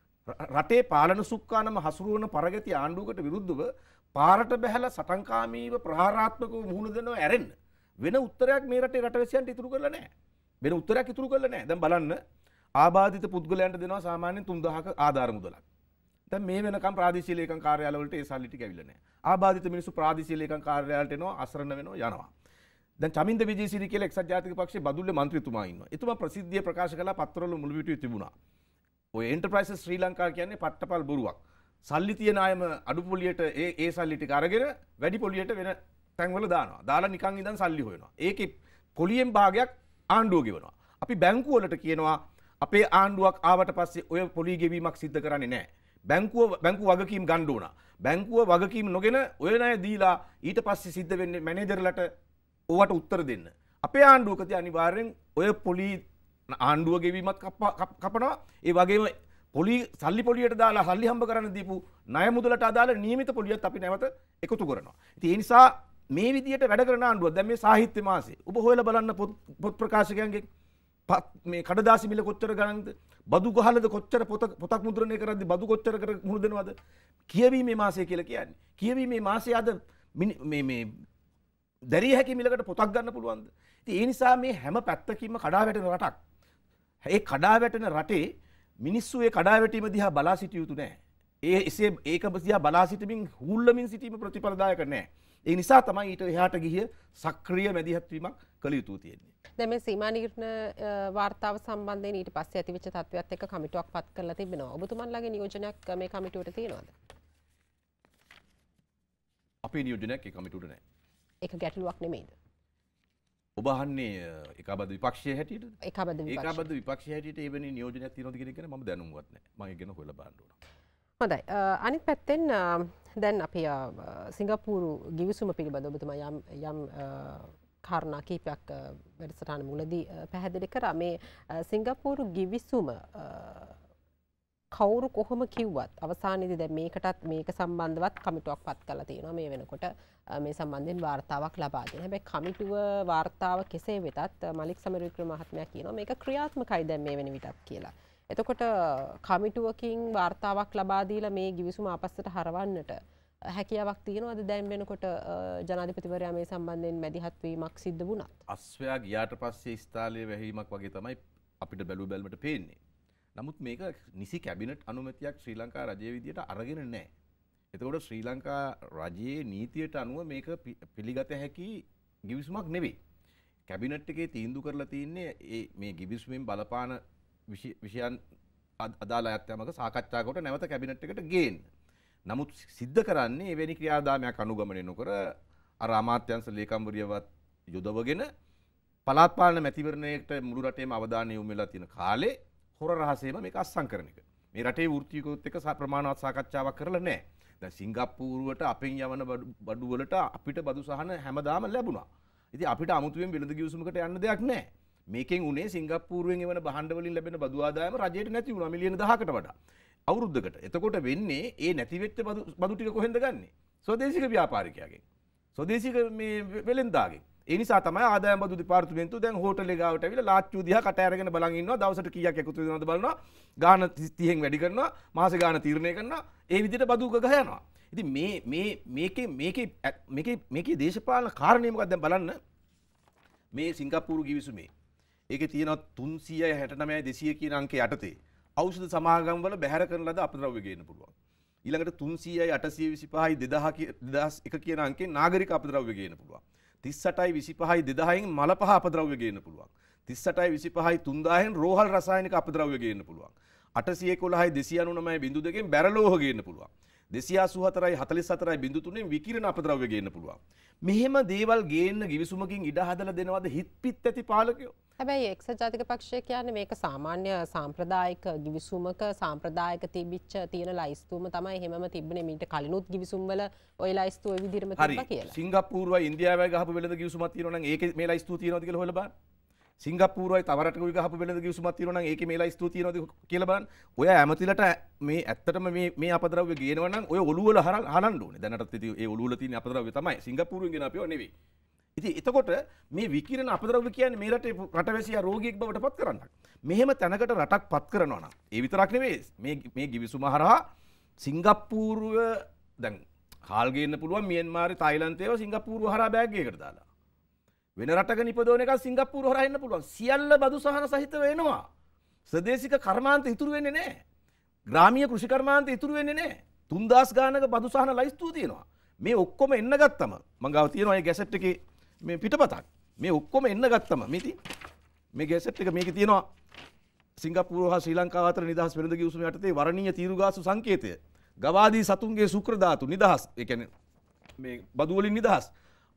Speaker 2: රටේ පාලන සුක්කානම හසුරුවන පරගති ආණ්ඩුවකට විරුද්ධව පාරට බැහැලා සටන්කාමීව ප්‍රහාරාත්මකව මුහුණ දෙනවා ඇරෙන්න. වෙන උත්තරයක් මේ රටේ රටවැසියන්ට ඉතුරු කරලා නැහැ. වෙන උත්තරයක් ඉතුරු කරලා නැහැ. දැන් බලන්න ආබාධිත පුද්ගලයන්ට දෙනවා සාමාන්‍යයෙන් තුන් දහසක ආධාර මුදලක්. දැන් මේ වෙනකම් ප්‍රාදේශීය ලේකම් කාර්යාලවලට ඒ සල්ලි ටික ඇවිල්ලා නැහැ. ආබාධිත මිනිස්සු ප්‍රාදේශීය ලේකම් කාර්යාලයට එනවා අසරණ වෙනවා යනවා. දැන් චමින්ද විජේසිරි කියලා එක්සත් ජාතික පක්ෂයේ බදුල්ලේ මන්ත්‍රීතුමා ඉන්නවා. එතුමා ප්‍රසිද්ධිය ප්‍රකාශ කළා පත්තරවල මුළු පිටුවේ තිබුණා. ඔය එන්ටර්ප්‍රයිසස් ශ්‍රී ලංකා කියන්නේ පට්ටපල් බොරුවක්. සල්ලි තියන අයම අඩු පොලියට ඒ ඒ සල්ලි ටික අරගෙන වැඩි පොලියට වෙන තැන්වල දානවා. දාලා නිකන් ඉඳන් සල්ලි හොයනවා. ඒකේ පොලියෙන් භාගයක් ආණ්ඩුව ගෙවනවා. අපි බැංකුව වලට කියනවා අපේ ආණ්ඩුවක් ආවට පස්සේ ඔය පොලි ගෙවීමක් සිද්ධ කරන්නේ නැහැ. බැංකුව බැංකුව වගකීම් ගන්න ඕන. බැංකුව වගකීම් නොගෙන ඔය ණය දීලා ඊට පස්සේ සිද්ධ වෙන්නේ මැනේජර්ලට ඕවට උත්තර දෙන්න. අපේ ආණ්ඩුවකදී අනිවාර්යෙන් ඔය පොලි ආණ්ඩුව ගෙවීමත් කපනවා. ඒ වගේම පොලි සල්ලි පොලියට දාලා සල්ලි හම්බ කරන්න දීපු ණය මුදලට අදාළ නියමිත පොලියත් අපි නැවත එකතු කරනවා. ඉතින් ඒ නිසා මේ විදියට වැඩ කරන ආණ්ඩුවක් දැන් මේ සාහිත්‍ය මාසේ ඔබ හොයලා බලන්න පොත් ප්‍රකාශකයන්ගේ මේ කඩදාසි මිල කොච්චර ගණන්ද? බදු ගහලද කොච්චර පොත පොතක් මුද්‍රණය කරද්දි බදු කොච්චර කර මුහුණ දෙනවද? කියවීමේ මාසය කියලා කියන්නේ. කියවීමේ මාසයේ අද මේ මේ දැරිය හැකි මිලකට පොතක් ගන්න පුළුවන්ද? ඉතින් ඒ නිසා මේ හැම පැත්තකින්ම කඩා වැටෙන රටක්. ඒ කඩා වැටෙන රටේ මිනිස්සු ඒ කඩා වැටීම දිහා බලා සිටිය යුතු නැහැ. ඒ එසේ ඒක දිහා බලා සිටමින් හුල්ලමින් සිටීම ප්‍රතිඵලදායක නැහැ. ඒ නිසා තමයි ඊට එහාට ගිහිය සක්‍රීය මැදිහත් වීමක් කළ යුතු තියෙන්නේ.
Speaker 1: දැන් මේ සීමා නිර්ණය වාර්තාව සම්බන්ධයෙන් ඊට පස්සේ ඇතිවෙච්ච තත්ත්වයක් එක්ක කමිටුවක් පත් කරලා තිබෙනවා. ඔබතුමන්ලාගේ නියෝජනයක් මේ කමිටුවට තියෙනවද?
Speaker 2: අපේ නියෝජනයක් ඒ කමිටුවට නැහැ.
Speaker 1: ඒක ගැටලුවක් නෙමෙයිද?
Speaker 2: ඔබ අහන්නේ ඒකාබද්ධ විපක්ෂයේ හැටියටද?
Speaker 1: ඒකාබද්ධ විපක්ෂය.
Speaker 2: ඒකාබද්ධ විපක්ෂයේ හැටියට එවැනි නියෝජනයක් තියෙනවද කියන එක ගැන මම දැනුම්වත් නැහැ. මම ඒක ගැන හොයලා බලන්න ඕන.
Speaker 1: හොඳයි. අනිත් පැත්තෙන් දැන් අපි සිංගප්පූරු ගිවිසුම පිළිබඳව ඔබතුමා යම් යම් කාරණා කීපයක් වැඩසටහන මුලදී පැහැදිලි කරා. මේ සිංගප්පූරු ගිවිසුම කවුරු කොහොම කිව්වත් අවසානයේදී දැන් මේකටත් මේක සම්බන්ධවත් කමිටුවක් පත් කරලා තියෙනවා මේ වෙනකොට මේ සම්බන්ධයෙන් වාර්තාවක් ලබා දෙන. හැබැයි කමිටුව වාර්තාව කෙසේ වෙතත් මලික් සමරවික්‍රම මහත්මයා කියනවා මේක ක්‍රියාත්මකයි දැන් මේ වෙන විටත් කියලා. එතකොට කමිටුවකින් වාර්තාවක් ලබා දීලා මේ ගිවිසුම අපස්සට හරවන්නට හැකියාවක් තියෙනවද දැන් වෙනකොට ජනාධිපතිවරයා මේ සම්බන්ධයෙන් මැදිහත් වීමක් සිද්ධ වුණත්?
Speaker 2: අස්වැයා ගියාට පස්සේ ස්ථාලයේ වැහිීමක් වගේ තමයි අපිට බැලු බැලමට පේන්නේ. නමුත් මේක නිසි කැබිනට් අනුමැතියක් ශ්‍රී ලංකා රජයේ විදියට අරගෙන නැහැ. එතකොට ශ්‍රී ලංකා රජයේ නීතියට අනුව මේක පිළිගත හැකි ගිවිසුමක් නෙවෙයි. කැබිනට් එකේ තීන්දුව කරලා තින්නේ මේ ගිවිසුමෙන් බලපාන විෂයන් අදාළ අයත්යමක සාකච්ඡා කොට නැවත කැබිනට් එකට ගේන්න. නමුත් සිද්ධ කරන්නේ එවැනි ක්‍රියාදාමයක් අනුගමනය නොකර අර අමාත්‍යංශ ලේකම්වරියවත් යොදවගෙන පළාත් පාලන මැතිවරණයට මුළු රටේම අවධානය යොමු වෙලා තියෙන කාලේ හොර රහසේම මේක අස්සම් කරන එක. මේ රටේ වෘත්තීකෝත් එක්ක ප්‍රමාණවත් සාකච්ඡාවක් කරලා නැහැ. දැන් සිංගප්පූරුවට අපෙන් යවන බඩු වලට අපිට බදු සහන හැමදාම ලැබුණා. ඉතින් අපිට අමුතුවෙන් වෙළඳ ගිවිසුමකට යන්න දෙයක් නැහැ. මේකෙන් උනේ සිංගප්පූරුවෙන් එවන භාණ්ඩ වලින් ලැබෙන බදු ආදායම රජයට නැති වුණා මිලියන දහකට වඩා. අවුරුද්දකට. එතකොට වෙන්නේ ඒ නැති වෙච්ච බදු බදු ටික කොහෙන්ද ගන්නෙ? ස්වදේශික ව්‍යාපාරිකයාගෙන්. ස්වදේශික මේ වෙලෙන්දාගෙන්. ඒ නිසා තමයි ආදායම් බදු දෙපාර්තමේන්තුව දැන් හෝටලේ ගාවට ඇවිල්ලා ලාච්චු දිහා කට ඇරගෙන බලන් ඉන්නවා. දවසට කීයක් එකතු වෙනවද බලනවා. ගාන තිහෙන් වැඩි කරනවා. මාසේ ගාන තීරණය කරනවා. ඒ විදිහට බදු ගහ යනවා. ඉතින් මේ මේ මේකේ මේකේ මේකේ මේකේ දේශපාලන කාරණේ මොකක්ද දැන් බලන්න. මේ සිංගප්පූරු ගිවිසුමේ ඒකේ තියෙනවා තුන්සියය හැටනවය දෙසිය කියන අංකය යටතේ ඖෂධ සමාගම් වල බැහැර කරන ලද අපද්‍රව්‍ය ගේන්න පුළුවන්. ඊළඟට තුන්සීයයි අටසිය විසිපහයි දෙදහස් එක කියන අංකෙන් නාගරික අපද්‍රව්‍ය ගේන්න පුළුවන්. තිස් අටයි විසිපහයි දෙදහයෙන් මල පහ අපද්‍රව්‍ය ගේන්න පුළුවන්. තිස් අටයි විසිපහයි තුන්දාහෙන් රෝහල් රසායනික අපද්‍රව්‍ය ගේන්න පුළුවන්. අටසිය එකොළහයි දෙසිය අනූනමයි බිංදු දෙකෙන් බැරලෝහ ගේන්න පුළුවන්. දෙසිය අසූ හතරයි හතළිස් හතරයි බිංදු තුනෙන් විකිරණ අපද්‍රව්‍ය ගේන්න පුළුවන්. මෙහෙම දේවල් ගේන්න ගිවිසුමකින් ඉඩ හදලා දෙනවද හිත් පිත් ඇති පාලකයෝ?
Speaker 1: හැබැයි එක්සත් ජාතික පක්ෂය කියන්නේ මේක සාමාන්‍ය සාම්ප්‍රදායික ගිවිසුමක සාම්ප්‍රදායික තිබිච්ච තියෙන ලයිස්තුවම තමයි හැමම තිබ්බනේ මීට කලිනුත් ගිවිසුම් වල ওই ලයිස්තුව ওই විදිහටම තිබ්බා කියලා.
Speaker 2: සිංගප්පූරුවයි ඉන්දියාවයි ගහපු වෙළඳ ගිවිසුමක් තියෙනවා නම් ඒකේ මේ ලයිස්තුව තියෙනවද කියලා හොයලා බලන්න. සිංගප්පූරුවයි තව රටකකුයි ගහපු වෙළඳ ගිවිසුමක් තියෙනවා නම් ඒකේ මේ ලයිස්තුව තියෙනවද කියලා බලන්න. ඔය ඇමතිලට මේ ඇත්තටම මේ මේ අපද්‍රව්‍ය ගේනවා නම් ඔය ඔළුව වල හරන්න ඕනේ. දැනටත් ඉතින් ඒ ඔළුව වල තියෙන අපද්‍රව්‍ය තමයි සිංගප්පූරුවෙන් ගෙන අපිව නෙවෙයි. ඉතින් එතකොට මේ විකිරණ අපද්‍රව්‍ය කියන්නේ මේ රටේ රටවැසියා රෝගියෙක් බවට පත් කරන්නක්. මෙහෙම තැනකට රටක් පත් කරනවා නම් ඒ විතරක් නෙවෙයි මේ මේ ගිවිසුම හරහා සිංගප්පූරුව දැන් හාල් ගේන්න පුළුවන් මියන්මාරේ තායිලන්තේව සිංගප්පූරුව හරහා බෑග් එකකට දාලා. වෙන රටක නිපදවන එක සිංගප්පූරුව හරහා එන්න පුළුවන්. සියල්ල බදු සහන සහිතව එනවා. ස්වදේශික කර්මාන්ත ඉතුරු වෙන්නේ නැහැ. ග්‍රාමීය කෘෂි කර්මාන්ත ඉතුරු වෙන්නේ නැහැ. තුන්දාස් ගානක බදු සහන ලයිස්තුව තියෙනවා. මේ ඔක්කොම එන්න ගත්තම මං ගාව තියෙනවා මේ ගැසට් එකේ මේ පිටපතක්. මේ ඔක්කොම එන්න ගත්තම මේ ඉතින් මේ ගැසට් එක මේකේ තියෙනවා සිංගප්පූරුව හා ශ්‍රී ලංකාව අතර නිදහස් වෙළඳ ගිවිසුම යටතේ වරණීය තීරුගාසු සංකේතය. ගවාදී සතුන්ගේ ශුක්‍ර ධාතු නිදහස්. ඒ කියන්නේ මේ බදු වලින් නිදහස්.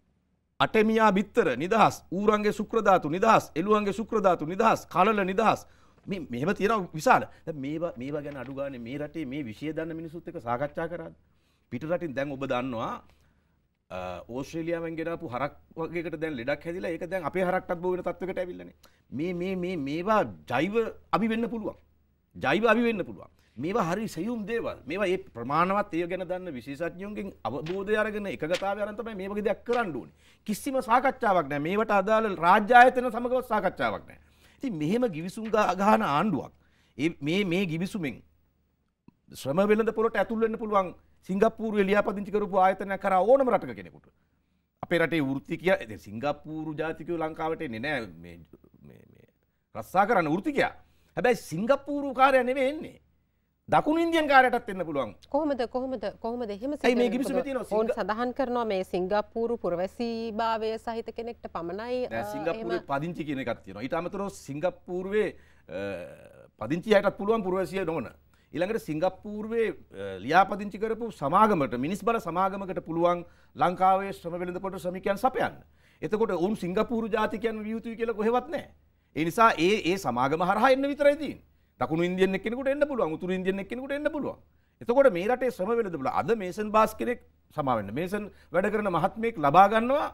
Speaker 2: අටෙමියා බිත්තර නිදහස්. ඌරන්ගේ ශුක්‍ර ධාතු නිදහස්. එළුවන්ගේ ශුක්‍ර ධාතු නිදහස්. කලල නිදහස්. මේ මෙහෙම තියෙනවා විශාල. දැන් මේවා මේවා ගැන අඩු ගානේ මේ රටේ මේ විෂය දන්න මිනිසුත් එක්ක සාකච්ඡා කරාද? පිට රටින් දැන් ඔබ දන්නවා ඕස්ට්‍රේලියාවෙන් ගෙනාපු හරක් වගේකට දැන් ලෙඩක් හැදිලා ඒක දැන් අපේ හරක්ටත් බෝ වෙන තත්වයකට ඇවිල්ලානේ. මේ මේ මේ මේවා ජෛව අභි වෙන්න පුළුවන්. ජෛව අභි වෙන්න පුළුවන්. මේවා හරි සයුම් දේවල්. මේවා ඒ ප්‍රමාණවත් ඒ ගැන දන්න විශේෂඥයන්ගෙන් අවබෝධය අරගෙන එකගතාවය අරන් තමයි මේ වගේ දෙයක් කරන්න ඕනේ. කිසිම සාකච්ඡාවක් නැහැ. මේවට අදාළ රාජ්‍ය ආයතන සමගව සාකච්ඡාවක් නැහැ. ඉතින් මෙහෙම ගිවිසුම් ගහන ආණ්ඩුවක් මේ මේ ගිවිසුමෙන් ශ්‍රම වෙළඳ පොළට ඇතුල් වෙන්න පුළුවන් සිංගප්පූරුවේ ලියාපදිංචි කරපු ආයතනයක් කරා ඕනම රටක කෙනෙකුට. අපේ රටේ වෘත්තිකයා දැන් සිංගප්පූරු ජාතිකයෝ ලංකාවට එන්නේ නැහැ මේ මේ මේ රස්සා කරන්න වෘත්තිකයා. හැබැයි සිංගප්පූරු කාර්යය නෙමෙයි එන්නේ. දකුණු ඉන්දියන් කාර්යයටත් එන්න පුළුවන්.
Speaker 1: කොහොමද කොහොමද කොහොමද එහෙම
Speaker 2: මේ ගිවිසුමේ තියෙනවා
Speaker 1: ඕන් සඳහන් කරනවා මේ සිංගප්පූරු පුරවැසිභාවය සහිත කෙනෙක්ට පමණයි
Speaker 2: දැන් සිංගප්පූරුවේ පදිංචි කියන එකක් තියෙනවා. ඊට අමතරව සිංගප්පූරුවේ පදිංචියටත් පුළුවන් පුරවැසිය නොවන. ඊළඟට සිංගප්පූරුවේ ලියාපදිංචි කරපු සමාගමකට මිනිස් බල සමාගමකට පුළුවන් ලංකාවේ ශ්‍රම වෙළඳ පොළ ශ්‍රමිකයන් සපයන්න. එතකොට උන් සිංගප්පූරු ජාතිකයන් විය යුතුයි කියලා කොහෙවත් නැහැ. ඒ නිසා ඒ ඒ සමාගම හරහා එන්න විතරයි තියෙන්නේ. දකුණු ඉන්දියන් එක්කෙනෙකුට එන්න පුළුවන්, උතුරු ඉන්දියන් එක්කෙනෙකුට එන්න පුළුවන්. එතකොට මේ රටේ ශ්‍රම වෙළඳ පොළ අද මේසන් බාස් කෙනෙක් සමා වෙන්න. මේසන් වැඩ කරන මහත්මයෙක් ලබා ගන්නවා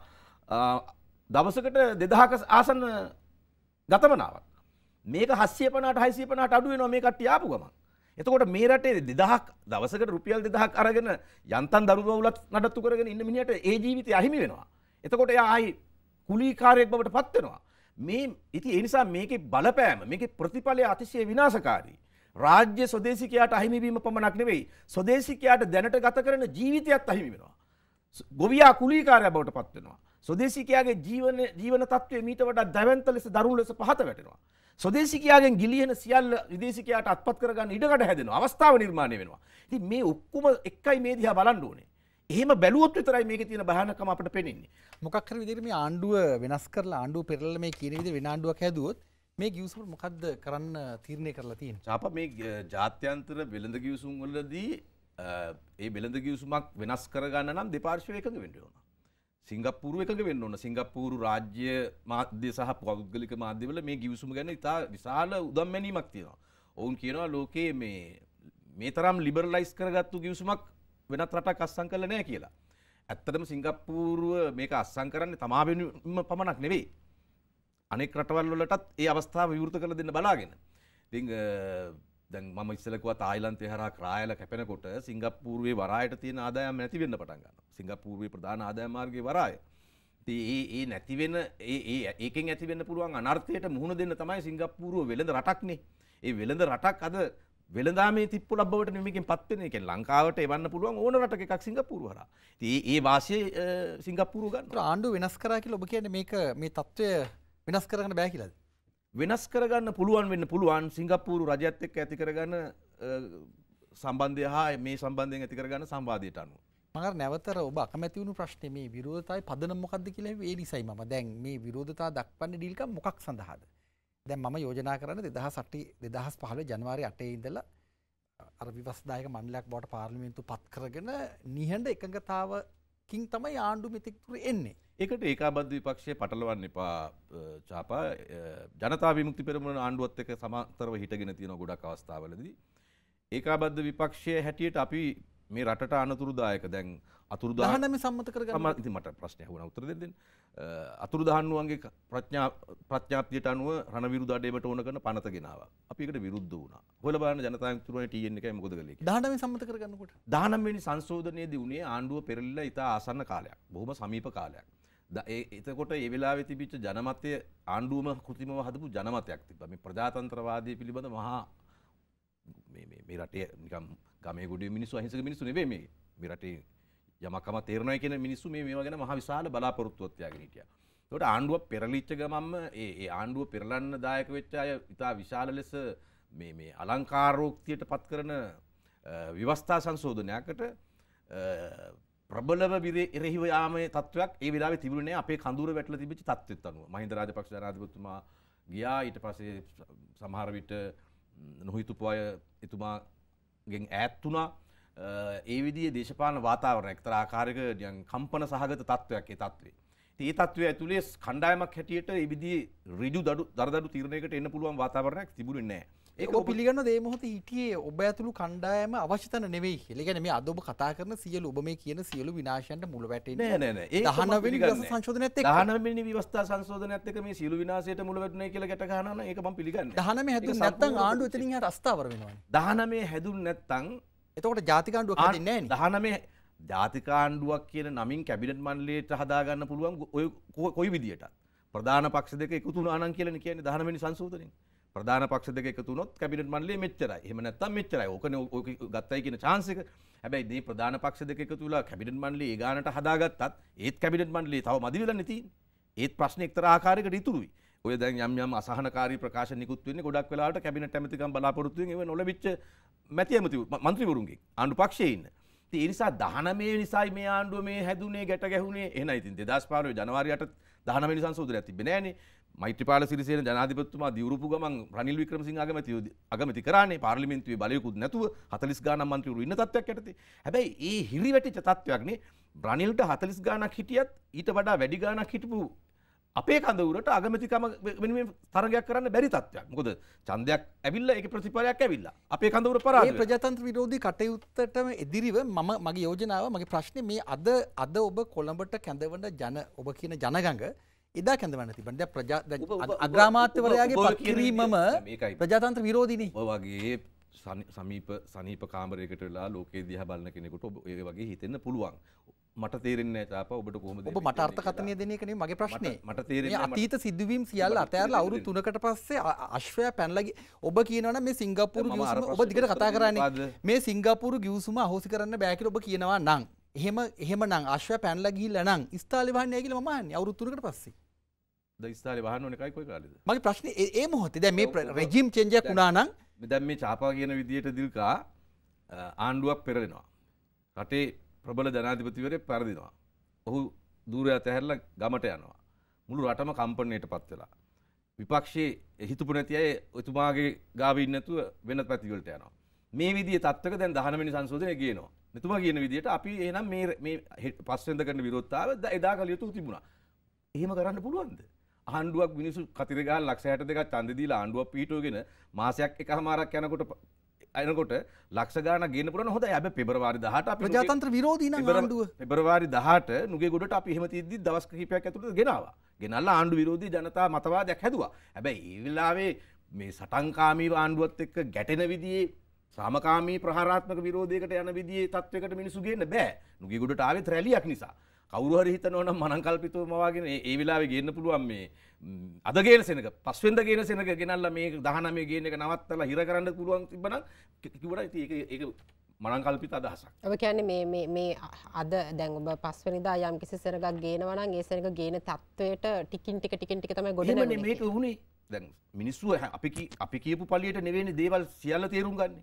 Speaker 2: දවසකට දෙදහසක ආසන්න ගතමනාවක්. මේක හත්සිය පනහට හයසිය පනහට අඩු වෙනවා මේ කට්ටිය ආපු ගමන්. එතකොට මේ රටේ දෙදහක් දවසකට රුපියල් දෙදහක් අරගෙන යන්තම් දරුවවුලත් නඩත්තු කරගෙන ඉන්න මිනිහට ඒ ජීවිතය අහිමි වෙනවා. එතකොට එයා ආයි කුලීකාරයෙක් බවට පත් වෙනවා. මේ ඉතින් ඒ නිසා මේකේ බලපෑම මේකේ ප්‍රතිඵලය අතිශය විනාශකාරී. රාජ්‍ය ස්වදේශිකයාට අහිමි වීම පමණක් නෙවෙයි ස්වදේශිකයාට දැනට ගත කරන ජීවිතයත් අහිමි වෙනවා. ගොවියා කුලීකාරයා බවට පත් වෙනවා. ස්වදේශිකයාගේ ජීවන ජීවන තත්ත්වය මීට වඩා දැවැන්ත ලෙස දරුණු ලෙස පහත වැටෙනවා. ස්වදේශිකයාගෙන් ගිලිහෙන සියල්ල විදේශිකයාට අත්පත් කරගන්න ඉඩකඩ හැදෙනවා. අවස්ථාව නිර්මාණය වෙනවා. ඉතින් මේ ඔක්කොම එකයි මේ දිහා බලන්න ඕනේ. එහෙම බැලුවොත් විතරයි මේකේ තියෙන භයානකම අපිට පේන්නේ.
Speaker 3: මොකක් හරි විදිහට මේ ආණ්ඩුව වෙනස් කරලා ආණ්ඩුව පෙරලලා මේ කියන විදිහට වෙන ආණ්ඩුවක් හැදුවොත් මේ ගිවිසුම මොකද්ද කරන්න තීරණය කරලා තියෙන්නේ?
Speaker 2: චාපා මේ ජාත්‍යන්තර වෙළඳ ගිවිසුම් වලදී ඒ වෙළඳ ගිවිසුමක් වෙනස් කරගන්න නම් දෙපාර්ශ්වය එකඟ වෙන්න ඕන. සිංගප්පූරු එකඟ වෙන්න ඕන. සිංගප්පූරු රාජ්‍ය මාධ්‍ය සහ පෞද්ගලික මාධ්‍යවල මේ ගිවිසුම ගැන ඉතා විශාල උදම්මැනීමක් තියෙනවා. ඔවුන් කියනවා ලෝකයේ මේ මේ තරම් ලිබරලයිස් කරගත්තු ගිවිසුමක් වෙනත් රටක් අත්සන් කළා නැහැ කියලා. ඇත්තටම සිංගප්පූරුව මේක අත්සන් කරන්නේ තමා වෙනුම පමණක් නෙවෙයි. අනෙක් රටවල් වලටත් ඒ අවස්ථාව විවෘත කරලා දෙන්න බලාගෙන. ඉතින් දැන් මම ඉස්සෙල්ලා කිව්වා තායිලන්තය හරහා ක්‍රායල කැපෙනකොට සිංගප්පූරුවේ වරායට තියෙන ආදායම් නැති වෙන්න පටන් ගන්නවා. සිංගප්පූරුවේ ප්‍රධාන ආදායම් මාර්ගයේ වරාය. ඉතින් ඒ ඒ නැති වෙන ඒ ඒ ඒකෙන් ඇති වෙන්න පුළුවන් අනර්ථයට මුහුණ දෙන්න තමයි සිංගප්පූරුව වෙළඳ රටක්නේ. ඒ වෙළඳ රටක් අද වෙළඳාමේ තිප්පොළක් බවට නෙමෙයිකින් පත් වෙන. ඒ කියන්නේ ලංකාවට එවන්න පුළුවන් ඕන රටක එකක් සිංගප්පූරුව හරහා. ඉතින් ඒ ඒ වාසිය සිංගප්පූරුව ගන්නවා.
Speaker 3: ආණ්ඩුව වෙනස් කරා කියලා ඔබ කියන්නේ මේක මේ තත්ත්වය වෙනස් කරගන්න බෑ කියලාද?
Speaker 2: වෙනස් කරගන්න පුළුවන් වෙන්න පුළුවන්. සිංගප්පූරු රජයත් එක්ක ඇති කරගන්න සම්බන්ධය හා මේ සම්බන්ධයෙන් ඇති කරගන්න සංවාදයට අනුව.
Speaker 3: මම නැවතර ඔබ අකමැති වුණු ප්‍රශ්නේ මේ විරෝධතාවයේ පදනම මොකක්ද කියලා ඒ නිසයි මම දැන් මේ විරෝධතාව දක්වන්නේ ඩීල්කම් මොකක් සඳහාද? දැන් මම යෝජනා කරන්නේ දෙදහස් අට දෙදහස් පහළොව ජනවාරි අටේ ඉඳලා අර විවස්දායක මණ්ඩලයක් බවට පාර්ලිමේන්තුව පත් කරගෙන නිහඬ එකඟතාවකින් තමයි ආණ්ඩුව මෙතෙක් තුර එන්නේ.
Speaker 2: ඒකට ඒකාබද්ධ විපක්ෂය පටලවන්න එපා චාපා. ජනතා විමුක්ති පෙරමුණ ආණ්ඩුවත් එක්ක සමාන්තරව හිටගෙන තියෙන ගොඩක් අවස්ථාවලදී ඒකාබද්ධ විපක්ෂය හැටියට අපි මේ රටට අනතුරුදායක දැන් අතුරුදහන්
Speaker 3: දහනම සම්මත කරගන්න
Speaker 2: ඉතින් මට ප්‍රශ්නයක් වුණා උත්තර දෙන්න. අතුරුදහන්නුවන්ගේ ප්‍රඥා ප්‍රඥාප්තියට අනුව රණවිරු දඩේමට ඕන කරන පනත ගෙනාවා. අපි ඒකට විරුද්ධ වුණා. හොයලා බලන්න ජනතා විමුක්ති ටී එන් එකයි මොකද කළේ කියලා.
Speaker 3: දහනම සම්මත කරගන්නකොට
Speaker 2: දහනම වෙනි සංශෝධනයේදී උනේ ආණ්ඩුව පෙරලිලා ඉතා ආසන්න කාලයක්. බොහොම සමීප කාලයක්. එතකොට ඒ වෙලාවේ තිබිච්ච ජනමතය ආණ්ඩුවම කෘතිමව හදපු ජනමතයක් තිබ්බා. මේ ප්‍රජාතන්ත්‍රවාදය පිළිබඳ මහා මේ මේ මේ රටේ නිකම් ගමේ ගොඩේ මිනිස්සු අහිංසක මිනිස්සු නෙවෙයි මේ. මේ රටේ යමකම තේරෙනවා කියන මිනිස්සු මේ මේවා ගැන මහ විශාල බලාපොරොත්තුවක් තියාගෙන හිටියා. ඒකට ආණ්ඩුව පෙරලිච්ච ගමන්ම ඒ ඒ ආණ්ඩුව පෙරලන්න දායක වෙච්ච අය ඉතා විශාල ලෙස මේ මේ අලංකාරෝක්තියට පත් කරන ව්‍යවස්ථා සංශෝධනයකට ප්‍රබලව එරෙහිව යාමේ තත්වයක් ඒ වෙලාවේ තිබුණේ නැහැ. අපේ කඳුර වැටලා තිබිච්ච තත්ත්වෙත් අනුව. මහින්ද රාජපක්ෂ ජනාධිපතිතුමා ගියා. ඊට පස්සේ සමහර විට නොහිතපු අය එතුමාගෙන් ඈත් වුණා. ඒ විදිහේ දේශපාලන වාතාවරණයක් එක්තරා ආකාරයක නිකන් කම්පන සහගත තත්වයක් ඒ තත්වේ. ඉතින් ඒ තත්වයේ ඇතුලේ කණ්ඩායමක් හැටියට ඒ විදිහේ ඍජු දඩු දරදඩු තීරණයකට එන්න පුළුවන් වාතාවරණයක් තිබුණේ නැහැ.
Speaker 3: ඒක ඔබ පිළිගන්නවද මේ මොහොතේ හිටියේ ඔබ ඇතුළු කණ්ඩායම අවශ්‍ය තැන නෙවෙයි කියලා. ඒ කියන්නේ මේ අද ඔබ කතා කරන සියලු ඔබ මේ කියන සියලු විනාශයන්ට මුල වැටෙන්නේ
Speaker 2: නෑ නෑ නෑ. ඒක
Speaker 3: දහනව වෙනි විවස්ථා සංශෝධනයත් එක්ක
Speaker 2: දහනව වෙනි විවස්ථා සංශෝධනයත් එක්ක මේ සියලු විනාශයට මුල වැටුනේ කියලා ගැට ගන්නවා නම් ඒක මම පිළිගන්නේ.
Speaker 3: දහනව හැදුන්නේ නැත්නම් ආණ්ඩුව එතනින් එහාට අස්ථාවර වෙනවනේ.
Speaker 2: දහනව හැදුන්නේ නැත්නම්
Speaker 3: එතකොට ජාතික ආණ්ඩුවක් හැදෙන්නේ නැහැ නේ.
Speaker 2: දහනව ජාතික ආණ්ඩුවක් කියන නමින් කැබිනට් මණ්ඩලයට හදාගන්න පුළුවන් ඔය කොයි විදියටත්. ප්‍රධාන පක්ෂ දෙක එකතු වුණා නම් කියලානේ කියන්නේ දහනව වෙනි සංශෝධනයෙන්. ප්‍රධාන පක්ෂ දෙක එකතු වුණොත් කැබිනට් මණ්ඩලය මෙච්චරයි. එහෙම නැත්නම් මෙච්චරයි. ඕකනේ ඔක ගත්තයි කියන chance එක. හැබැයි මේ ප්‍රධාන පක්ෂ දෙක එකතු වෙලා කැබිනට් මණ්ඩලය ඒ ගානට හදාගත්තත් ඒත් කැබිනට් මණ්ඩලය තව මදි වෙලානේ තියෙන්නේ. ඒත් ප්‍රශ්නේ එක්තරා ආකාරයකට ඉතුරුයි. ඔය දැන් යම් යම් අසහනකාරී ප්‍රකාශ නිකුත් වෙන්නේ ගොඩක් වෙලාවට කැබිනට් ඇමතිකම් බලාපොරොත්තු වෙන ඒව නොලැබිච්ච මැති ඇමති මන්ත්‍රීවරුන්ගෙන් ආණ්ඩු පක්ෂයේ ඉන්න. ඉතින් ඒ නිසා දහනව නිසායි මේ ආණ්ඩුව මේ හැදුනේ ගැට ගැහුනේ. එහෙනම් ඉතින් දෙදාස් පහළොව ජනවාරි අට දහනව වෙනි සංශෝධනයක් තිබ්බේ නෑනේ. මෛත්‍රීපාල සිරිසේන ජනාධිපතිතුමා දිවුරුපු ගමන් රනිල් වික්‍රමසිංහ අගමැති අගමැති කරානේ පාර්ලිමේන්තුවේ බලයකුත් නැතුව හතළිස් ගාණක් මන්ත්‍රීවරු ඉන්න තත්ත්වයක් යටතේ. හැබැයි ඒ හිරිවැටිච්ච තත්ත්වයක් නේ රනිල්ට හතළිස් ගාණක් හිටියත් ඊට වඩා වැඩි ගාණක් හිටපු අපේ කඳවුරට අගමැතිකම වෙනුවෙන් තරගයක් කරන්න බැරි තත්ත්වයක්. මොකද ඡන්දයක් ඇවිල්ලා ඒකේ ප්‍රතිඵලයක් ඇවිල්ලා. අපේ කඳවුර පරාද
Speaker 3: වෙනවා. මේ ප්‍රජාතන්ත්‍ර විරෝධී කටයුත්තටම එදිරිව මම මගේ යෝජනාව මගේ ප්‍රශ්නේ මේ අද අද ඔබ කොළඹට කැඳවන ජන ඔබ කියන ජනගඟ එදා කැඳවන්න තිබුණා. දැන් ප්‍රජා අග්‍රාමාත්‍යවරයාගේ පත්කිරීමම ප්‍රජාතන්ත්‍ර විරෝධීනේ.
Speaker 2: ඔය වගේ සමීප සනීප කාමරයකට වෙලා ලෝකේ දිහා බලන කෙනෙකුට ඔබ ඒ වගේ හිතෙන්න පුළුවන්. මට තේරෙන්නේ නැහැ තාපා ඔබට කොහොමද
Speaker 3: ඔබ මට අර්ථකථනය දෙන එක නෙමෙයි මගේ ප්‍රශ්නේ.
Speaker 2: මට තේරෙන්නේ
Speaker 3: මේ අතීත සිදුවීම් සියල්ල අතහැරලා අවුරුදු තුනකට පස්සේ අශ්වයා පැනලා ඔබ කියනවා නම් මේ සිංගප්පූරු ගිවිසුම ඔබ දිගට කතා කරන්නේ මේ සිංගප්පූරු ගිවිසුම අහෝසි කරන්න බෑ කියලා ඔබ කියනවා නම් එහෙම එහෙමනම් අශ්වයා පැනලා ගිහිල්ලා නම් ඉස්තාලේ වහන්නේ නැහැ කියලා මම අහන්නේ අවුරුදු තුනකට පස්සේ.
Speaker 2: ද ඉස්තාලේ වහන්න ඕනේ කයි කොයි කාලෙද?
Speaker 3: මගේ ප්‍රශ්නේ ඒ මොහොතේ දැන් මේ රෙජිම් චේන්ජ් එකක් වුණා නම්
Speaker 2: දැන් මේ චාපා කියන විදියට දිල්කා ආණ්ඩුවක් පෙරලෙනවා. රටේ ප්‍රබල ජනාධිපතිවරයෙක් පරදිනවා. ඔහු දූරය අතහැරලා ගමට යනවා. මුළු රටම කම්පණයට පත් වෙලා. විපක්ෂයේ හිතපු නැති අය එතුමාගේ ගාව ඉන්නේ නැතුව වෙනත් පැති වලට යනවා. මේ විදිහේ තත්ත්වක දැන් දහනව වෙනි සංශෝධනය ගේනවා. මෙතුමා කියන විදිහට අපි එහෙනම් මේ මේ පස්වෙන්ද කරන විරෝධතාව එදා කළ යුතු තිබුණා. එහෙම කරන්න පුළුවන්ද? ආණ්ඩුවක් මිනිස්සු කතිර ගහලා ලක්ෂ හැට දෙකක් ඡන්ද දීලා ආණ්ඩුවක් පිහිටුවගෙන මාසයක් එකමාරක් යනකොට අයනකොට ලක්ෂ ගාණක් ගේන්න පුළුවන්. හොඳයි. හැබැයි පෙබරවාරි දහට අපි
Speaker 3: ප්‍රජාතන්ත්‍ර විරෝධී නම් ආණ්ඩුව
Speaker 2: පෙබරවාරි දහට නුගේගොඩට අපි එහෙම තියද්දි දවස් කිහිපයක් ඇතුළත ගෙනාවා. ගෙනල්ලා ආණ්ඩු විරෝධී ජනතා මතවාදයක් හැදුවා. හැබැයි ඒ වෙලාවේ මේ සටන්කාමී ආණ්ඩුවත් එක්ක ගැටෙන විදිහේ සාමකාමී ප්‍රහාරාත්මක විරෝධයකට යන විදිහේ තත්වයකට මිනිස්සු ගේන්න බෑ. නුගේගොඩට ආවෙත් රැලියක් නිසා. කවුරු හරි හිතනවා නම් මනං කල්පිතවම වාගෙන ඒ වෙලාවේ ගේන්න පුළුවන් මේ අද ගේන සෙනඟ පස්වෙන්ද ගේන සෙනඟ ගෙනල්ලා මේ දහනවය ගේන එක නවත්තලා හිර කරන්න පුළුවන් තිබ්බනම් කිව්වොත් ඉතින් ඒක ඒක මනං කල්පිත අදහසක්.
Speaker 1: ඔබ කියන්නේ මේ මේ මේ අද දැන් ඔබ පස්වෙනිදා යම් කිසි සෙනඟක් ගේනවා නම් ඒ සෙනඟ ගේන තත්වයට ටිකින් ටික ටිකින් ටික තමයි ගොඩ නැගෙන්නේ.
Speaker 2: මේක වුණේ දැන් මිනිස්සු අපි අපි කියපු පළියට නෙවෙයිනේ දේවල් සියල්ල තේරුම් ගන්නේ.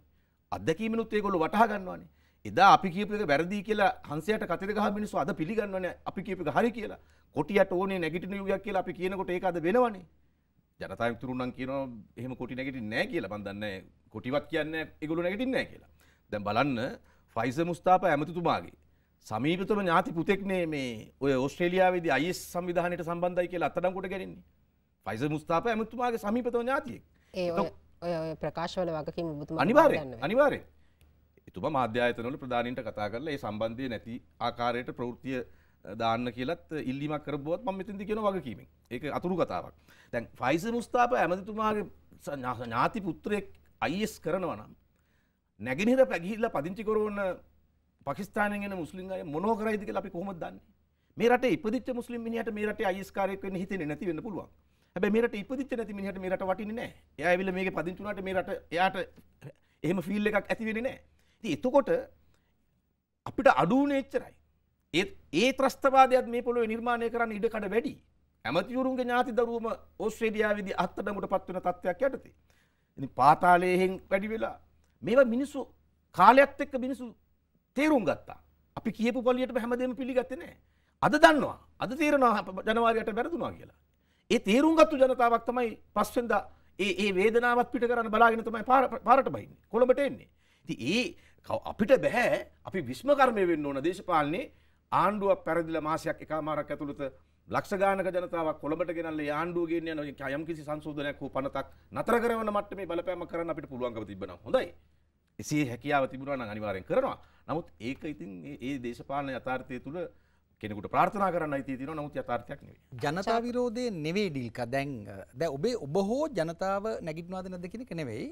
Speaker 2: අත්දැකීමනුත් ඒගොල්ලෝ වටහා ගන්නවානේ. එදා අපි කියපු එක වැරදි කියලා හංසයට කතර ගහ මිනිස්සු අද පිළිගන්නවනේ අපි කියපු එක හරි කියලා. කොටියට ඕනේ නැගිටින යුගයක් කියලා අපි කියනකොට ඒක අද වෙනවනේ. ජනතා විමුක්ති නම් කියනවා එහෙම කොටි නැගිටින්නේ නැහැ කියලා. මම දන්නේ කොටිවත් කියන්නේ ඒගොල්ලෝ නැගිටින්නේ නැහැ කියලා. දැන් බලන්න ෆයිසර් මුස්තාෆා ඇමතිතුමාගේ සමීපතම ඥාති පුතෙක්නේ මේ ඔය ඕස්ට්‍රේලියාවේදී අයි එස් සංවිධානයට සම්බන්ධයි කියලා අත්අඩංගුවට ගැනෙන්නේ. ෆයිසර් මුස්තාෆා ඇමතිතුමාගේ සමීපතම ඥාතියෙක්.
Speaker 1: ඒ ඔය ඔය ප්‍රකාශවල වගකීම ඔබතුමා
Speaker 2: අනිවාර්යෙන් අනිවාර්යෙන්. එතුමා මාධ්‍ය ආයතනවල ප්‍රධානීන්ට කතා කරලා ඒ සම්බන්ධය නැති ආකාරයට ප්‍රවෘත්තිය දාන්න කියලත් ඉල්ලීමක් කරපුවත් මම මෙතනදී කියන වගකීමෙන්. ඒක අතුරු කතාවක්. දැන් ෆයිසර් මුස්තාෆා ඇමතිතුමාගේ ඥාති පුත්‍රයෙක් අයි එස් කරනවා නම් නැගෙනහිර පැගිහිල්ලා පදිංචි කරවන පාකිස්තානයෙන් එන මුස්ලිම් අය මොනෝ කරයිද කියලා අපි කොහොමද දන්නේ? මේ රටේ ඉපදිච්ච මුස්ලිම් මිනිහට මේ රටේ අයි එස් කාර්යයක් වෙන්න හිතෙන්නේ නැති වෙන්න පුළුවන්. හැබැයි මේ රටේ ඉපදිච්ච නැති මිනිහට මේ රට වටින්නේ නැහැ. එයා ඇවිල්ලා මේකේ පදිංචි වුණාට මේ රට එයාට එහෙම ෆීල් එකක් ඇති වෙන්නේ නැහැ. ඉතින් එතකොට අපිට අඩුුනේ එච්චරයි. ඒ ඒ ත්‍රස්තවාදයක් මේ පොළොවේ නිර්මාණය කරන්න ඉඩ කඩ වැඩි. ඇමතිවරුන්ගේ ඥාති දරුවම ඕස්ට්‍රේලියාවේදී අත්අඩංගුවට පත් වෙන තත්ත්වයක් යටතේ. ඉතින් පාතාලයෙන් වැඩි වෙලා මේවා මිනිස්සු කාලයත් එක්ක මිනිස්සු තේරුම් ගත්තා. අපි කියපු පොලියටම හැමදේම පිළිගත්තේ නැහැ. අද දන්නවා. අද තේරෙනවා ජනවාරියට වැරදුනා කියලා. ඒ තේරුම් ගත්තු ජනතාවක් තමයි පස්වෙන්දා ඒ ඒ වේදනාවත් පිට කරන්න බලාගෙන තමයි පාරට බහින්නේ. කොළඹට එන්නේ. ඉතින් ඒ අපිට බෑ අපි විශ්ම කර්මය වෙන්න ඕන දේශපාලනේ ආණ්ඩුවක් පැරදිලා මාසයක් එකමාරක් ඇතුළත ලක්ෂ ගානක ජනතාවක් කොළඹට ගෙනල්ලා ඒ ආණ්ඩුව ගෙන්න යන යම් කිසි සංශෝධනයක් හෝ පනතක් නතර කරන මට්ටමේ බලපෑමක් කරන්න අපිට පුළුවන්කම තිබ්බනම් හොඳයි. එසේ හැකියාව තිබුණා නම් අනිවාර්යෙන් කරනවා. නමුත් ඒක ඉතින් ඒ දේශපාලන යථාර්ථය තුල කෙනෙකුට ප්‍රාර්ථනා කරන්න අයිතිය තියෙනවා. නමුත් යථාර්ථයක් නෙවෙයි.
Speaker 3: ජනතා විරෝධය නෙවෙයි ඩිල්කා. දැන් දැන් ඔබේ ඔබ හෝ ජනතාව නැගිටිනවද නැද්ද කියන එක නෙවෙයි.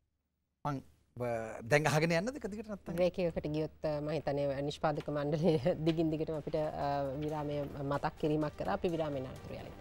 Speaker 3: මං දැන් අහගෙන යන්නද එක දිගට නැත්තම්
Speaker 1: බ්‍රේකයකට ගියොත් මම හිතන්නේ නිෂ්පාදක මණ්ඩලය දිගින් දිගටම අපිට විරාමය මතක් කිරීමක් කරා. අපි විරාමයෙන් අනතුරු යයි.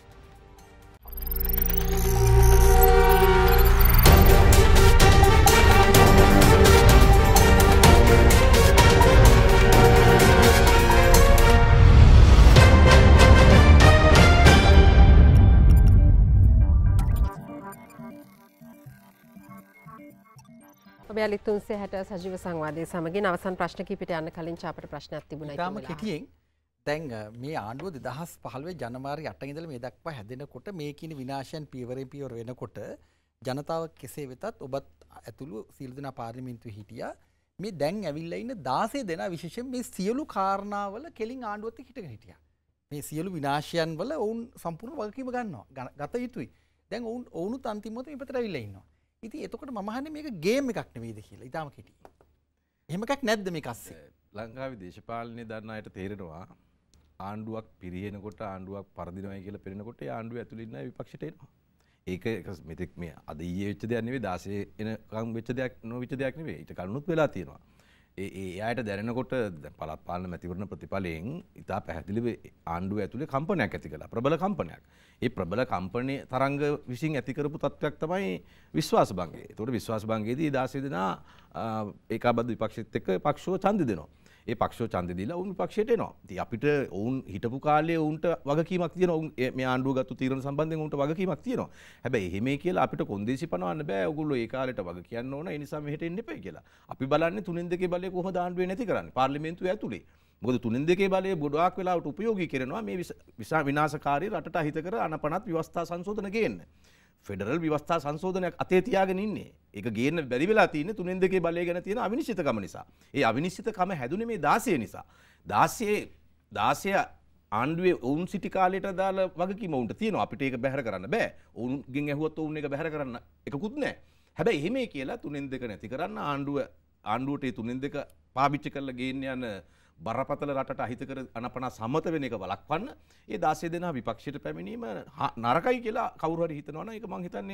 Speaker 1: ඔබ යාලි තුන්සිය හැට සජීව සංවාදයේ සමගින් අවසන් ප්‍රශ්න කිහිපයට යන්න කලින් අපට ප්‍රශ්නයක් තිබුණා
Speaker 3: ඒක තමයි. කෙටියෙන් දැන් මේ ආණ්ඩුව දෙදහස් පහළොව ජනවාරි අට ඉඳලා මේ දක්වා හැදෙනකොට මේ කින විනාශයන් පියවරෙන් පියවර වෙනකොට ජනතාව කෙසේ වෙතත් ඔබත් ඇතුළු සියලු දෙනා පාර්ලිමේන්තුවේ හිටියා. මේ දැන් ඇවිල්ලා ඉන්න දාසය දෙනා විශේෂයෙන් මේ සියලු කාරණාවල කෙලින් ආණ්ඩුවත් එක්ක හිටගෙන හිටියා. මේ සියලු විනාශයන් වල ඔවුන් සම්පූර්ණ වගකීම ගන්නවා. ගත යුතුයි. දැන් ඔවුන් ඔවුනුත් අන්තිම මොහොතේ මේ පැත්තට ඇවිල්ලා ඉන්නවා. ඉතින් එතකොට මම අහන්නේ මේක ගේම් එකක් නෙවෙයිද කියලා. ඊටාම කෙටි. එහෙම එකක් නැද්ද මේක අස්සේ?
Speaker 2: ලංකාවේ දේශපාලනය දන්න අයට තේරෙනවා ආණ්ඩුවක් පිරිහෙනකොට ආණ්ඩුවක් පරදිනවයි කියලා පෙනෙනකොට ඒ ආණ්ඩුව ඇතුළේ ඉන්න විපක්ෂයට එනවා. ඒක මෙතෙක් මේ අද ඊයේ වෙච්ච දෙයක් නෙවෙයි දාසේ එනකම් වෙච්ච දෙයක් නොවිච්ච දෙයක් නෙවෙයි. ඊට කලිනුත් වෙලා තියෙනවා. ඒ ඒ එයාට දැනෙනකොට දැන් පළාත් පාලන මැතිවරණ ප්‍රතිඵලයෙන් ඉතා පැහැදිලිව ආණ්ඩුව ඇතුලේ කම්පනයක් ඇති කළා. ප්‍රබල කම්පනයක්. ඒ ප්‍රබල කම්පනයේ තරංග විසින් ඇති කරපු තත්ත්වයක් තමයි විශ්වාස භංගය. ඒතකොට විශ්වාස භංගයේදී දාසේ දෙනා ඒකාබද්ධ විපක්ෂෙත් එක්ක පක්ෂව ඡන්දෙ දෙනවා. ඒ පක්ෂව ඡන්දෙ දීලා ඔවුන් විපක්ෂයට එනවා. ඉතින් අපිට ඔවුන් හිටපු කාලේ ඔවුන්ට වගකීමක් තියෙනවා. ඔවුන් මේ ආණ්ඩුව ගත්ත තීරණ සම්බන්ධයෙන් ඔවුන්ට වගකීමක් තියෙනවා. හැබැයි එහෙමයි කියලා අපිට කොන්දේසි පනවන්න බෑ. ඔයගොල්ලෝ ඒ කාලේට වග කියන්න ඕන. ඒ නිසා මෙහෙට එන්න එපයි කියලා. අපි බලන්නේ තුනෙන් දෙකේ බලය කොහොමද ආණ්ඩුවේ නැති කරන්නේ? පාර්ලිමේන්තුවේ ඇතුලේ. මොකද තුනෙන් දෙකේ බලය ගොඩාක් වෙලාවට උපයෝගී කරනවා මේ විනාශකාරී රටට අහිත කර අනපනත් ව්‍යවස්ථා සංශෝධන ගේන්න. ෆෙඩරල් ව්‍යවස්ථා සංශෝධනයක් අතේ තියාගෙන ඉන්නේ. ඒක ගේන්න බැරි වෙලා තියෙන්නේ තුනෙන් දෙකේ බලය ගැන තියෙන අවිනිශ්චිතකම නිසා. ඒ අවිනිශ්චිතකම හැදුනේ මේ දාසය නිසා. දාසයේ දාසය ආණ්ඩුවේ ඔවුන් සිටි කාලයට දාලා වගකීම ඔවුන්ට තියෙනවා. අපිට ඒක බැහැර කරන්න බෑ. ඔවුන්ගෙන් ඇහුවත් ඔවුන් ඒක බැහැර කරන්න එකකුත් නැහැ. හැබැයි එහෙමයි කියලා තුනෙන් දෙක නැති කරන්න ආණ්ඩුව ආණ්ඩුවට ඒ තුනෙන් දෙක පාවිච්චි කරලා ගේන්න යන බරපතල රටට අහිත කර අනපනා සම්මත වෙන එක වළක්වන්න ඒ දාසය දෙනා විපක්ෂයට පැමිණීම නරකයි කියලා කවුරු හරි හිතනවා නම් ඒක මං හිතන්නේ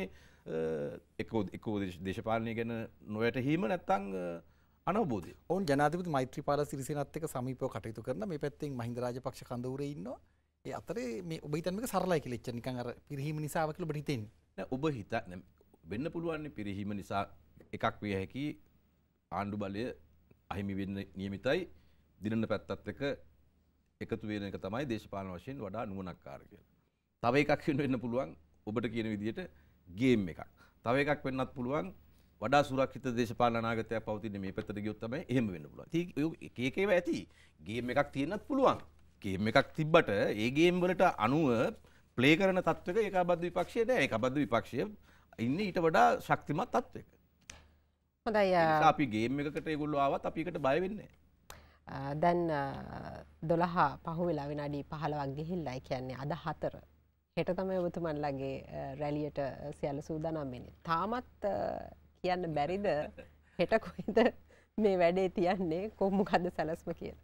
Speaker 2: එක්ක එක්ක දේශපාලනය ගැන නොවැටහීම නැත්තම් අනවබෝධය.
Speaker 3: ඔවුන් ජනාධිපති මෛත්‍රීපාල සිරිසේනත් එක්ක සමීපව කටයුතු කරන මේ පැත්තෙන් මහින්ද රාජපක්ෂ කඳවුරේ ඉන්නවා. ඒ අතරේ මේ ඔබ හිතන්නේ මේක සරලයි කියලා එච්චර නිකන් අර පිරිහීම නිසාව කියලා ඔබට හිතෙන්නේ.
Speaker 2: නෑ ඔබ හිත වෙන්න පුළුවන් පිරිහීම නිසා එකක් විය හැකි ආණ්ඩු බලය අහිමි වෙන්න නියමිතයි. දිනන පැත්තත් එක එකතු වෙන එක තමයි දේශපාලන වශයෙන් වඩා නුවණක්කාර කියලා. තව එකක් වෙන්න පුළුවන් ඔබට කියන විදිහට ගේම් එකක්. තව එකක් වෙන්නත් පුළුවන් වඩා සුරක්ෂිත දේශපාලන අනාගතයක් පවතින මේ පැත්තට ගියොත් තමයි එහෙම වෙන්න පුළුවන්. ඉතින් එක එක ඒවා ඇති. ගේම් එකක් තියෙන්නත් පුළුවන්. ගේම් එකක් තිබ්බට ඒ ගේම් වලට අනුව ප්ලේ කරන තත්ත්වයක ඒකාබද්ධ විපක්ෂය නෑ. ඒකාබද්ධ විපක්ෂය ඉන්නේ ඊට වඩා ශක්තිමත් තත්ත්වයක.
Speaker 1: හොඳයි.
Speaker 2: අපි ගේම් එකකට ඒගොල්ලෝ ආවත් අපි ඒකට බය වෙන්නේ
Speaker 1: නෑ. දැන් දොළහ පහුවෙලා විනාඩි පහළොවක් ගිහිල්ලා කියන්නේ අද හතර. හෙට තමයි ඔබතුමන්ලගේ රැලියට සියල්ල සූදානම් වෙන්නේ. තාමත් කියන්න බැරිද හෙට කොහෙද මේ වැඩේ තියන්නේ කො මොකද්ද සැලැස්ම කියලා?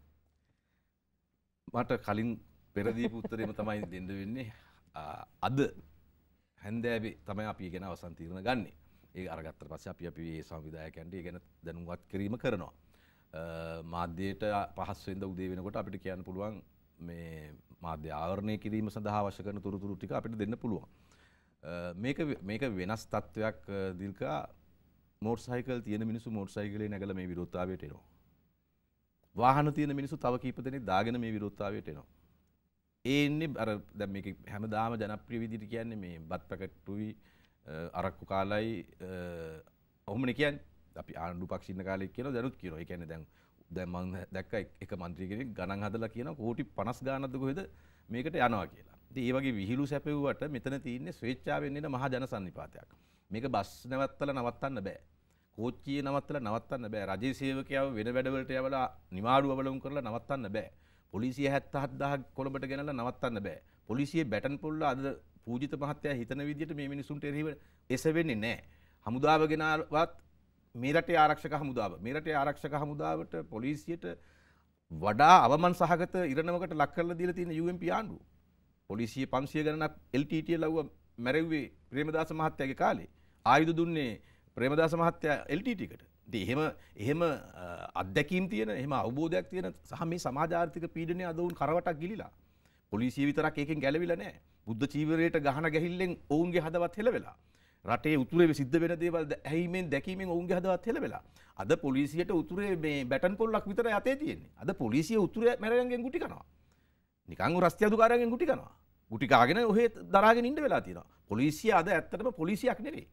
Speaker 2: මට කලින් පෙර දීපු උත්තරේම තමයි දෙන්න වෙන්නේ. අද හැන්දෑවේ තමයි අපි ගැන අවසන් තීරණ ගන්නෙ. ඒක අරගත්තට පස්සේ අපි අපි මේ සංවිධායකයන්ට ඒ ගැන දැනුවත් කිරීම කරනවා. මාධ්‍යයට පහස් වෙනිදා උදේ වෙනකොට අපිට කියන්න පුළුවන් මේ මාධ්‍ය ආවරණය කිරීම සඳහා අවශ්‍ය කරන තොරතුරු ටික අපිට දෙන්න පුළුවන්. මේක මේක වෙනස් තත්වයක් දිල්කා. මෝටර් සයිකල් තියෙන මිනිස්සු මෝටර් සයිකලේ නැගලා මේ විරෝධතාවයට එනවා. වාහන තියෙන මිනිස්සු තව කීප දෙනෙක් දාගෙන මේ විරෝධතාවයට එනවා. ඒ ඉන්නේ අර දැන් මේක හැමදාම ජනප්‍රිය විදිහට කියන්නේ මේ බත් පැකට්ටුයි අරක්කු කාලයි ඔහොමනේ කියන්නේ. අපි ආණ්ඩු පක්ෂ ඉන්න කාලේ කියනවා දැනුත් කියනවා. ඒ කියන්නේ දැන් දැන් මම දැක්ක එක മന്ത്രി කෙනෙක් ගණන් හදලා කියනවා කෝටි පනස් ගානක්ද කොහෙද මේකට යනවා කියලා. ඉතින් ඒ වගේ විහිළු සැපෙව්වට මෙතන තියෙන්නේ ස්වේච්ඡාවෙන් එන මහා ජන සන්නිපාතයක්. මේක බස් නැවත්තලා නවත්තන්න බෑ. කෝච්චියේ නවත්තලා නවත්තන්න බෑ. රජයේ සේවකයව වෙන වැඩවලට යවලා නිවාඩු අවලංගු කරලා නවත්තන්න බෑ. පොලිසිය හැත්තෑ හදාහක් කොළඹට ගෙනල්ලා නවත්තන්න බෑ. පොලිසියේ බැටන් පොල්ල අද පූජිත මහත්තයා හිතන විදිහට මේ මිනිසුන්ට එරෙහිව එසවෙන්නේ නැහැ. හමුදාව ගෙනාවත් මේ රටේ ආරක්ෂක හමුදාව මේ රටේ ආරක්ෂක හමුදාවට පොලිසියට වඩා අවමන් සහගත ඉරණමකට ලක් කරලා දීලා තියෙන යූ එම් පී ආණ්ඩුව. පොලිසිය පන්සිය ගණනක් එල් ටී ටී ලව්ව මැරෙව්වේ ප්‍රේමදාස මහත්තයාගේ කාලේ. ආයුධ දුන්නේ ප්‍රේමදාස මහත්තයා එල් ටී ටී කට. ඉතින් එහෙම එහෙම අත්දැකීම් තියෙන එහෙම අවබෝධයක් තියෙන සහ මේ සමාජ ආර්ථික පීඩනය අද උන් කරවටක් ගිලිලා. පොලිසිය විතරක් ඒකෙන් ගැලවිලා නැහැ. බුද්ධ චීවරයට ගහන ගැහිල්ලෙන් ඔවුන්ගේ හදවත් හෙලවෙලා. රටේ උතුරේ සිද්ධ වෙන දේවල් ඇහිීමෙන් දැකීමෙන් ඔවුන්ගේ හදවත් හෙලවෙලා. අද පොලිසියට උතුරේ මේ බැටන් පොල්ලක් විතරයි අතේ තියෙන්නේ. අද පොලිසිය උතුරේ මැරයන්ගෙන් ගුටි කනවා. නිකන් රස්තිය අධිකාරියන්ගෙන් ගුටි කනවා. ගුටි කාගෙන ඔහෙ දරාගෙන ඉන්න වෙලා තියෙනවා. පොලිසිය අද ඇත්තටම පොලිසියක් නෙවෙයි.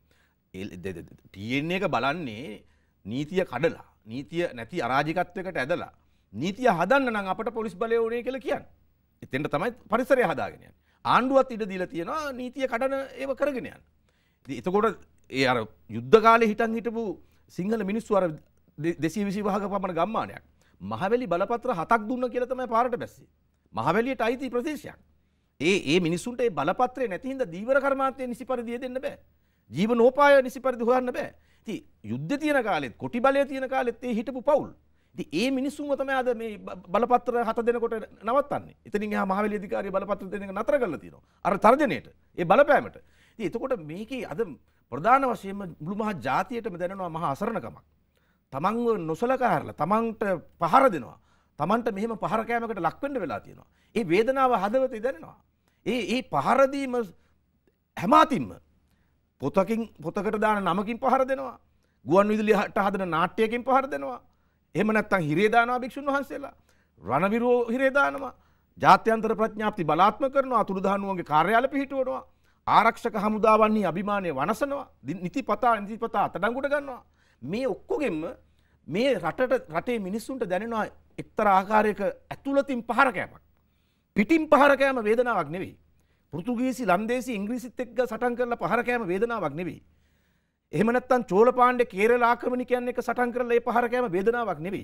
Speaker 2: ටී එන් එක බලන්නේ නීතිය කඩලා, නීතිය නැති අරාජිකත්වයකට ඇදලා, නීතිය හදන්න නම් අපට පොලිස් බලය ඕනේ කියලා කියන්නේ. එතෙන්ට තමයි පරිසරය හදාගෙන යන්නේ. ආණ්ඩුවත් ඉඩ දීලා තියෙනවා නීතිය කඩන ඒව කරගෙන යන්න. එතකොට ඒ අර යුද්ධ කාලේ හිටන් හිටපු සිංහල මිනිස්සු අර දෙසිය විසි පහක පමණ ගම්මානයක් මහවැලි බලපත්‍ර හතක් දුන්න කියලා තමයි පාරට බැස්සේ. මහවැලියට අයිති ප්‍රදේශයක්. ඒ ඒ මිනිස්සුන්ට ඒ බලපත්‍රය නැති හින්දා දීවර කර්මාන්තය නිසි පරිදි දෙන්න බෑ. ජීවනෝපාය නිසි පරිදි හොයන්න බෑ. ඉතින් යුද්ධ තියෙන කාලෙත් කොටි බලය තියෙන කාලෙත් ඒ හිටපු පවුල්. ඉතින් ඒ මිනිස්සුන්ව තමයි අද මේ බලපත්‍ර හත දෙනකොට නවත්තන්නේ. එතනින් එහා මහවැලි අධිකාරිය බලපත්‍ර දෙන එක නතර කරලා තියෙනවා. අර තර්ජනයේට, ඒ බලපෑමට. ඉතින් එතකොට මේකේ අද ප්‍රධාන වශයෙන්ම මුළු මහා ජාතියටම දැනෙනවා මහා අසරණකමක්. තමන්ව නොසලකා හැරලා තමන්ට පහර දෙනවා. තමන්ට මෙහෙම පහර කෑමකට ලක් වෙන්න වෙලා තියෙනවා. ඒ වේදනාව හදවතේ දැනෙනවා. ඒ ඒ පහර දීම හැම අතින්ම පොතකින් පොතකට දාන නමකින් පහර දෙනවා. ගුවන් විදුලියට හදන නාට්‍යයකින් පහර දෙනවා. එහෙම නැත්නම් හිරේ දානවා භික්ෂුන් වහන්සේලා. රණවිරෝ හිරේ දානවා. ජාත්‍යන්තර ප්‍රඥාප්ති බලාත්මක කරනවා. අතුරුදහනුවන්ගේ කාර්යාල පිහිටුවනවා. ආරක්ෂක හමුදාවන්හි අභිමානය වනසනවා. නිතිපතා නිතිපතා අතඩංගුවට ගන්නවා. මේ ඔක්කොගෙම මේ රටට රටේ මිනිස්සුන්ට දැනෙනවා එක්තරා ආකාරයක ඇතුළතින් පහර කෑමක්. පිටින් පහර කෑම වේදනාවක් නෙවෙයි. පෘතුගීසි ලන්දේසි ඉංග්‍රීසිත් එක්ක සටන් කරලා පහර කෑම වේදනාවක් නෙවෙයි. එහෙම නැත්නම් චෝලපාණ්ඩේ කේරළ ආක්‍රමණිකයන් එක්ක සටන් කරලා ඒ පහර කෑම වේදනාවක් නෙවෙයි.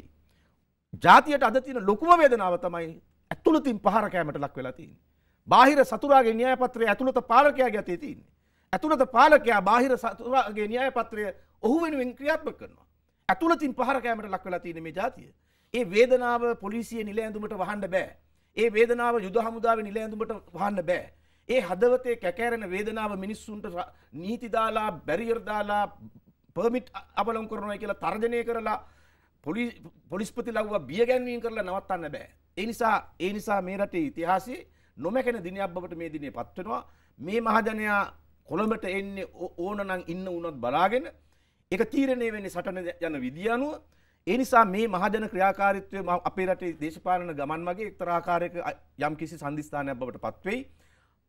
Speaker 2: ජාතියට අද තියෙන ලොකුම වේදනාව තමයි ඇතුළතින් පහර කෑමට ලක් වෙලා තියෙන්නේ. බාහිර සතුරාගේ න්‍යාය පත්‍රය ඇතුළත පාලකයාගේ අතේ තියෙන්නේ. ඇතුළත පාලකයා බාහිර සතුරාගේ න්‍යාය පත්‍රය ඔහු වෙනුවෙන් ක්‍රියාත්මක කරනවා. ඇතුළතින් පහර කෑමට ලක් වෙලා තියෙන මේ ජාතිය. ඒ වේදනාව පොලිසිය නිල ඇඳුමට වහන්න බෑ. ඒ වේදනාව යුද හමුදාවේ නිල ඇඳුමට වහන්න බෑ. ඒ හදවතේ කැකෑරෙන වේදනාව මිනිස්සුන්ට නීති දාලා බැරියර් දාලා පර්මිට් අපලම් කරනවා කියලා තර්ජනය කරලා පොලිස්පති ලව්ව බිය ගැන්වීම කරලා නවත්තන්න බෑ. ඒ නිසා ඒ නිසා මේ රටේ ඉතිහාසයේ නොමැකෙන දිනයක් බවට මේ දිනේ පත් වෙනවා. මේ මහජනයා කොළඹට එන්නේ ඕන නම් ඉන්න උනොත් බලාගෙන ඒක තීරණය වෙන්නේ සටන යන විදිය අනුව. ඒ නිසා මේ මහජන ක්‍රියාකාරීත්වය අපේ රටේ දේශපාලන ගමන් මගේ එක්තරා ආකාරයක යම් කිසි සම්දිස්ථානයක් බවට පත් වෙයි.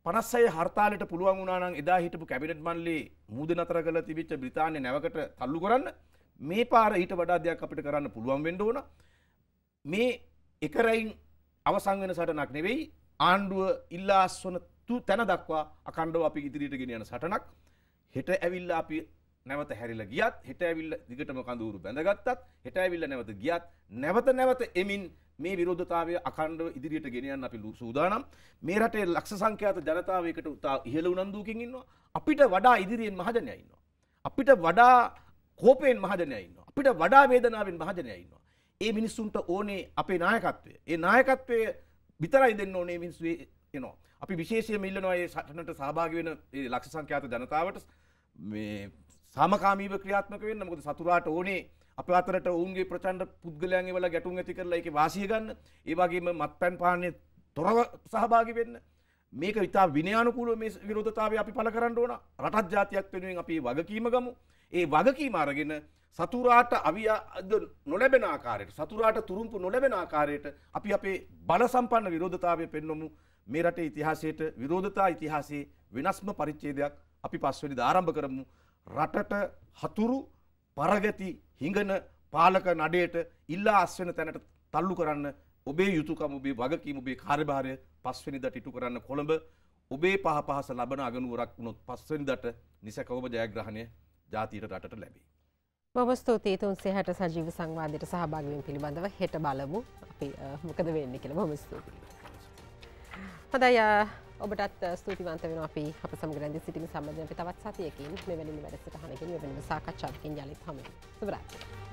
Speaker 2: පනස් හය හර්තාලයට පුළුවන් වුණා නම් එදා හිටපු කැබිනට් මණ්ඩලයේ මූද නතර කරලා තිබිච්ච බ්‍රිතාන්‍ය නැවකට තල්ලු කරන්න මේ පාර ඊට වඩා දෙයක් අපිට කරන්න පුළුවන් වෙන්න ඕන. මේ එක රැයින් අවසන් වෙන සටනක් නෙවෙයි ආණ්ඩුව ඉල්ලා අස්වන තැන දක්වා අඛණ්ඩව අපි ඉදිරියට ගෙන යන සටනක්. හෙට ඇවිල්ලා අපි නැවත හැරිලා ගියත් හෙට ඇවිල්ලා දිගටම කඳවුරු බැඳගත්තත් හෙට ඇවිල්ලා නැවත ගියත් නැවත නැවත එමින් මේ විරෝධතාවය අඛණ්ඩව ඉදිරියට ගෙන යන්න අපි සූදානම්. මේ රටේ ලක්ෂ සංඛ්‍යාත ජනතාවයකට ඉහළ උනන්දුවකින් ඉන්නවා. අපිට වඩා ඉදිරියෙන් මහජනයා ඉන්නවා. අපිට වඩා කෝපයෙන් මහජනයා ඉන්නවා. අපිට වඩා වේදනාවෙන් මහජනයා ඉන්නවා. ඒ මිනිස්සුන්ට ඕනේ අපේ නායකත්වය. ඒ නායකත්වය විතරයි දෙන්න ඕනේ මිනිස්සු එනවා. අපි විශේෂයෙන්ම ඉල්ලනවා මේ සටනට සහභාගී වෙන මේ ලක්ෂ සංඛ්‍යාත ජනතාවට මේ සාමකාමීව ක්‍රියාත්මක වෙන්න. මොකද සතුරාට ඕනේ අප අතරට ඔවුන්ගේ ප්‍රචණ්ඩ පුද්ගලයන් එවලා ගැටුම් ඇති කරලා ඒකේ වාසිය ගන්න. ඒ වගේම මත්පැන් පානයේ තොරව සහභාගී වෙන්න. මේක ඉතා විනයානුකූලව මේ විරෝධතාවය අපි පළ කරන්න ඕන. රටත් ජාතියක් වෙනුවෙන් අපි වගකීම ගමු. ඒ වගකීම අරගෙන සතුරාට අවිය නොලැබෙන ආකාරයට සතුරාට තුරුම්පු නොලැබෙන ආකාරයට අපි අපේ බල සම්පන්න විරෝධතාවය පෙන්වමු. මේ රටේ ඉතිහාසයට විරෝධතා ඉතිහාසයේ වෙනස්ම පරිච්ඡේදයක් අපි පස්වෙනිදා ආරම්භ කරමු. රටට හතුරු පරගති හිඟන පාලක නඩයට ඉල්ලා අස්වෙන තැනට තල්ලු කරන්න ඔබේ යුතුයකම ඔබේ වගකීම ඔබේ කාර්යභාරය පස්වෙනිදාට ඉටු කරන්න කොළඹ ඔබේ පහ පහස ලබන අගනුවරක් වුණොත් පස්වෙනිදාට නිසකවම ජයග්‍රහණය ජාතියට රටට ලැබේ.
Speaker 1: බොහොම ස්තුතියි තුන්සිය හැට සජීව සංවාදයට සහභාගී වීම පිළිබඳව හෙට බලමු අපි මොකද වෙන්නේ කියලා. බොහොම ස්තුතියි. හොඳයි ඔබටත් ස්තුතිවන්ත වෙනවා අපි අප සමග රැඳී සිටින සම්බන්ධයෙන් අපි තවත් සතියකින් මෙවැනිම වැඩසටහනකින් මෙවැනිම සාකච්ඡාවකින් යලිත් හමු වෙමු. සුබ රාත්‍රියක්.